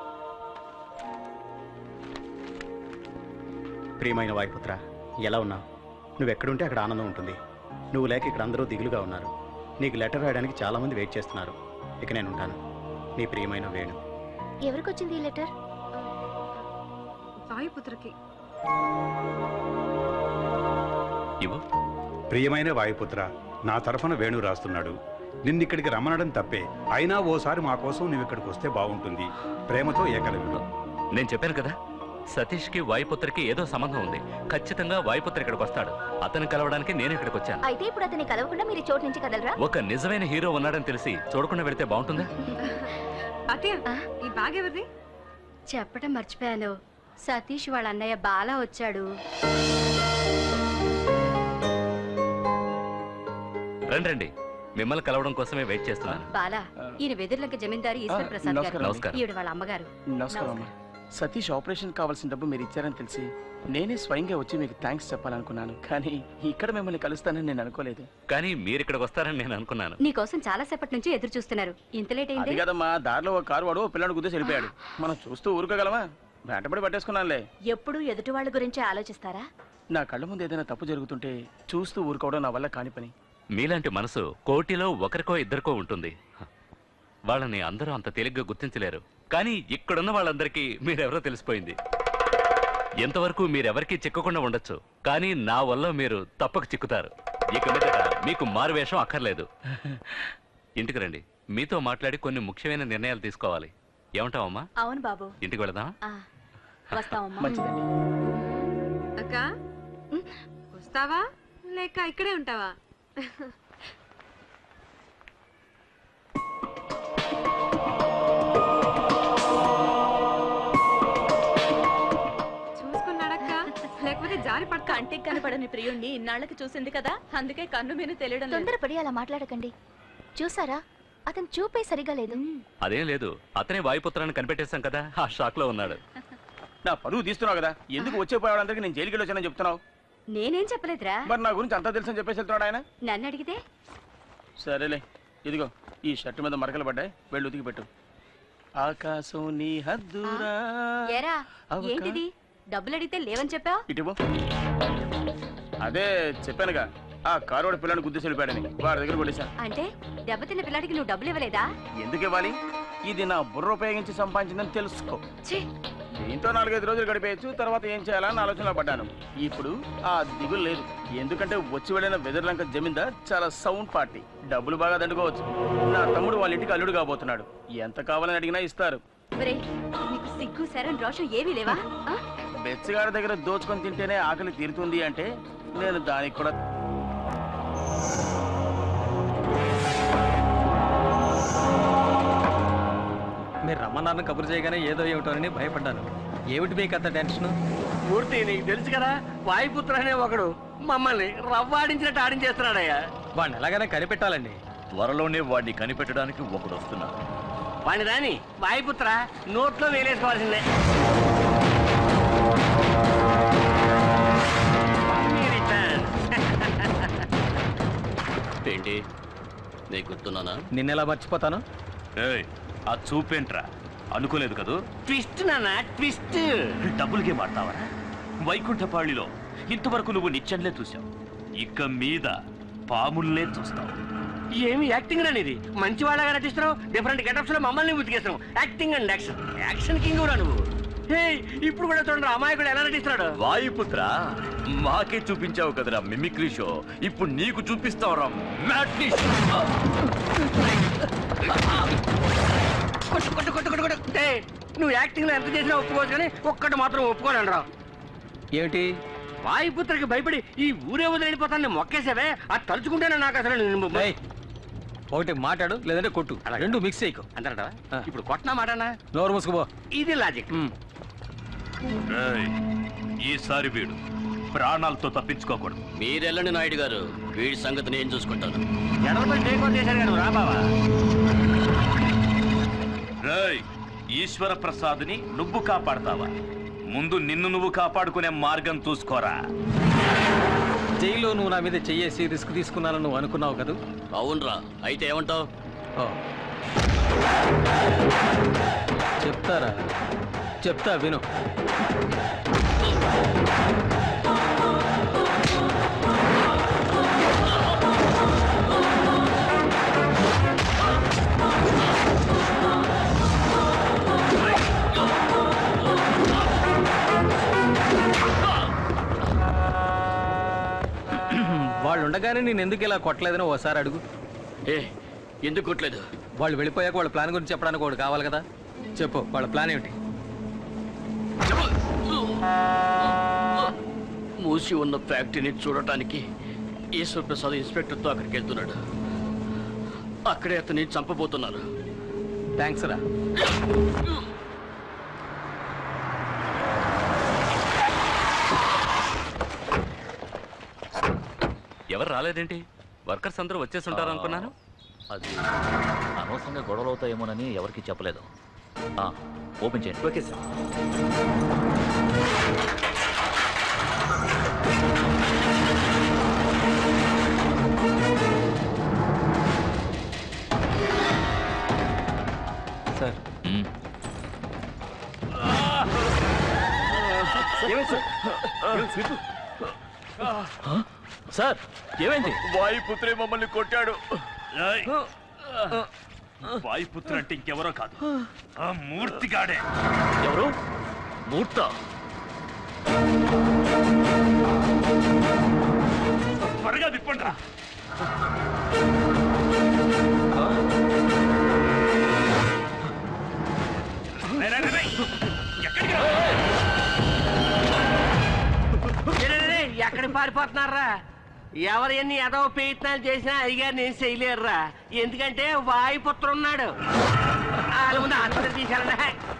ప్రియమైన వాయుపుత్ర, ఎలా ఉన్నావు? నువ్వు ఎక్కడుంటే అక్కడ ఆనందం ఉంటుంది. నువ్వు లేక ఇక్కడ అందరూ దిగులుగా ఉన్నారు. నీకు లెటర్ రాయడానికి చాలా మంది వెయిట్ చేస్తున్నారు. ఇక నేను ఉంటాను. నీ ప్రియమైన వేణు. ఎవరికొచ్చింది ఈ లెటర్? వాయుపుత్రకి. ప్రియమైన వాయుపుత్ర, నా తరఫున వేణు రాస్తున్నాడు. నిన్నిక్కడికి రమ్మనడం తప్పే, అయినా ఓసారి మా కోసం నువ్వు ఇక్కడికి వస్తే బాగుంటుంది. ప్రేమతో ఏకలవ్యుడు. నేను చెప్పాను కదా, సతీష్కి వాయుపుత్రకి ఏదో సంబంధం ఉంది. ఖచ్చితంగా వాయుపుత్ర ఇక్కడికి వస్తాడు. అతను కలవడానికి నేను ఇక్కడికి వచ్చాను. అయితే ఇప్పుడు అతన్ని కలవకుండా మీరు చోటు నుంచి కదలరా? ఒక నిజమైన హీరో ఉన్నాడని తెలిసి చూడకుండా వెళితే బాగుంటుందా? అత్తయ్య ఈ బ్యాగ్ ఎవరిది? చెప్పడం మర్చిపోయాను. సతీష్ వాళ్ళ అన్నయ్య బాలా వచ్చాడు. రండి, మిమ్మల్ని కలవడం కోసమే వెయిట్ చేస్తున్నాను. బాలా, ఈయన వెదుర్లంక జమీందారు ఈశ్వర్ ప్రసాద్ గారు. నమస్కారం. ఈవిడ వాళ్ళ అమ్మగారు. నమస్కారం అమ్మా. సతీష్ ఆపరేషన్ కావాల్సిన డబ్బు మీరు ఇచ్చారని తెలిసి నేనే స్వయంగా వచ్చి మీకు థ్యాంక్స్ చెప్పాలనుకున్నాను. కానీ ఇక్కడ మిమ్మల్ని కలుస్తానని నేను అనుకోలేదు. కానీ మీరు ఇక్కడికి వస్తారని నేను అనుకున్నాను. నీకోసం చాలా సేపటి నుంచి ఎదురు చూస్తున్నారు. ఇంత లేట్ అది అయింది. కదమ్మా, దారిలో ఒక కారు వాడు పిల్లడు గుద్దేసి వెళ్ళిపోయాడు. మనం చూస్తూ ఊరుకోగలమా? వెంటబడి పట్టేసుకున్నానులే. ఎప్పుడు ఎదుటి వాళ్ళ గురించి ఆలోచిస్తారా? నా కళ్ళ ముందు ఏదైనా తప్పు జరుగుతుంటే చూస్తూ ఊరుకోవడం నా వల్ల కాని పని. మీలాంటి మనసు కోటిలో ఒకరికో ఇద్దరికో ఉంటుంది. వాళ్ళని అందరూ అంత తేలిగ్గా గుర్తించలేరు. కానీ ఇక్కడున్న వాళ్ళందరికీ మీరెవరో తెలిసిపోయింది. ఎంతవరకు మీరెవరికీ చిక్కకుండా ఉండొచ్చు, కానీ నా వల్ల మీరు తప్పక చిక్కుతారు. ఇక మీదట మీకు మారువేషం అక్కర్లేదు. ఇంటికి రండి, మీతో మాట్లాడి కొన్ని ముఖ్యమైన నిర్ణయాలు తీసుకోవాలి. ఏమంటావమ్మా? అవును బాబు. ఇంటికి వెళదాం. వస్తామమ్మా. మంచిదండి. అక్క వస్తావా లేక ఇక్కడే ఉంటావా? చూసుకున్నాడక్క, లేకపోతే జారి పడక. కంటికి కనపడని ప్రియుణ్ణి ఇన్నాళ్ళకి చూసింది కదా, అందుకే కన్ను మీద తెలియడం లేదు. తొందరపడి అలా మాట్లాడకండి. చూసారా, అతను చూపే సరిగా లేదు. అదేం లేదు, అతనే వాయుపుత్రాన్ని కనిపెట్టేశాం కదా, ఆ షాక్ లో ఉన్నాడు. నా పరువు తీస్తున్నావు కదా, ఎందుకు వచ్చే పోయేవాళ్ళందరికీ నేను జైలుకి వచ్చానని చెప్తున్నావు? నేనేం చెప్పలేదురా. మరి నా గురించి అంతా తెలుసని చెప్పేసి వెళ్తున్నాడు ఆయన. నన్ను అడిగితే సరేలే, ఇదిగో ఈ షర్టు మీద మరకలు పడ్డాయి, వెళ్ళి ఉతికి పెట్టు. ఆకాశం నీ హద్దురా. ఏరా ఏంటిది? డబ్బులు అడిగితే లేవని చెప్పావు. ఇటువో. అదే చెప్పానుగా, ఆ కారువాడు పిల్లని గుద్దేసి వెళ్ళిపోయాడని వాడి దగ్గర కొట్టేశా. అంటే దెబ్బతిన్న పిల్లాడికి నువ్వు డబ్బులు ఇవ్వలేదా? ఎందుకు ఇవ్వాలి? ఇది నా బుర్ర ఉపయోగించి సంపాదించిందని తెలుసుకో. దీంతో 4-5 రోజులు గడిపేయచ్చు, తర్వాత ఏం చేయాలని ఆలోచనలో పడ్డాను. ఇప్పుడు ఆ దిగులు లేదు, ఎందుకంటే వచ్చి వెళ్ళిన వెదర్లంక జమీందార్ చాలా సౌండ్ పార్టీ, డబ్బులు బాగా దండుకోవచ్చు. నా తమ్ముడు వాళ్ళ ఇంటికి అల్లుడు కాబోతున్నాడు, ఎంత కావాలని అడిగినా ఇస్తారు. నీకు సిగ్గు శరం రోషం ఏమీ లేవా? బెచ్చగాడి దగ్గర దోచుకొని తింటేనే ఆకలి తీరుతుంది అంటే నేను దానికి కూడా. మీరు రమ్మన్నారని కబురు చేయగానే ఏదో ఏమిటోనని భయపడ్డాను. ఏమిటి మీకు అంత టెన్షన్? మూర్తి, నీకు తెలుసు కదా, వాయుపుత్ర అనే ఒకడు మమ్మల్ని రవ్వాడించినట్టు ఆడించేస్తున్నాడయ్యా. వాడిని ఎలాగైనా కనిపెట్టాలండి. త్వరలోనే వాడిని కనిపెట్టడానికి ఒకడు వస్తున్నాడు. వాడిని రాని వాయుపుత్ర నోట్లో వేలేసుకోవాల్సిందే. ఏంటి నీకు గుర్తున్నానా? నిన్నెలా మర్చిపోతాను? ఆ చూపేంట్రా, అనుకోలేదు కదూ. ట్విస్ట్ నాన్న, ట్విస్ట్. డబ్బులకే మాడతావరా? వైకుంఠపాళిలో ఇంతవరకు నువ్వు నిత్యంలే చూసావు, ఇక మీద పాముల్నే చూస్తావు. ఏమి యాక్టింగ్ రా నీది? మంచి వాళ్ళగా నటిస్తున్నావు, డిఫరెంట్ గెటప్స్ లో మమ్మల్ని ఉతికేస్తున్నావు. Acting and action, action king రా నువ్వు. ఇప్పుడు కూడా చూడండి అమాయకుడు ఎలా నటిస్తున్నాడు. వాయుపుత్ర, మాకే చూపించావు కదరా మిమిక్రీ షో, ఇప్పుడు నీకు చూపిస్తావురా మ్యాట్నీ షో. నువ్వు యాక్టింగ్ లో ఎంత చేసినా ఒప్పుకోవచ్చు, కానీ ఒక్కటి మాత్రం ఒప్పుకోలేను రా. ఏమిటి? వాయుపుత్రకి భయపడి ఈ ఊరే వదిలిపోతాను మొక్కేసావే, అది తలుచుకుంటేనే నాకు అసలు. ఒకటి మాట్లాడు, లేదంటే కొట్టు, రెండు మిక్స్ చేయకు. అంటారా? ఇప్పుడు కొట్టనా మాటనా? నోరు మూసుకుపో. ఇది లాజిక్. ఈసారి వీడు ప్రాణాలతో తప్పించుకోకూడదు. మీరెళ్ళండి నాయుడు గారు, వీడి సంగతి నేను చూసుకుంటాను. రేయ్, ఈశ్వర ప్రసాద్ని నువ్వు కాపాడతావా? ముందు నిన్ను నువ్వు కాపాడుకునే మార్గం చూసుకోరా. జైల్లో నువ్వు నా మీద చెయ్యేసి రిస్క్ తీసుకున్నాను నువ్వు అనుకున్నావు కదా? అవునరా, అయితే ఏమంటావు? చెప్తారా? చెప్తా విను. వాళ్ళు ఉండగానే నేను ఎందుకు ఇలా కొట్టలేదని ఓసారి అడుగు. ఎందుకు కొట్టలేదు? వాళ్ళు వెళ్ళిపోయాక వాళ్ళ ప్లాన్ గురించి చెప్పడానికి ఒకటి కావాలి కదా. చెప్పు, వాళ్ళ ప్లాన్ ఏమిటి? మూసి ఉన్న ఫ్యాక్టరీని చూడటానికి ఈశ్వర్ ప్రసాద్ ఇన్స్పెక్టర్తో అక్కడికి వెళ్తున్నాడు. అక్కడే అతన్ని చంపబోతున్నారు. థ్యాంక్స్ రా. ఎవరు రాలేదేంటి? వర్కర్స్ అందరూ వచ్చేసి ఉంటారు అనుకున్నాను. అది అనవసరంగా గొడవలు అవుతాయేమోనని ఎవరికి చెప్పలేదు. ఓపెన్ చేయండి. Okay sir. సార్ సార్ ఏమైంది? వాయుపుత్రే మమ్మల్ని కొట్టాడు. వాయుపుత్ర అంటే ఇంకెవరో కాదు, ఆ మూర్తిగాడే. ఎవరు? మూర్త? త్వరగా విప్పండి రా. ఎక్కడికి పారిపోతున్నారా? ఎవరు ఎన్ని ఏదో ప్రయత్నాలు చేసినా అయ్యగారు నేను చేయలేరురా. ఎందుకంటే వాయుపుత్ర ఉన్నాడు. వాళ్ళ ముందు ఆత్మహత్య తీశారండి.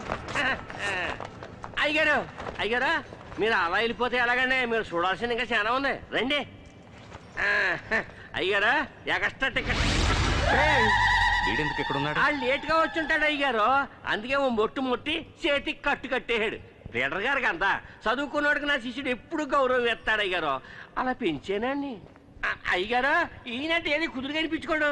అయ్యగారు అయ్యగారు మీరు అలా వెళ్ళిపోతే ఎలాగండి? మీరు చూడాల్సింది ఇంకా చాలా ఉంది. రండి అయ్యగారు. Extra ticket. వీడెందుకు ఎక్కడున్నాడు? లేట్గా వచ్చుంటాడు అయ్యగారు. అందుకే ఓ మొట్టు మొట్టి చేతికి కట్టు కట్టేయాడు. లీడర్ గారికి అంతా చదువుకున్నాడుకి నా శిష్యుడు ఎప్పుడు గౌరవం ఎత్తాడు అయ్యారు. అలా పెంచేనండి. అయ్యగారు ఈయనంటే ఏది కుదురు కనిపించుకోడు.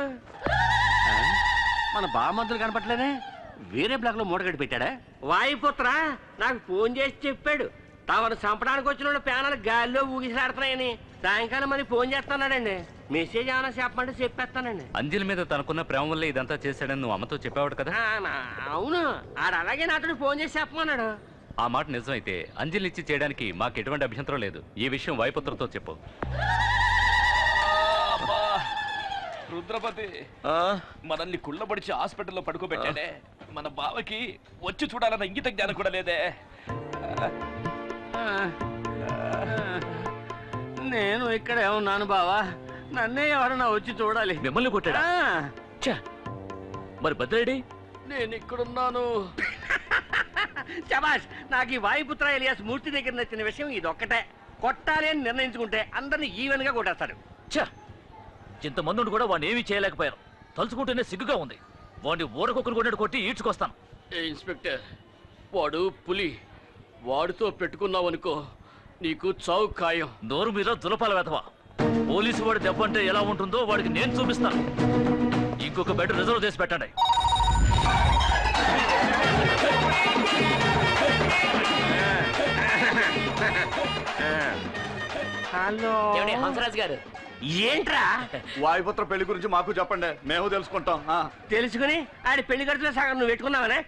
మన బామద్దులు కనపట్లేదే. వేరే బ్లాక్ లో మూటగడ్డి పెట్టాడా? వాయుపుత్ర నాకు ఫోన్ చేసి చెప్పాడు తమను చంపడానికి వచ్చిన ప్యానల్ గాలిలో ఊగిసలాడుతున్నాయని. సాయంకాలం మరి ఫోన్ చేస్తున్నాడండి. మెసేజ్ ఏమైనా చెప్పమంటే చెప్పేస్తానండి. అంజలి మీద తనకున్న ప్రేమ వల్ల ఇదంతా చేశాడని నువ్వు అమ్మతో చెప్పావు కదా? అవును, ఆడు అలాగే నాతో ఫోన్ చేసి చెప్పమన్నాడు. ఆ మాట నిజమైతే అంజలి ఇచ్చి చేయడానికి మాకు ఎటువంటి అభ్యంతరం లేదు. ఈ విషయం వాయుపుత్రతో చెప్పు. రుద్రపతి మనల్ని కుళ్ళబడిచి హాస్పిటల్లో పడుకోబెట్టాడే. మన బావకి వచ్చి చూడాలన్న ఇంగిత జ్ఞానం కూడా లేదే. నేను ఇక్కడే ఉన్నాను బావా. నన్నే ఎవరన్నా వచ్చి చూడాలి. మిమ్మల్ని కొట్టాడా? మరి భద్రేడి? నేను ఇక్కడున్నాను. శబాష్. నాకు ఈ వాయుపుత్ర ఎలియాస్ మూర్తి దగ్గర నచ్చిన విషయం ఇదొక్కటే. కొట్టాలి అని నిర్ణయించుకుంటే అందరినీ ఈవెన్ గా కొట్టేస్తాడు. ఇంతమంది కూడా వాడిని ఏమీ చేయలేకపోయారు. తలుచుకుంటేనే సిగ్గుగా ఉంది. వాడిని ఊరకొకరు కొన్నట్టు కొట్టి ఈడ్చుకొస్తాను. ఇన్స్పెక్టర్, వాడు పులి. వాడితో పెట్టుకున్నావనుకో నీకు చావు ఖాయం. నోరు మీద దులపాల వెధవా. పోలీసు వాడి దెబ్బంటే ఎలా ఉంటుందో వాడికి నేను చూపిస్తాను. ఇంకొక బెడ్ రిజర్వ్ చేసి పెట్టండి. హలో హంసరాజ్ గారు. ఏంట్రా? వాయుపుత్ర పెళ్లి గురించి మాకు చెప్పండి, మేము తెలుసుకుంటాం. తెలుసుకుని ఆడి పెళ్లి ఖర్చులో సగం నువ్వు పెట్టుకున్నావనే?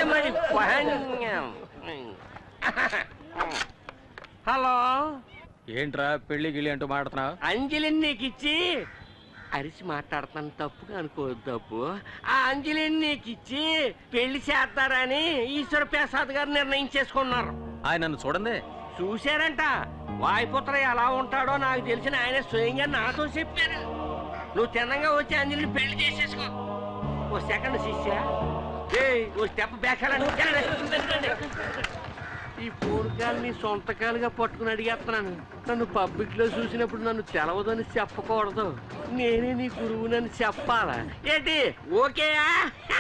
హలో ఏంట్రా పెళ్లి గిళ్ళి అంటూ మాట్లాడుతున్నావు? అంజలిని నీకు ఇచ్చి అరిచి మాట్లాడుతున్నాను, తప్పుగా అనుకోవద్దు. తప్పు. ఆ అంజలిని నీకు ఇచ్చి పెళ్లి చేస్తారని ఈశ్వర ప్రసాద్ గారు నిర్ణయించేసుకున్నారు. ఆయన నన్ను చూడండి. చూశారంట. వాయుపుత్ర ఎలా ఉంటాడో నాకు తెలిసిన ఆయన స్వయంగా నాతో చెప్పారు. నువ్వు తిన్నంగా వచ్చి అంజలిని పెళ్లి చేసేసుకో. ఓ సెకండ్ శిష్య, ఓ స్టెప్ బ్యాక్. ఈ పూర్గాల్ని సొంతకాలుగా పట్టుకుని అడిగేస్తున్నాను. నన్ను పబ్లిక్ లో చూసినప్పుడు నన్ను తెలవదని చెప్పకూడదు. నేనే నీ గురువునని చెప్పాలా ఏంటి? ఓకేయా?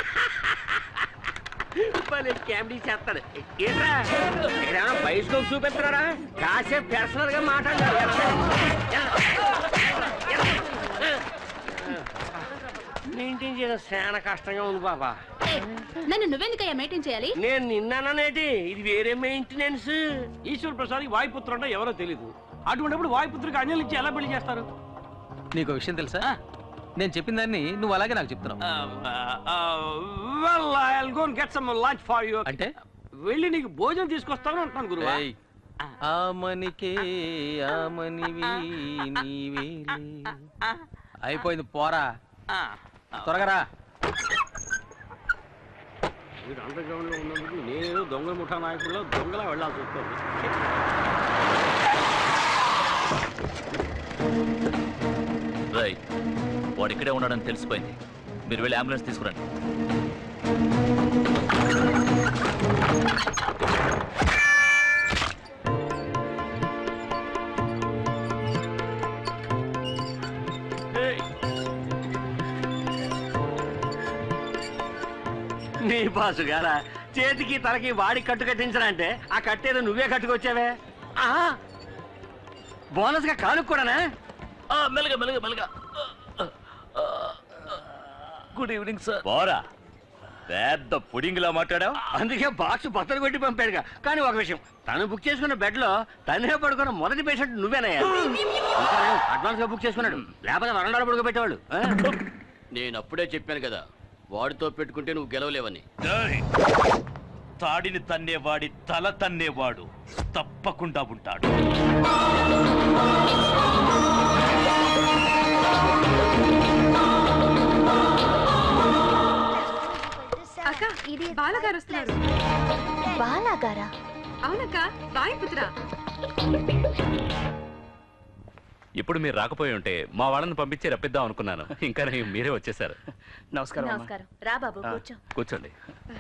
కామెడీ చేస్తాడు. ఏంట్రా ఇక్కడేమన్నా బయస్కోప్ చూపిస్తున్నారా? కాసేపు పర్సనల్ గా మాట్లాడారు. మెయింటైన్ చేయడం చాలా కష్టంగా ఉంది బాబా. నన్ను నువ్వెందుకయ్యా మెయింటైన్ చేయాలి? నేను నిన్నానేటి, ఇది వేరే మెయింటెనెన్స్. ఈశ్వర ప్రసాద్ వాయుపుత్ర అంటే ఎవరో తెలీదు. అటువంటిప్పుడు వాయుపుత్రికి అంజలి ఇచ్చి ఎలా పెళ్లి చేస్తారు? నీకు విషయం తెలుసా? నేను చెప్పిన దాన్ని నువ్వు అలాగే నాకు చెప్తున్నావు. అంటే వెళ్ళి నీకు భోజనం తీసుకొస్తాను అంటున్నాను గురువా. ఆమనికే ఆమనివి నీవేలే. అయిపోయింది పోరా, త్వరగా రా. మీరు అండర్ గ్రౌండ్ లో ఉన్నందుకు నేను దొంగ ముఠా నాయకుల్లో దొంగలా వెళ్ళాల్సి వస్తుంది. రై వాడు ఇక్కడే ఉన్నాడని తెలిసిపోయింది. మీరు వెళ్ళి అంబులెన్స్ తీసుకురండి. నీ బాసు గారా చేతికి తలకి వాడి కట్టు కట్టించడంటే ఆ కట్టేదో నువ్వే కట్టుకొచ్చావే. బోనస్ గా కాలు కూడానా? మెల్లగా మెల్లగా మెల్లగా. Good evening sir. పోరా, పెద్ద పుడింగిలా మాట్లాడావు. అందుకే బాక్స్ బట్టలు కొట్టి పంపాడుగా. కానీ ఒక విషయం, తను బుక్ చేసుకున్న బెడ్ లో తనే పడుకున్న మొదటి పేషెంట్ నువ్వేనయ్యా. అడ్వాన్స్ గా బుక్ చేసుకున్నాడు, లేకపోతే వరండాలో పడుకోబెట్టేవాళ్ళు. నేను అప్పుడే చెప్పాను కదా, వాడితో పెట్టుకుంటే నువ్వు గెలవలేవని. తాడిని తన్నేవాడి తల తన్నేవాడు తప్పకుండా ఉంటాడు. అక్క, ఇది బాలగారు వస్తున్నారు. బాలగారా? అవునక్క, వాయుపుత్ర. ఇప్పుడు మీరు రాకపోయి ఉంటే మా వాళ్ళని పంపించి రప్పిద్దాం అనుకున్నాను. ఇంకా మీరే వచ్చేసారు. నమస్కారం. నమస్కారం. రా బాబు, కూర్చో. కూర్చోండి.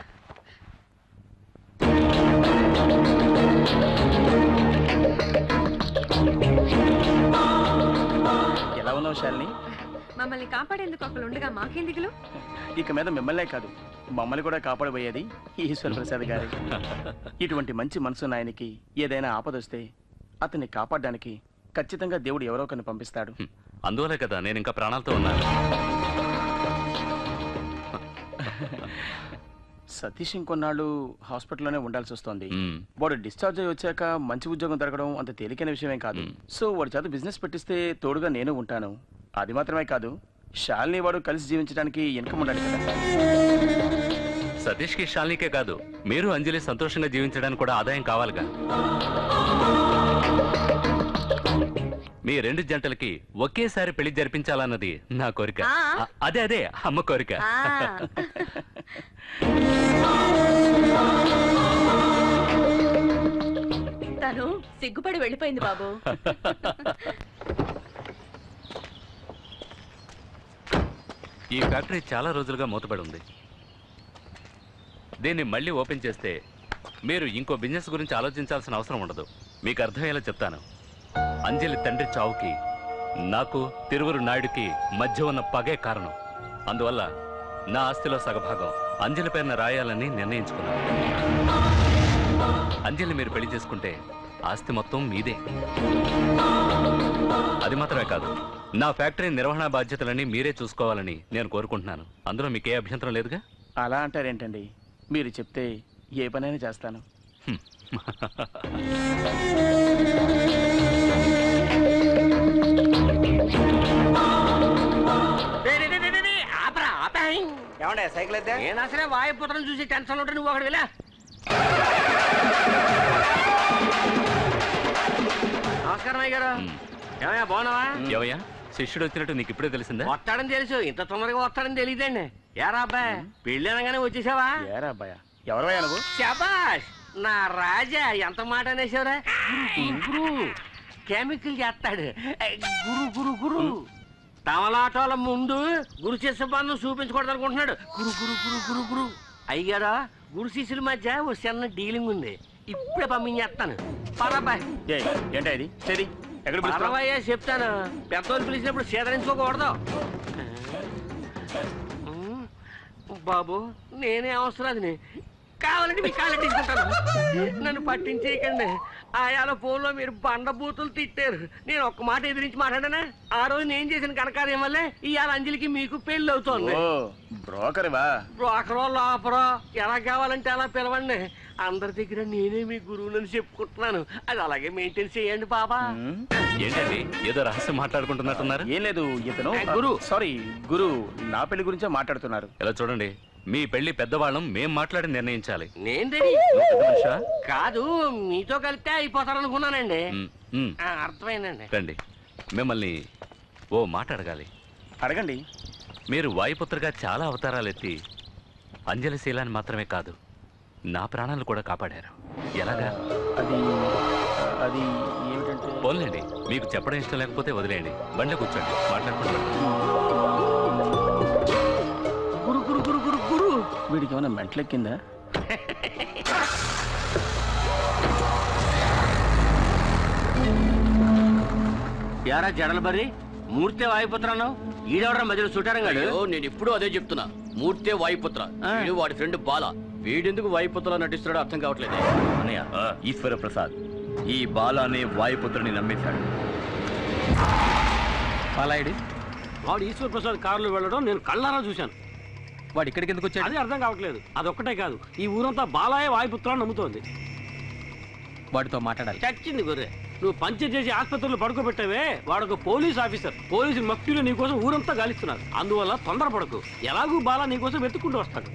ఎలా ఉన్నావు శాలిని? మమ్మల్ని కాపాడేందుకు ఒకళ్ళు ఉండగా మాకేం దిగులు? ఇక మీద మిమ్మల్నే కాదు, మమ్మల్ని కూడా కాపాడబోయేది ఈశ్వర ప్రసాద్ గారి. ఇటువంటి మంచి మనసున్న ఆయనకి ఏదైనా ఆపదొస్తే అతన్ని కాపాడడానికి ఖచ్చితంగా దేవుడు ఎవరో ఒకరిని పంపిస్తాడు. అందువల్లే కదా నేను ఇంకా ప్రాణాలతో ఉన్నాను. సతీష్ ఇంకొన్నాళ్ళు హాస్పిటల్లోనే ఉండాల్సి వస్తుంది. వాడు డిశ్చార్జ్ అయ్యి వచ్చాక మంచి ఉద్యోగం దొరకడం అంత తేలికైన విషయమేం కాదు. సో వాడి చేత బిజినెస్ పెట్టిస్తే తోడుగా నేను ఉంటాను. అది మాత్రమే కాదు, శాలిని వాడు కలిసి జీవించడానికి ఇన్కమ్ ఉండాలి కదా. సతీష్కి శాలినికే కాదు, మీరు అంజలి సంతోషంగా జీవించడానికి కూడా ఆదాయం కావాలిగా. మీ రెండు జంటలకి ఒకేసారి పెళ్లి జరిపించాలన్నది నా కోరిక. అదే అదే అమ్మ కోరిక. తను సిగ్గుపడి వెళ్ళిపోయింది బాబు. ఈ ఫ్యాక్టరీ చాలా రోజులుగా మూతపడి ఉంది. దీన్ని మళ్ళీ ఓపెన్ చేస్తే మీరు ఇంకో బిజినెస్ గురించి ఆలోచించాల్సిన అవసరం ఉండదు. మీకు అర్థమయ్యేలా చెప్తాను. అంజలి తండ్రి చావుకి నాకు తిరువురు నాయుడికి మధ్య ఉన్న పగే కారణం. అందువల్ల నా ఆస్తిలో సగభాగం అంజలి పేరున రాయాలని నిర్ణయించుకున్నాను. అంజలి మీరు పెళ్లి చేసుకుంటే ఆస్తి మొత్తం మీదే. అది మాత్రమే కాదు, నా ఫ్యాక్టరీ నిర్వహణ బాధ్యతలని మీరే చూసుకోవాలని నేను కోరుకుంటున్నాను. అందులో మీకే అభ్యంతరం లేదుగా? అలా అంటారేంటండి, మీరు చెప్తే ఏ పనైనా చేస్తాను. ఏమండే సైకిల్ అయితే నేను అసలే వాయుపుత్రం చూసి టెన్షన్ ఉంటే నువ్వు ఒకటి వెళ్ళా. నమస్కారం అయ్య గారు. ఏమయ్యా బాగున్నావా? ఏమయ్యా శిష్యుడు వచ్చినట్టు నీకు ఇప్పుడే తెలిసిందా? వస్తాడని తెలుసు, ఇంత తొందరగా వస్తాడని తెలియదండి. ఏరా అబ్బాయి, పెళ్ళి అనగానే వచ్చేసావా? ఏరా అబ్బాయా, ఎవరో నువ్వు? శబాష్, నా రాజా, ఎంత మాట అనేసావురా. గురు కెమికల్ చేస్తాడు. గురు గురు గురు తమలాటోల ముందు గురు శిష్య బంధం చూపించకూడదు అనుకుంటున్నాడు. గురు గురు గురు గురు గురు అయ్యారా, గురు శిష్యుల మధ్య ఓ చిన్న డీలింగ్ ఉంది, ఇప్పుడే పంపించేస్తాను. పరబాయ్ ఏంటో ఇది సరే ఎక్కడ పరవయ్యా చెప్తాను. పెద్దోళ్ళు పిలిచినప్పుడు సేదరించుకోకూడదు బాబు. నేనే అవసరాన్ని కావాలంటే మీ కాళ్ళ తీసుకుంటాను. నన్ను పట్టించేయకండి. ఆయాల ఫోన్లో మీరు బండబూతులు తిట్టారు. నేను ఒక్క మాట ఎదిరించి మాట్లాడానా? ఆ రోజు నేను చేసిన కనకార్యం వల్లే ఇవాళ అంజలికి మీకు పెళ్లి అవుతోంది. బ్రోకర్వా? బ్రోకరో లోపరో ఎలా కావాలంటే అలా పిలవండి. అందరి దగ్గర నేనే మీ గురువునని చెప్పుకుంటున్నాను. అది అలాగే మెయింటైన్ చేయండి బాబా. ఏంటండి ఏదో రహస్యం మాట్లాడుకుంటున్నట్టున్నారు? ఏం లేదు, ఇతను గురు నా పెళ్లి గురించే మాట్లాడుతున్నారు. ఇలా చూడండి, మీ పెళ్లి పెద్దవాళ్ళం మేం మాట్లాడి నిర్ణయించాలి. నేను కాదు, మీతో కలిస్తే అయిపోతారనుకున్నానండి. అర్థమైందండి. రండి, మిమ్మల్ని ఓ మాట అడగాలి. అడగండి. మీరు వాయుపుత్రగా చాలా అవతారాలు ఎత్తి అంజలి శీలాన్ని మాత్రమే కాదు నా ప్రాణాలు కూడా కాపాడారు. ఎలాగా? అది ఏమిటంటే పోన్లేండి, మీకు చెప్పడం ఇష్టం లేకపోతే వదిలేయండి. బండి కూర్చోండి, మాట్లాడుకుంటాం. గురు గురు గురు గురు గురు వీడికి ఏమైనా మెంట్లెక్కిందా? యారా జడలు బరి మూర్తే వాయుపుత్రన్నావు, ఈడెవడరా మధ్యలో చుట్టారంగాడు? నేను ఇప్పుడు అదే చెప్తున్నా. మూర్తే వాయుపుత్ర, వీడు వాడి ఫ్రెండ్ బాల. వీడెందుకు వాయుపుత్రలా నటిస్తున్నాడో అర్థం కావట్లేదే. అన్నయ్య, ఈశ్వర ప్రసాద్ ఈ బాల అనే వాయుపుత్రుని నమ్మేశాడు. బాలాయుడు వాడు ఈశ్వర ప్రసాద్ కారులో వెళ్ళడం నేను కళ్ళారా చూశాను. వాడు ఇక్కడికి ఎందుకు వచ్చాడు? అది అర్థం కావట్లేదు. అదొక్కటే కాదు, ఈ ఊరంతా బాలాయే వాయుపుత్రాన్ని నమ్ముతోంది. వాడితో మాట్లాడాలి. చచ్చింది గొర్రె. నువ్వు పంచర్ చేసి ఆసుపత్రిలో పడుకోబెట్టావే, వాడొక పోలీస్ ఆఫీసర్. పోలీసు మఫ్టీలో నీకోసం ఊరంతా గాలిస్తున్నారు. అందువల్ల తొందరపడకు. ఎలాగూ బాలా నీకోసం వెతుక్కుంటూ వస్తాడు.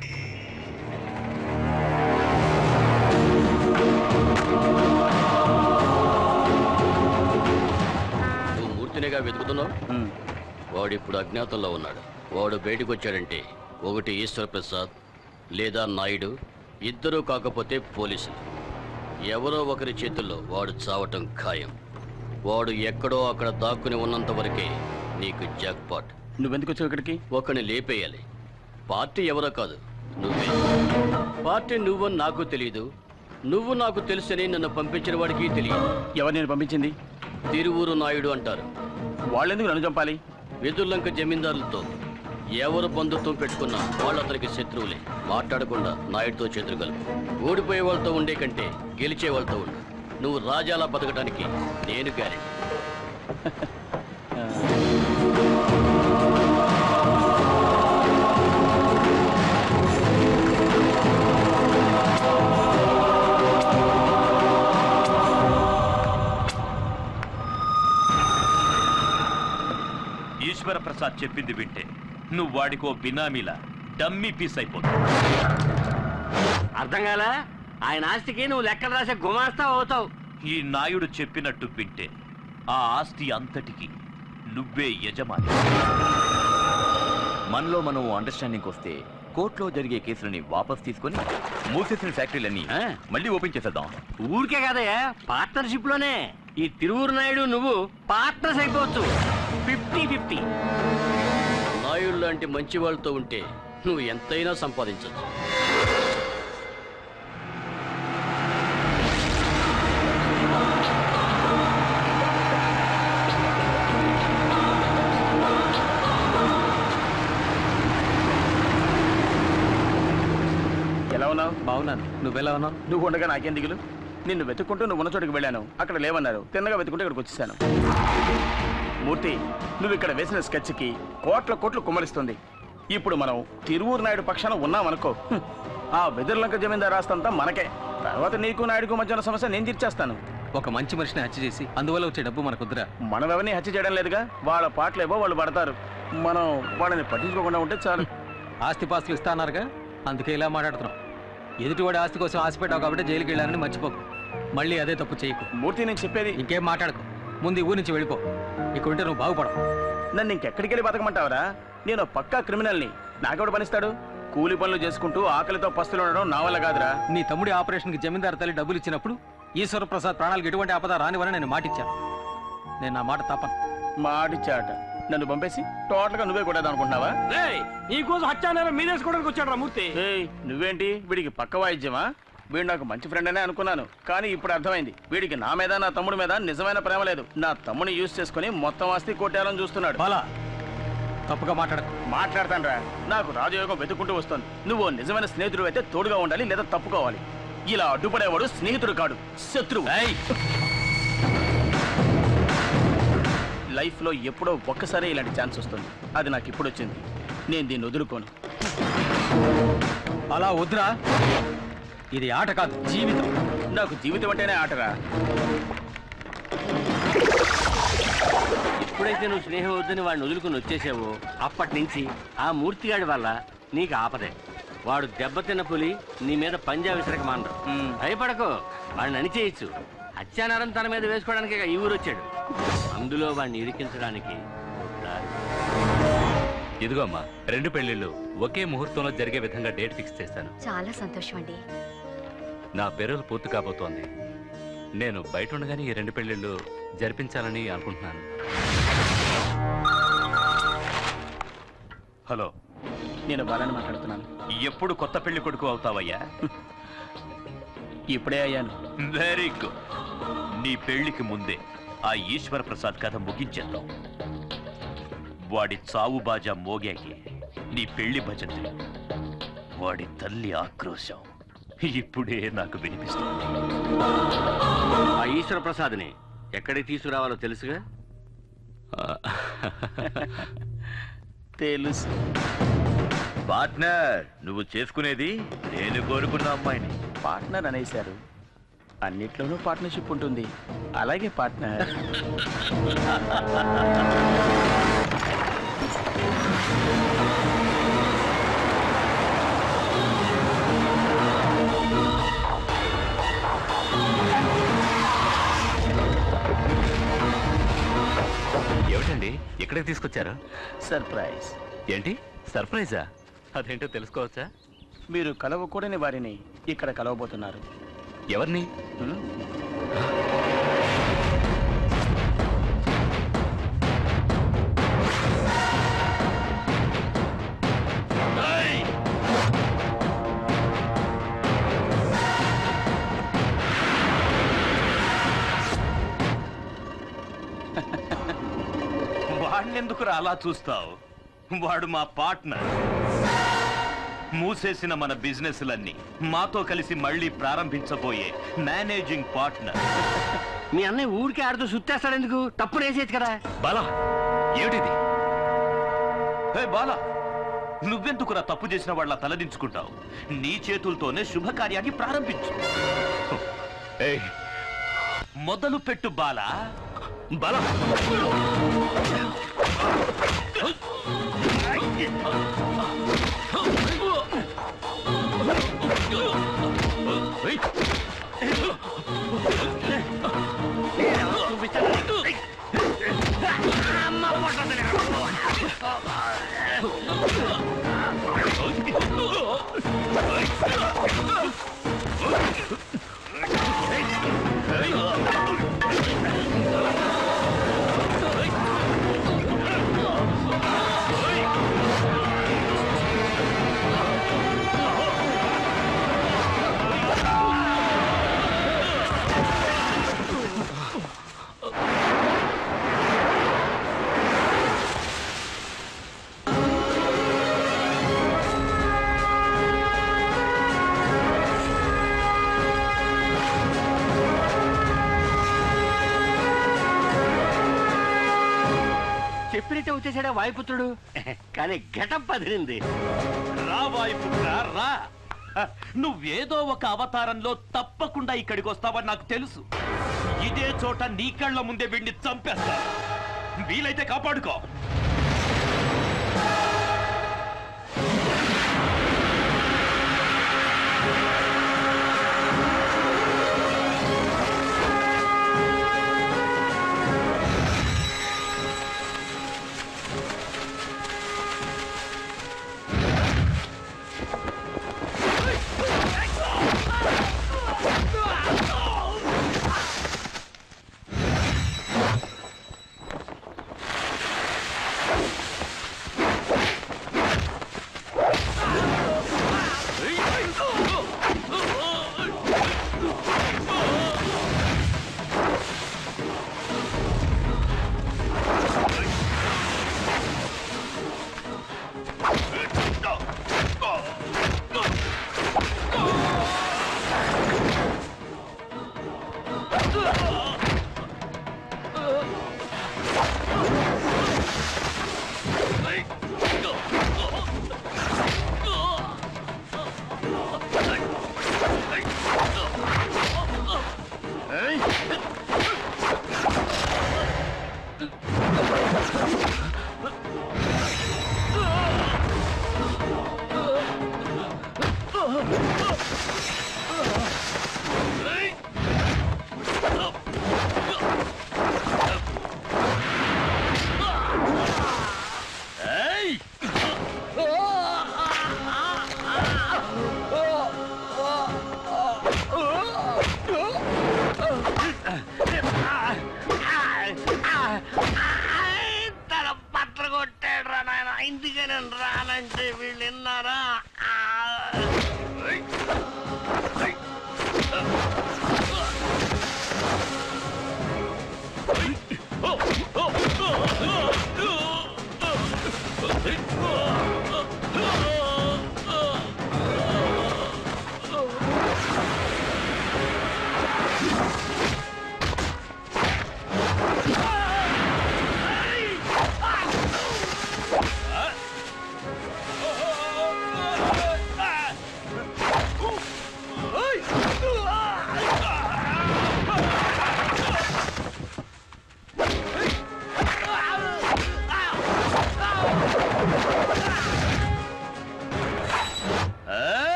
నువ్వు మూర్తినిగా వెతుకుతున్నావు. వాడు ఇప్పుడు అజ్ఞాతంలో ఉన్నాడు. వాడు బయటకు వచ్చాడంటే ఒకటి ఈశ్వర ప్రసాద్ లేదా నాయుడు, ఇద్దరూ కాకపోతే పోలీసులు. ఎవరో ఒకరి చేతుల్లో వాడు చావటం ఖాయం. వాడు ఎక్కడో అక్కడ దాక్కుని ఉన్నంత వరకే నీకు జాక్పాట్. నువ్వెందుకు వచ్చావు ఇక్కడికి? ఒకరిని లేపేయాలి. పార్టీ ఎవరో కాదు, నువ్వే. పార్టీ నువ్వని నాకు తెలియదు, నువ్వు నాకు తెలుసని నన్ను పంపించిన వాడికి తెలియదు. ఎవరు నేను పంపించింది? తిరువూరు నాయుడు అంటారు. వాళ్ళెందుకు నన్ను చంపాలి? వెదుర్లంక జమీందారులతో ఎవరు బంధుత్వం పెట్టుకున్నా వాళ్ళు అతనికి శత్రువులే. మాట్లాడకుండా నాయుడుతో చేతులు కలుపు. ఓడిపోయే వాళ్ళతో ఉండే కంటే గెలిచే వాళ్ళతో ఉండు. నువ్వు రాజాలా బతకడానికి నేను గ్యారెంటీ. ఈశ్వర ప్రసాద్ చెప్పింది వింటే నువ్వు వాడికో బినామీలా డమ్మీ పీస్ అయిపోతావు. అర్థం కాలా? ఆయన ఆస్తికి నువ్వు లెక్కలు రాసే గుమాస్తా అవుతావు. ఈ నాయుడు చెప్పినట్టు వింటే ఆ ఆస్తి అంతటికి నువ్వే యజమాని. మనలో మనం అండర్స్టాండింగ్ వస్తే కోర్టులో జరిగే కేసులని వాపస్ తీసుకొని మూసేసిన ఫ్యాక్టరీలన్నీ మళ్ళీ ఓపెన్ చేసేద్దాం. ఊరికే కాదయ్యా, పార్ట్నర్షిప్ లోనే. ఈ తిరువూరు నాయుడు నువ్వు పార్ట్నర్స్ అయిపోవచ్చు. 50-50. నాయుడు లాంటి మంచి వాళ్ళతో ఉంటే నువ్వు ఎంతైనా సంపాదించవచ్చు. ఎలా ఉన్నావు? బాగున్నాను. నువ్వెలా ఉన్నావు? నువ్వు ఉండగా నాకేం దిగులు? నిన్ను వెతుక్కుంటూ నువ్వు ఉన్న చోటుకి వెళ్ళాను. అక్కడ లేవన్నారు. తిన్నగా వెతుకుంటూ ఇక్కడికి వచ్చేసాను. మూర్తి, నువ్వు ఇక్కడ వేసిన స్కెచ్కి కోట్ల కోట్లు కుమ్మరిస్తుంది. ఇప్పుడు మనం తిరువూరు నాయుడు పక్షాన ఉన్నామనుకో, ఆ వెదుర్లంక జమీందారు ఆస్తంతా మనకే. తర్వాత నీకు నాయుడుకు మధ్య ఉన్న సమస్య నేను తీర్చేస్తాను. ఒక మంచి మనిషిని హత్య చేసి అందువల్ల వచ్చే డబ్బు మనకుద్దురా. మనం ఎవరిని హత్య చేయడం లేదుగా. వాళ్ళ పాటలేవో వాళ్ళు పడతారు. మనం వాళ్ళని పట్టించుకోకుండా ఉంటే చాలు. ఆస్తిపాస్తులు ఇస్తా అన్నారుగా, అందుకే ఇలా మాట్లాడుతున్నాం. ఎదుటివాడి ఆస్తి కోసం ఆశపెట్టావు కాబట్టి జైలుకి వెళ్ళాలని మర్చిపోకు. మళ్ళీ అదే తప్పు చేయకు. మూర్తి, నేను చెప్పేది ఇంకేం మాట్లాడకు. ముందు ఈ ఊరి నుంచి వెళ్ళిపో. ఇక్కడుంటే నువ్వు బాగుపడవు. నన్ను ఇంకెక్కడికి వెళ్ళి బతకమంటావరా? నేను పక్కా క్రిమినల్ని. నాకెవడు పనిస్తాడు? కూలి పనులు చేసుకుంటూ ఆకలితో పస్తులు ఉండడం నా వల్ల కాదురా. నీ తమ్ముడి ఆపరేషన్కి జమీందారు తల్లి డబ్బులు ఇచ్చినప్పుడు ఈశ్వర ప్రసాద్ ప్రాణాలకు ఎటువంటి ఆపద రానివని నేను మాటిచ్చాను. నేను నా మాట తప్పను. మాటిచ్చాట. నన్ను పంపేసి టోటల్గా నువ్వే కొట్టేద్దాం అనుకుంటున్నావా? నీకోసం హత్యానేరం మీదేసుకోవడానికి వచ్చాడు మూర్తి. నువ్వేంటి వీడికి పక్క వాయిద్యమా? వీడు నాకు మంచి ఫ్రెండ్ అనే అనుకున్నాను, కానీ ఇప్పుడు అర్థమైంది వీడికి నా మీద నా తమ్ముడి మీద నిజమైన ప్రేమ లేదు. నా తమ్ముడిని యూజ్ చేసుకుని మొత్తం ఆస్తి కొట్టేయాలని చూస్తున్నాడు. బాలా, తప్పుగా మాట్లాడతాను రా. నాకు రాజయోగం వెతుక్కుంటూ వస్తుంది. నువ్వు నిజమైన స్నేహితుడు అయితే తోడుగా ఉండాలి, లేదా తప్పుకోవాలి. ఇలా అడ్డుపడేవాడు స్నేహితుడు కాడు, శత్రువు. లైఫ్లో ఎప్పుడో ఒక్కసారి ఇలాంటి ఛాన్స్ వస్తుంది. అది నాకు ఇప్పుడు వచ్చింది. నేను దీన్ని వదులుకోను. అలా వద్దురా. ఇది ఆట కాదు, జీవితం. నాకు జీవితం అంటేనే ఆటరా. ఎప్పుడైతే నువ్వు స్నేహం వద్దని వాడిని వదులుకుని వచ్చేసావో అప్పటి నుంచి ఆ మూర్తిగాడి వల్ల నీకు ఆపదే. వాడు దెబ్బతిన్న పులి నీ మీద పంజా విసరక మానరు. భయపడకు, వాడిని అణిచేయచ్చు. హత్యానారం తన మీద వేసుకోవడానికి ఈ ఊరు వచ్చాడు. అందులో వాడిని ఇరికించడానికి ఇదిగో అమ్మా, 2 పెళ్లిళ్ళు ఒకే ముహూర్తంలో జరిగే విధంగా డేట్ ఫిక్స్ చేశాను. చాలా సంతోషం అండి. నా పెరువులు పూర్తి కాబోతోంది. నేను బయట ఉండగానే ఈ 2 పెళ్లిళ్ళు జరిపించాలని అనుకుంటున్నాను. హలో, నేను బాలని మాట్లాడుతున్నాను. ఎప్పుడు కొత్త పెళ్లి కొడుకు అవుతావయ్యా? ఇప్పుడే అయ్యాను. Very good. నీ పెళ్లికి ముందే ఆ ఈశ్వర ప్రసాద్ కథ ముగించేద్దాం. వాడి చావు బాజా మోగాకి నీ పెళ్లి భజంతులు, వాడి తల్లి ఆక్రోశం ఇప్పుడే నాకు వినిపిస్తుంది. ఆ ఈశ్వర ప్రసాద్ని ఎక్కడికి తీసుకురావాలో తెలుసుగా? తెలుసు. పార్ట్నర్, నువ్వు చేసుకునేది నేను కోరుకున్న అమ్మాయిని. పార్ట్నర్ అనేశారు, అన్నిట్లోనూ పార్ట్నర్షిప్ ఉంటుంది. అలాగే పార్ట్నర్. ఏమిటండి ఎక్కడికి తీసుకొచ్చారు? సర్ప్రైజ్. ఏంటి సర్ప్రైజా? అదేంటో తెలుసుకోవచ్చా? మీరు కలవకూడని వారిని ఇక్కడ కలవబోతున్నారు. ఎవరిని? వాడినెందుకు అలా చూస్తావు? వాడు మా పార్ట్నర్. మూసేసిన మన బిజినెస్లన్నీ మాతో కలిసి మళ్ళీ ప్రారంభించబోయే మేనేజింగ్ పార్ట్నర్. మీ అన్నయ్య ఊరికి ఆడుతూ సుత్తేస్తాడు ఎందుకు? తప్పుడు వేసేది కదా. బాలా, ఏమిటిది? హే బాలా, నువ్వెందుకురా తప్పు చేసిన వాళ్ళ తలదించుకుంటావు? నీ చేతులతోనే శుభకార్యాన్ని ప్రారంభించు. మొదలు పెట్టు బాలా. బాలా, చెప్పినట్టే వచ్చేసాడా వాయుపుత్రుడు. కానీ గెటప్ అదిరింది. రా వాయుపుత్ర రా. నువ్వేదో ఒక అవతారంలో తప్పకుండా ఇక్కడికి వస్తావని నాకు తెలుసు. ఇదే చోట నీ కళ్ళ ముందే వీడిని చంపేస్తా. వీలైతే కాపాడుకో.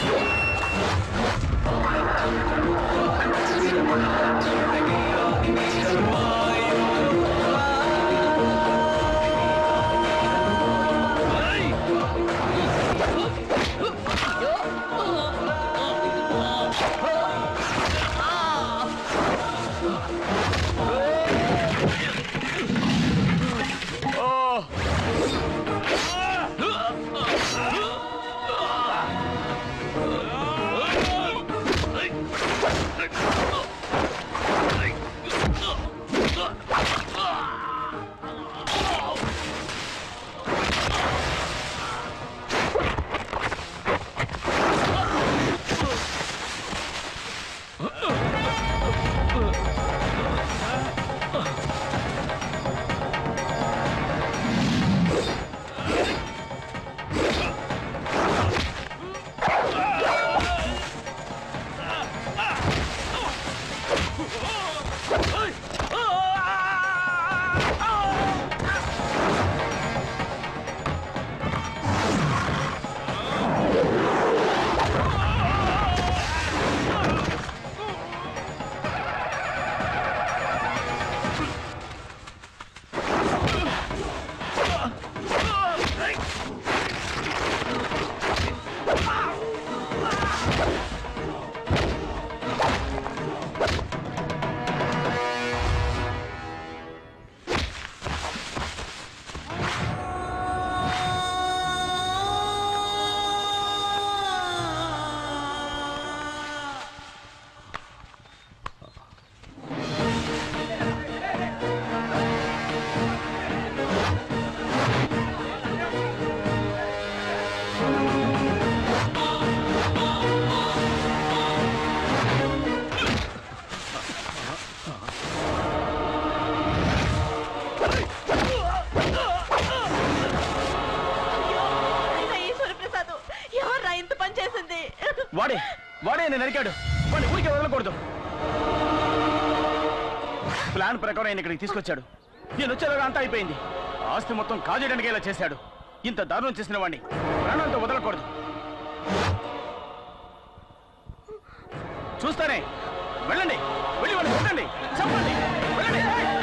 వాడే వాడే నేను నరికాడు వాడిని ఊరికే వదలకూడదు. ప్లాన్ ప్రకారం ఆయన ఇక్కడికి తీసుకొచ్చాడు. నేను వచ్చేలాగా అంతా అయిపోయింది. ఆస్తి మొత్తం కాజేయడానికి ఇలా చేశాడు. ఇంత దారుణం చేసిన వాడిని ప్రాణాలతో వదలకూడదు. చూస్తానే, వెళ్ళండి, వెళ్ళి వాడిని కొట్టండి, చెప్పండి, వెళ్ళండి.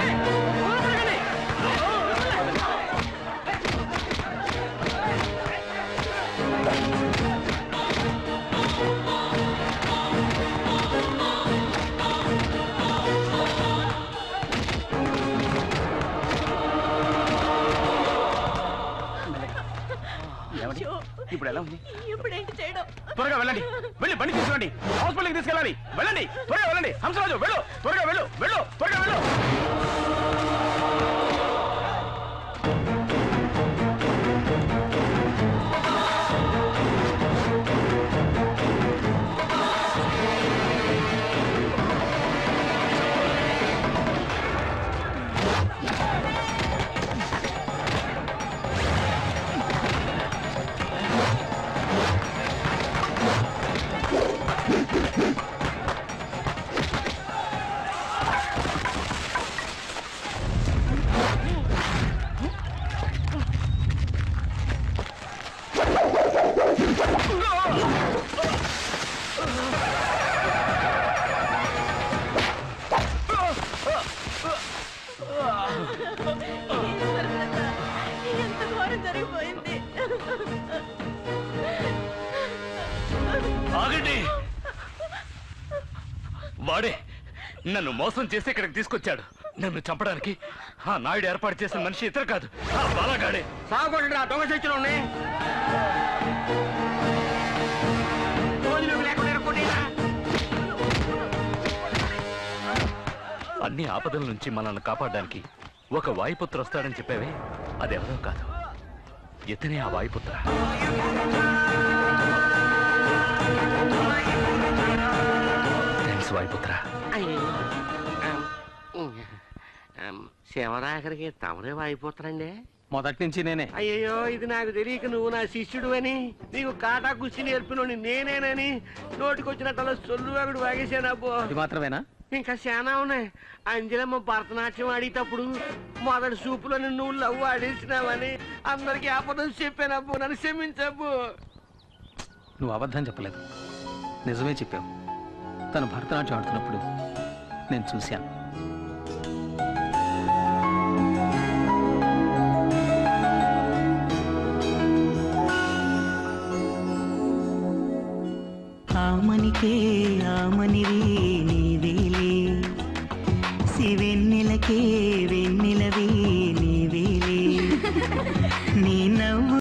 ఇప్పుడు ఎలా ఉంది? ఇప్పుడు ఏంటి చేయడం? త్వరగా వెళ్ళండి, వెళ్ళి బండి తీసుకురండి, హాస్పిటల్కి తీసుకెళ్ళాలి. వెళ్ళండి, త్వరగా వెళ్ళండి. హంసరాజు వెళ్ళు, త్వరగా వెళ్ళు, వెళ్ళు, త్వరగా వెళ్ళు. ఎంత ఘోరం జరిగిపోయింది. ఆగండి! వాడే నన్ను మోసం చేసి ఇక్కడికి తీసుకొచ్చాడు. నన్ను చంపడానికి ఆ నాయుడు ఏర్పాటు చేసిన మనిషి ఇతరు కాదు, ఆ బాలగాడే. సాగుకుంటున్నా దొంగ చచ్చిన అన్ని ఆపదల నుంచి మనల్ని కాపాడడానికి ఒక వాయుపుత్ర వస్తాడని చెప్పావే, అదెవరో కాదు, ఇతనే ఆ వాయుపుత్ర. థ్యాంక్స్ వాయుపుత్ర. శివరాఖరికి తమరే వాయిపోతారండి. మొదటి నుంచి నేనే. అయ్యో, ఇది నాకు తెలియక నువ్వు నా శిష్యుడు అని, నీకు కాటా కుస్తీ నేర్పినోని నేనేనని నోటికొచ్చినట్టు సొల్లువాగుడు వాగేశానబ్బో. అది మాత్రమేనా? ఇంకా చాలా ఉన్నాయి. అంజలమ్మ భరతనాట్యం ఆడేటప్పుడు మొదటి సూపులో నువ్వు లవ్ ఆడేసినావని అందరికి ఆపదం చెప్పానబ్బు. నన్ను క్షమించబ్బు. నువ్వు అబద్ధం చెప్పలేదు, నిజమే చెప్పావు. తను భరతనాట్యం ఆడుతున్నప్పుడు నేను చూశాను. ఆమనికే ఆమనిరే నీదేలే శివెన్నెలకే